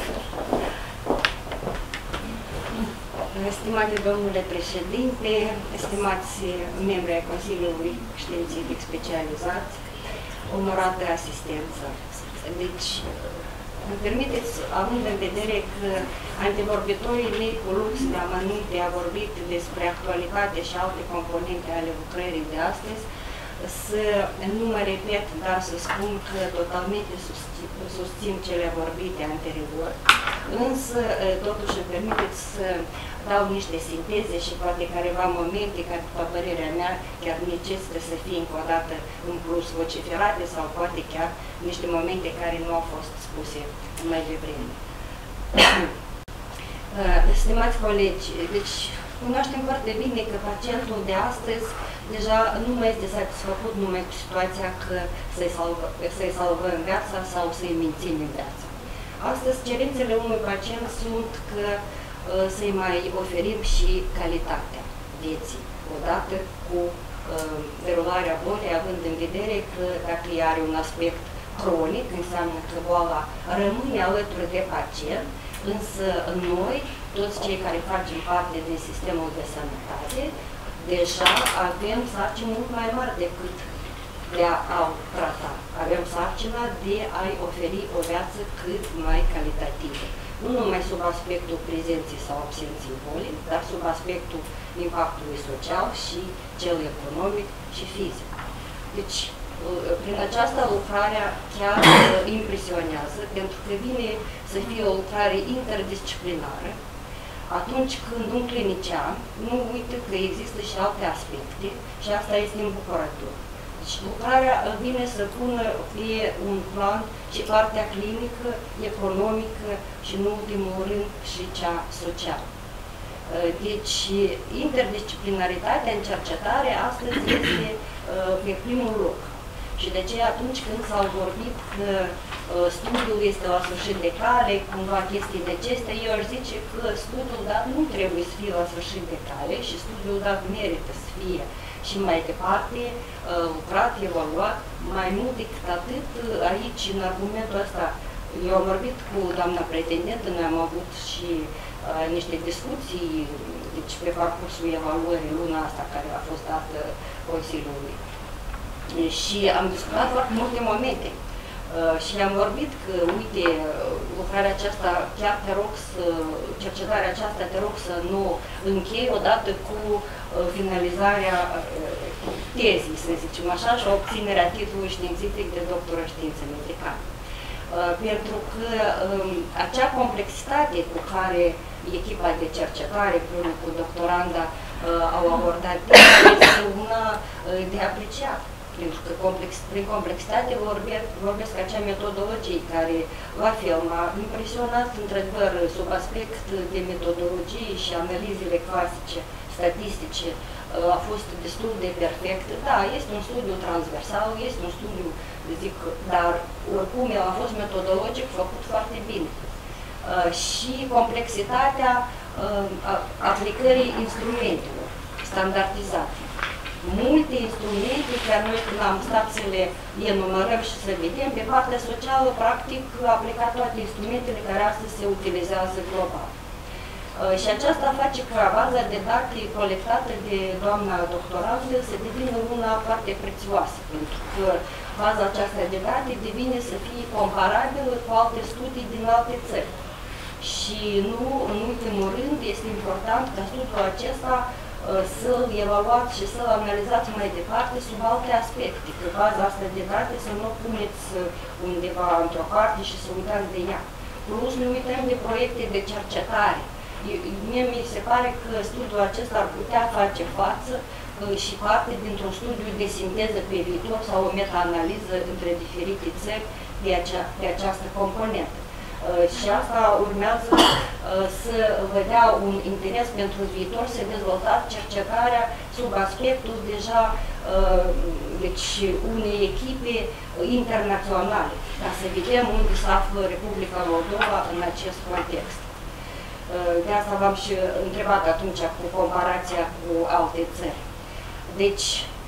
Stimate domnule președinte, stimați membri ai Consiliului Științific Specializat, onorată asistență. Deci, îmi permiteți, având în vedere că antevorbitorii mei cu lux de amănunte a vorbit despre actualitate și alte componente ale lucrării de astăzi, să nu mă repet, dar să spun că totalmente susțin cele vorbite anterior, însă totuși îmi permiteți să dau niște sinteze și poate careva momente care, după părerea mea, chiar necesită să fie încă o dată în plus vociferate sau poate chiar niște momente care nu au fost spuse mai devreme. Stimați colegi, deci cunoaștem foarte bine că pacientul de astăzi deja nu mai este satisfăcut numai cu situația că să-i salvăm viața sau să-i menținem viața. Astăzi cerințele unui pacient sunt că să-i mai oferim și calitatea vieții, odată cu derularea bolii, având în vedere că dacă ea are un aspect cronic, înseamnă că boala rămâne alături de pacient, însă noi, toți cei care facem parte din sistemul de sănătate, deja avem sarcini mult mai mari decât de a-l trata. Avem sarcina de a-i oferi o viață cât mai calitativă. Nu numai sub aspectul prezenței sau absenței bolii, dar sub aspectul impactului social și cel economic și fizic. Deci, prin aceasta lucrarea chiar impresionează, pentru că vine să fie o lucrare interdisciplinară, atunci când un clinician nu uită că există și alte aspecte și asta este îmbucurător. Deci lucrarea vine să pună pe un plan și partea clinică, economică și, în ultimul rând, și cea socială. Deci, interdisciplinaritatea în cercetare astăzi este pe primul loc. Și de ce atunci când s-au vorbit că studiul este la sfârșit de cale, cumva chestii de acestea, eu aș zice că studiul dat nu trebuie să fie la sfârșit de cale și studiul dat merită să fie și mai departe lucrat, evaluat, mai mult decât atât aici, în argumentul ăsta, eu am vorbit cu doamna pretendentă, noi am avut și niște discuții deci, pe parcursul evaluării luna asta care a fost dată Consiliului. Și am discutat foarte multe momente și am vorbit că, uite, lucrarea aceasta, chiar te rog să, cercetarea aceasta te rog să nu închei odată cu finalizarea tezii, să zicem așa, și obținerea titlului științific de doctor în științe medicale. Pentru că acea complexitate cu care echipa de cercetare, împreună cu doctoranda, au abordat este una de apreciat. Pentru că prin complexitate vorbesc acea metodologie care la fel m-a impresionat, într-adevăr, sub aspect de metodologie și analizele clasice, statistice, a fost destul de perfect. Da, este un studiu transversal, este un studiu, zic, dar oricum el a fost metodologic făcut foarte bine. Și complexitatea aplicării instrumentelor standardizate. Multe instrumente, chiar noi când am stat să le enumerăm și să vedem, pe partea socială, practic, a aplicat toate instrumentele care astăzi se utilizează global. Și aceasta face ca baza de date colectată de doamna doctorandă să devină una foarte prețioasă, pentru că baza aceasta de date devine să fie comparabilă cu alte studii din alte țări. Și nu, în ultimul rând, este important ca studiul acesta să-l evaluați și să-l analizați mai departe sub alte aspecte, că baza asta de date să nu o puneți undeva într-o parte și să uitați de ea. Plus, nu uităm de proiecte de cercetare. Mie mi se pare că studiul acesta ar putea face față și parte dintr-un studiu de sinteză pe viitor sau o meta-analiză între diferite țări pe această componentă. Și asta urmează să vedea un interes pentru viitor, să dezvolta cercetarea sub aspectul deja deci unei echipe internaționale, ca să vedem unde se află Republica Moldova în acest context. De asta v-am și întrebat atunci cu comparația cu alte țări. Deci,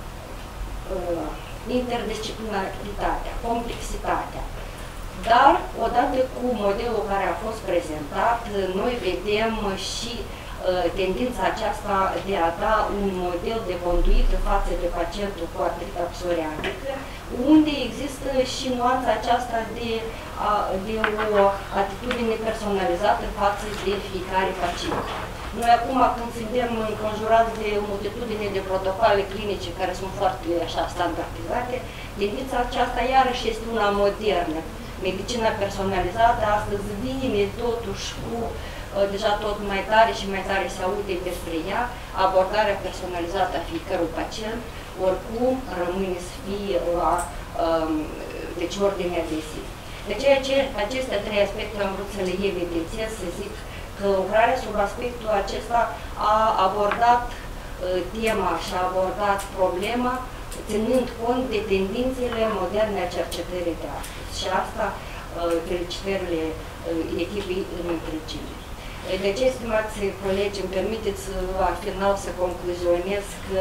interdisciplinaritatea, complexitatea. Dar, odată cu modelul care a fost prezentat, noi vedem și tendința aceasta de a da un model de conduită față de pacientul cu artrită psoriatică, unde există și nuanța aceasta de o atitudine personalizată față de fiecare pacient. Noi acum, când suntem înconjurați de multitudine de protocoale clinice care sunt foarte așa standardizate, tendința aceasta iarăși este una modernă. Medicina personalizată astăzi vine totuși cu deja tot mai tare și mai tare se aude despre ea, abordarea personalizată a fiecărui pacient, oricum rămâne să fie la deci ordinea de zi. De ceea ce aceste trei aspecte am vrut să le evidențiez, să zic că lucrarea sub aspectul acesta a abordat tema și a abordat problema ținând cont de tendințele moderne a cercetării de astăzi. Și asta felicitările echipei în întregime. Deci, stimați colegi, îmi permiteți la final să concluzionez că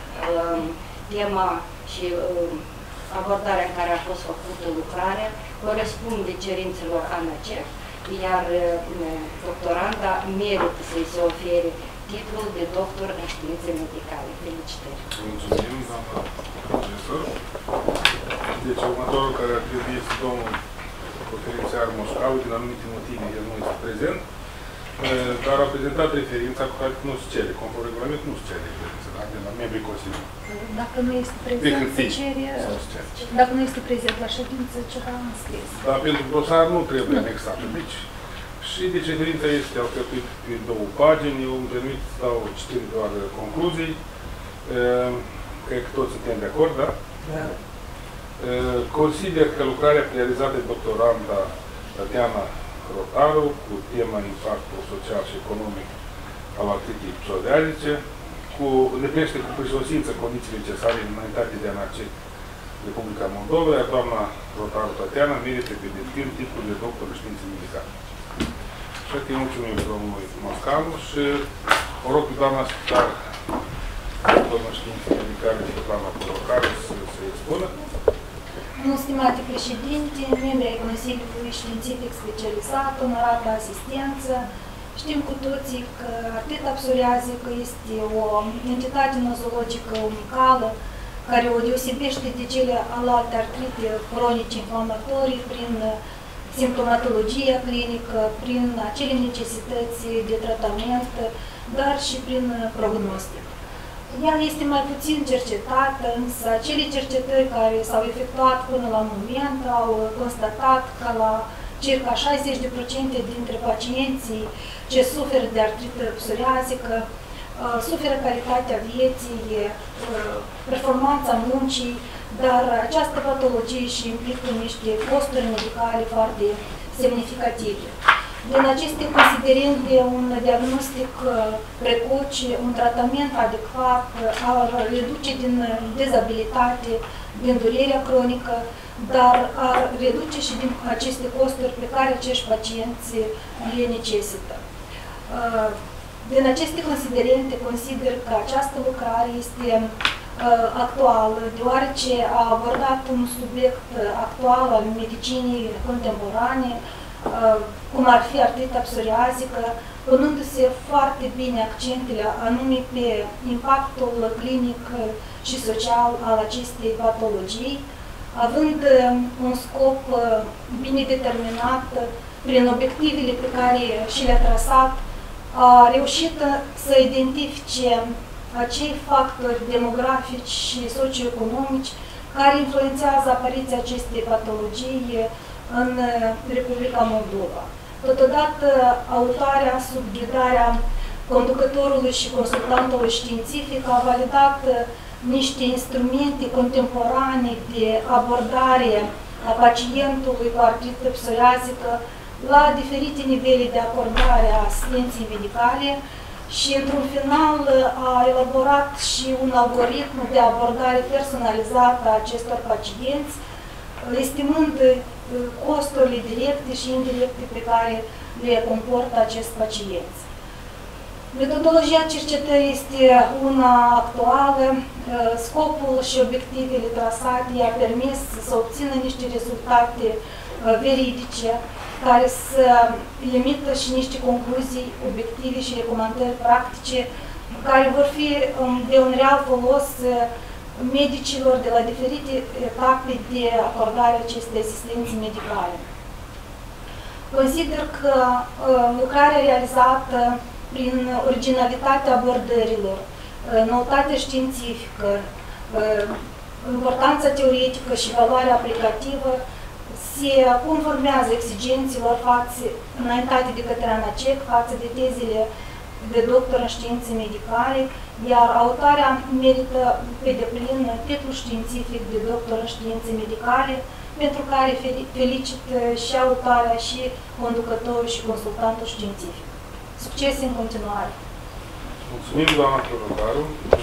tema și abordarea în care a fost făcută lucrarea corespunde cerințelor ANACEF, iar doctoranda merită să-i se ofere titlul de doctor în științe medicale. Felicitări! Mulțumim, doamna profesor. Deci, următorul care ar trebui este domnul conferințiar Moscavu, din anumite motive, el nu este prezent, dar a prezentat referința cu care nu se cere, conform regulament nu se cere referința, da? De la membrii Consiliului. Dacă nu este prezent, se cere, dacă nu este prezent la ședință, ceva înscris. Dar pentru dosar nu trebuie anexată. Deci, și deci referința este alcătuită pe 2 pagini, eu îmi permit să dau citire doar concluzii. Cred că toți suntem de acord, da? Da. Consider că lucrarea realizată de doctoranda Tatiana Rotaru cu tema impactul social și economic al artritei psoriazice îndeplinește cu prisosință condițiile necesare în înaintate de ANACEF Republica Moldova, iar doamna Rotaru Tatiana merită pe deplin titlul de doctor în științe medicale. Și că îi mulțumim domnului Moscavu și o rog pe doamna secretar doctor în științe medicale și doamna Rotaru să se expună. Stimate președinte, membri ai Consiliului Științific Specializat, onorată asistență, știm cu toții că artrita psoriazică este o entitate nosologică unicală care o deosebește de cele alte artrite cronice inflamatorii prin simptomatologia clinică, prin acele necesități de tratament, dar și prin prognostic. Ea este mai puțin cercetată, însă acele cercetări care s-au efectuat până la moment au constatat că la circa 60% dintre pacienții ce suferă de artrită psoriazică suferă calitatea vieții, performanța muncii, dar această patologie și implică niște costuri medicale foarte semnificative. Din aceste considerente, un diagnostic precoce, un tratament adecvat ar reduce din dezabilitate, din durerea cronică, dar ar reduce și din aceste costuri pe care acești pacienți le necesită. Din aceste considerente, consider că această lucrare este actuală, deoarece a abordat un subiect actual al medicinii contemporane, cum ar fi artrita psoriazică, punându-se foarte bine accentele anume pe impactul clinic și social al acestei patologii, având un scop bine determinat prin obiectivele pe care și le-a trasat, a reușit să identifice acei factori demografici și socioeconomici care influențează apariția acestei patologii în Republica Moldova. Totodată, autoarea sub ghidarea conducătorului și consultantului științific a validat niște instrumente contemporane de abordare a pacientului cu artrită psoriazică la diferite nivele de acordare a asistenței medicale și, într-un final, a elaborat și un algoritm de abordare personalizată a acestor pacienți, estimând costurile directe și indirecte pe care le comportă acest pacienți. Metodologia cercetării este una actuală, scopul și obiectivele trasate i-a permis să obțină niște rezultate veridice, care să limită și niște concluzii obiective și recomandări practice, care vor fi de un real folos medicilor de la diferite etape de acordare acestei asistențe medicale. Consider că lucrarea realizată prin originalitatea abordărilor, noutatea științifică, importanța teoretică și valoarea aplicativă se conformează exigențelor înaintate de către ANACEC față de tezele de doctor în științe medicale, iar autoarea merită pe deplin titlul științific de doctor în științe medicale, pentru care felicit și autoarea și conducătorul și consultantul științific. Succes în continuare! Mulțumim, doamna Corotaru.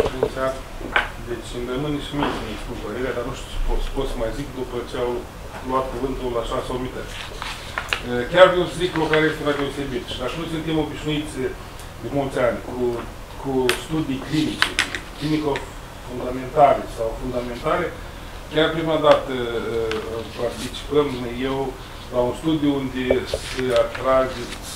Deci îmi rămâne și mie să-mi spun părerea, dar nu știu ce pot să mai zic după ce au luat cuvântul așa sau omite. Chiar vreau să zic lucrarea este una deosebit. Și dacă nu suntem obișnuiți de mulți ani cu studii clinice, clinico-fundamentale sau fundamentale, chiar prima dată participăm eu la un studiu unde se atrage,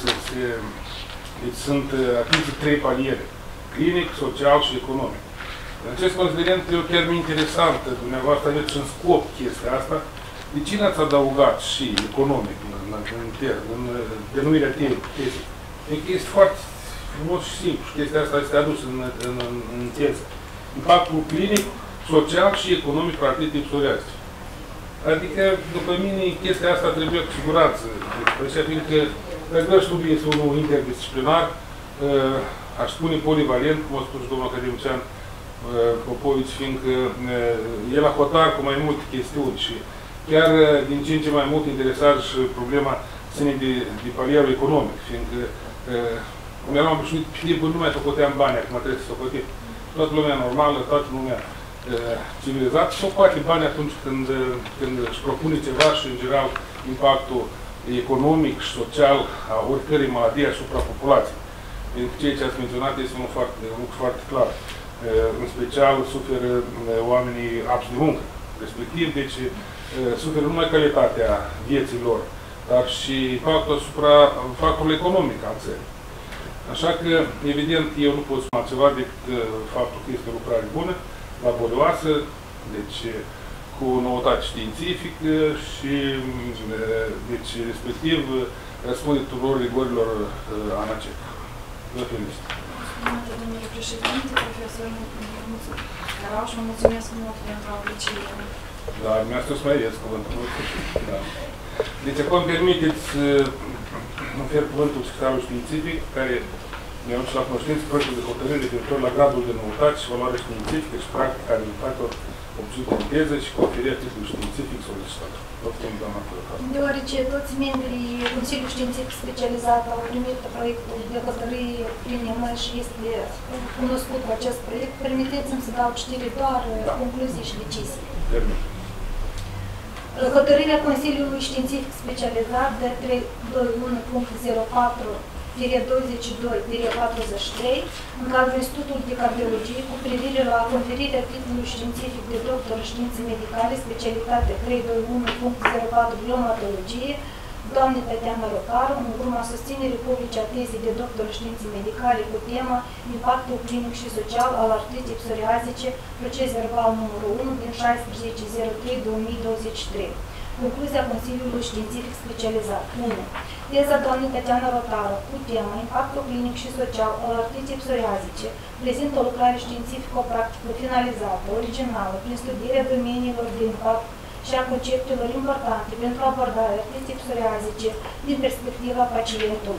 deci sunt atinse 3 paliere: clinic, social și economic. În acest considerent, eu chiar mi-e interesant, dumneavoastră aveți în scop chestia asta, de ce n-ați adăugat și economic în denumirea chestii? Pentru că este foarte frumos și simplu și chestia asta este adusă în teză. Impactul clinic, social și economic al artritei psoriazice. Adică, după mine, chestia asta trebuie cu siguranță. Pentru că dacă studiul este unul interdisciplinar, aș spune polivalent, cum a spus domnul academician Popovici, fiindcă el a hotar cu mai multe chestiuni și chiar din ce în ce mai mult interesează și problema ține de palierul economic, fiindcă cum eram obișnuit pe timpul nu mai socoteam bani, acum trebuie să socotim. Toată lumea normală, toată lumea civilizată socoate bani atunci când își propune ceva și, în general, impactul economic și social a oricărei maladii asupra populației. Pentru că ceea ce ați menționat este un lucru foarte clar. În special suferă oamenii apți de muncă. Respectiv, deci, suferă numai calitatea vieții lor, dar și impactul asupra factorului economic al țării. Așa că, evident, eu nu pot spune altceva decât faptul că este o lucrare bună, laborioasă, deci cu noutate științifică și, deci, respectiv, răspunde tuturor rigorilor ANACEC. Vă felicit. Stimate domnule președinte, profesor Carau, și vă mulțumesc mult pentru apreciere. Da, mi-a spus mai ies cuvântul. Da. Deci, acum permiteți să ofer cuvântul secretarului științific, care mi-a adus la cunoștință proiectul de hotărâre referitor la gradul de noutate și valoare științifică și practică a rezultatelor obținute în teză și conferirea titlului științific solicitat. Deoarece toți membrii Consiliului Științific Specializat au primit proiectul de hotărâre prin EMA și este cunoscut cu acest proiect, permiteți-mi să dau citire doar concluzii și decizii. Hotărârea Consiliului Științific Specializat de 321.04-22-43 în cadrul Institutului de Cardiologie cu privire la conferirea titlului științific de doctor în științe medicale, specialitate 321.04 reumatologie, doamne Tatiana Rotaru, în urma susținerii publice a tezei de doctor în științe medicale cu tema Impactul clinic și social al artritei psoriazice, proces verbal numărul 1 din 16.03.2023. Concluzia Consiliului Științific Specializat. 1. Teza doamnei Tatiana Rotaru cu tema Impactul clinic și social al artritei psoriazice prezintă o lucrare științifico-practică finalizată, originală, prin studierea domeniilor de impact și a conceptelor importante pentru abordarea artritei psoriazice din perspectiva pacientului.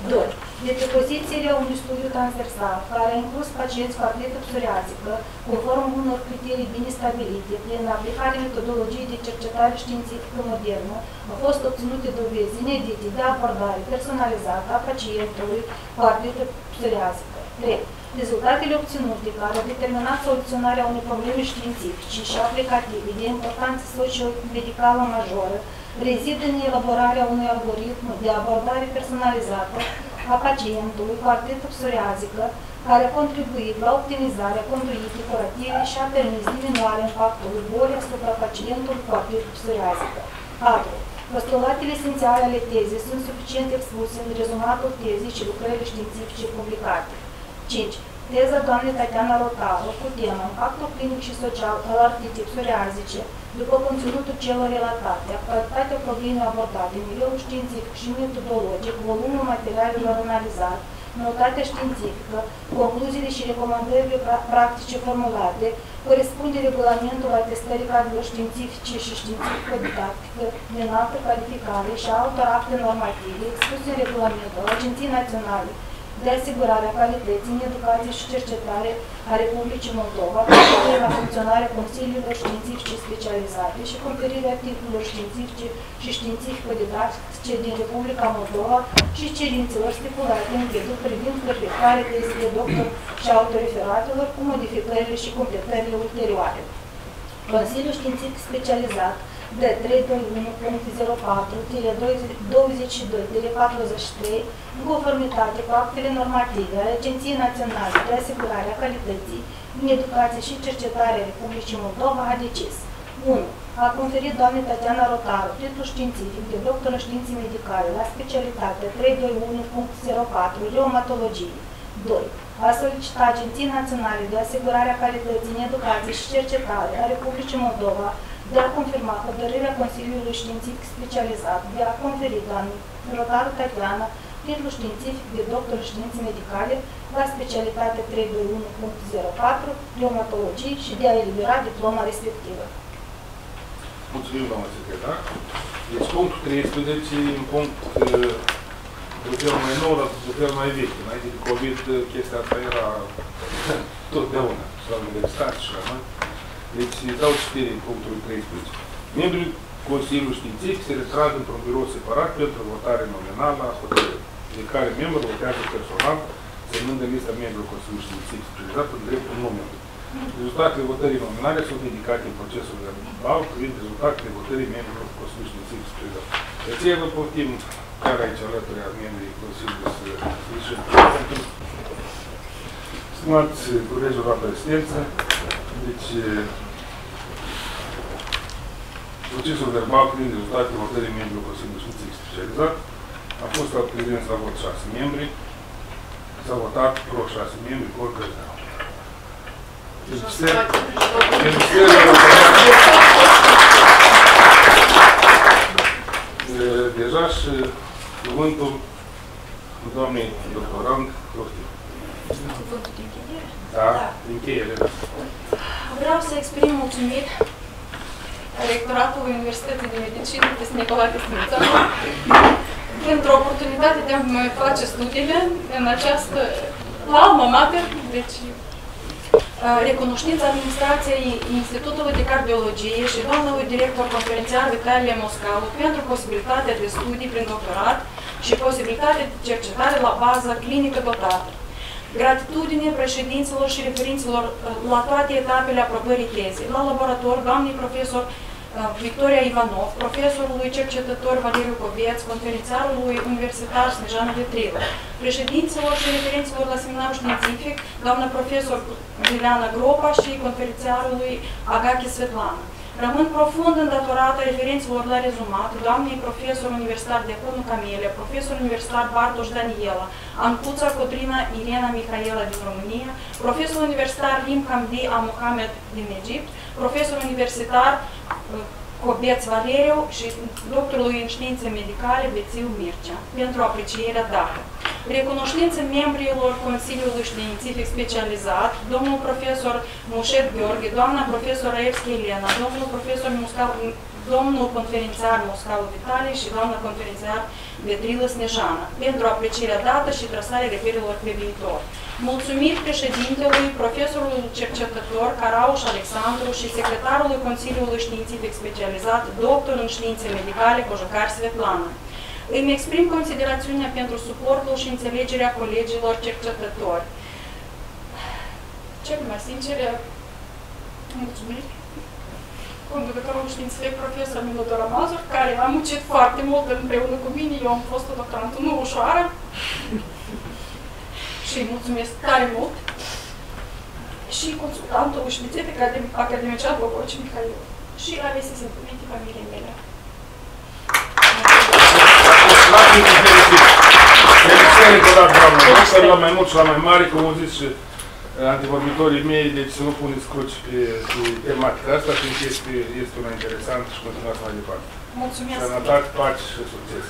2. Despre pozițiile unui studiu transversal, care a inclus pacienți cu artrită psoriazică, conform unor criterii bine stabilite, prin aplicarea metodologiei de cercetare științifică modernă, au fost obținute dovezi inedite de abordare personalizată a pacientului cu artrită psoriazică. 3. Rezultatele obținute, care au determinat soluționarea unei probleme științifice și aplicative de importanță socio-medicală majoră, rezid în elaborarea unui algoritm de abordare personalizată a pacientului cu artrită psoriazică, care a contribuit la optimizarea conduitei curative și a permis diminuarea impactului bolii asupra pacientului cu artrită psoriazică. 4. Postulatele esențiale ale tezei sunt suficient expuse în rezumatul tezei și lucrările științifice publicate. 5. Teza doamnei Tatiana Rotaru cu tema Impactul clinic și social al artritei psoriazice, după conținutul celor relatate, actualitatea problemei abordate, nivelul științific și metodologic, volumul materialelor analizat, notatea științifică, concluziile și recomandările practice formulate, corespunde regulamentul atestării cadrelor științifice și științifico-didactică de înaltă calificare și altor acte normative expuse în regulamentul Agenției Naționale de asigurare a calității în educație și cercetare a Republicii Moldova, conferirea la funcționarea consiliilor științifice specializate și conferirea titlurilor științifice și științifico-didactice din Republica Moldova și cerințelor stipulate în vedul privind perfectarea tezei de doctor și autoreferatelor cu modificările și completările ulterioare. Consiliul Științific Specializat de 321.04-22-43, în conformitate cu actele normative ale Agenției Naționale de Asigurare a Calității în Educație și Cercetare a Republicii Moldova, a decis 1. A conferit doamnei Tatiana Rotaru titlul științific de doctor în științe medicale la specialitatea 321.04 reumatologie. 2. A solicitat Agenției Naționale de Asigurare a Calității în Educație și Cercetare a Republicii Moldova de a confirma hotărârea Consiliului Științific Specializat de a conferi doamnei Rotaru Tatiana titlul științific de doctor în științe medicale la specialitatea 321.04 reumatologie și de a elibera diploma respectivă. Mulțumim, doamna secretar. Deci punctul 13 e un punct de fel mai nou, dar de fel mai vechi. Înainte de COVID, chestia asta era totdeauna, sau în universitate și la noi. Deci dau citire în punctul 13. Membrii Consiliului Științific se retrag într-un birou separat pentru votare nominală a hotărârii, de care membru votează personal, semnând în lista membrilor Consiliului Științific specializat în dreptul numelui. Rezultatele votării nominale sunt indicate în procesul verbal privind rezultatele votării membrilor Consiliului Științific specializat. De aceea vă poftim chiar aici alături a membrii Consiliului Științific. Stimați colegi, onorată asistență, deci procesul verbal privind rezultatele votării membrilor Consiliului Științific specializat a fost prezent la vot 6 membri, s-a votat pro 6 membri, cu oricări. Deja și cuvântul doamnei doctorand Rohtiu. Cuvântul de încheiere? Da, de încheiere, da. Vreau să exprim mulțumiri Rectoratului Universității de Medicină Peste Nicolae Stânițanu pentru oportunitatea de a mai face studiile în această alma mater, deci recunoștința administrației Institutului de Cardiologie și doamnului director conferențiar Vitalie Moscalu pentru posibilitatea de studii prin doctorat și posibilitatea de cercetare la bază clinică dotată. Gratitudine președinților și referinților la toate etapele aprobării tezei, la laborator, doamnei profesor Victoria Ivanov, profesorului cercetător Valeriu Coveț, conferențiarului universitar Snejana Vetrilă, președinților și referinților la seminarul științific, doamna profesor Iuliana Gropa și conferențiarului Agache Svetlana. Rămân profund îndatorată referinților la rezumat, doamnei profesor universitar Diaconu Camelia, profesor universitar Bartoș Daniela, Ancuța Codrina Irena Mihaela din România, profesor universitar Rim Hamdi Mohamed din Egipt, profesor universitar Cobeț Valeriu și doctorului în științe medicale Bețiu Mircea, pentru aprecierea dată. Recunoștință membrilor Consiliului Științific Specializat, domnul profesor Mușet Gheorghe, doamna profesor Evski Elena, domnul conferențiar Muscalu Vitalie și doamna conferențiar Vetrilă Snežana, pentru aprecierea dată și trasarea reperilor pe viitor. Mulțumiri președintelui, profesorului cercetător Carauș Alexandru și secretarului Consiliului Științific Specializat, doctor în științe medicale Cojocar Svetlana. Îmi exprim considerațiunea pentru suportul și înțelegerea colegilor cercetători. Cel mai sincere, mulțumiri conducătorul științific profesor Milodora Mazur, care a muncit foarte mult împreună cu mine, eu am fost o doctorantă nu ușoară și îi mulțumesc tare mult, și consultantul științific academician Bogoci Mihail și la reprezentanții familiei mele. Felicitări încă o dată, doamnă doctor, la mai mult și la mai mare, cum au zis și antivorbitorii mei, deci să nu puneți cruci pe tematica asta, fiindcă este una interesantă și continuați mai departe. Mulțumesc! Sănătate, pace și succes!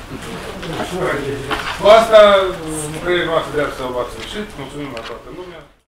Cu asta, lucrările noastre de astăzi au luat sfârșit. Mulțumim la toată lumea!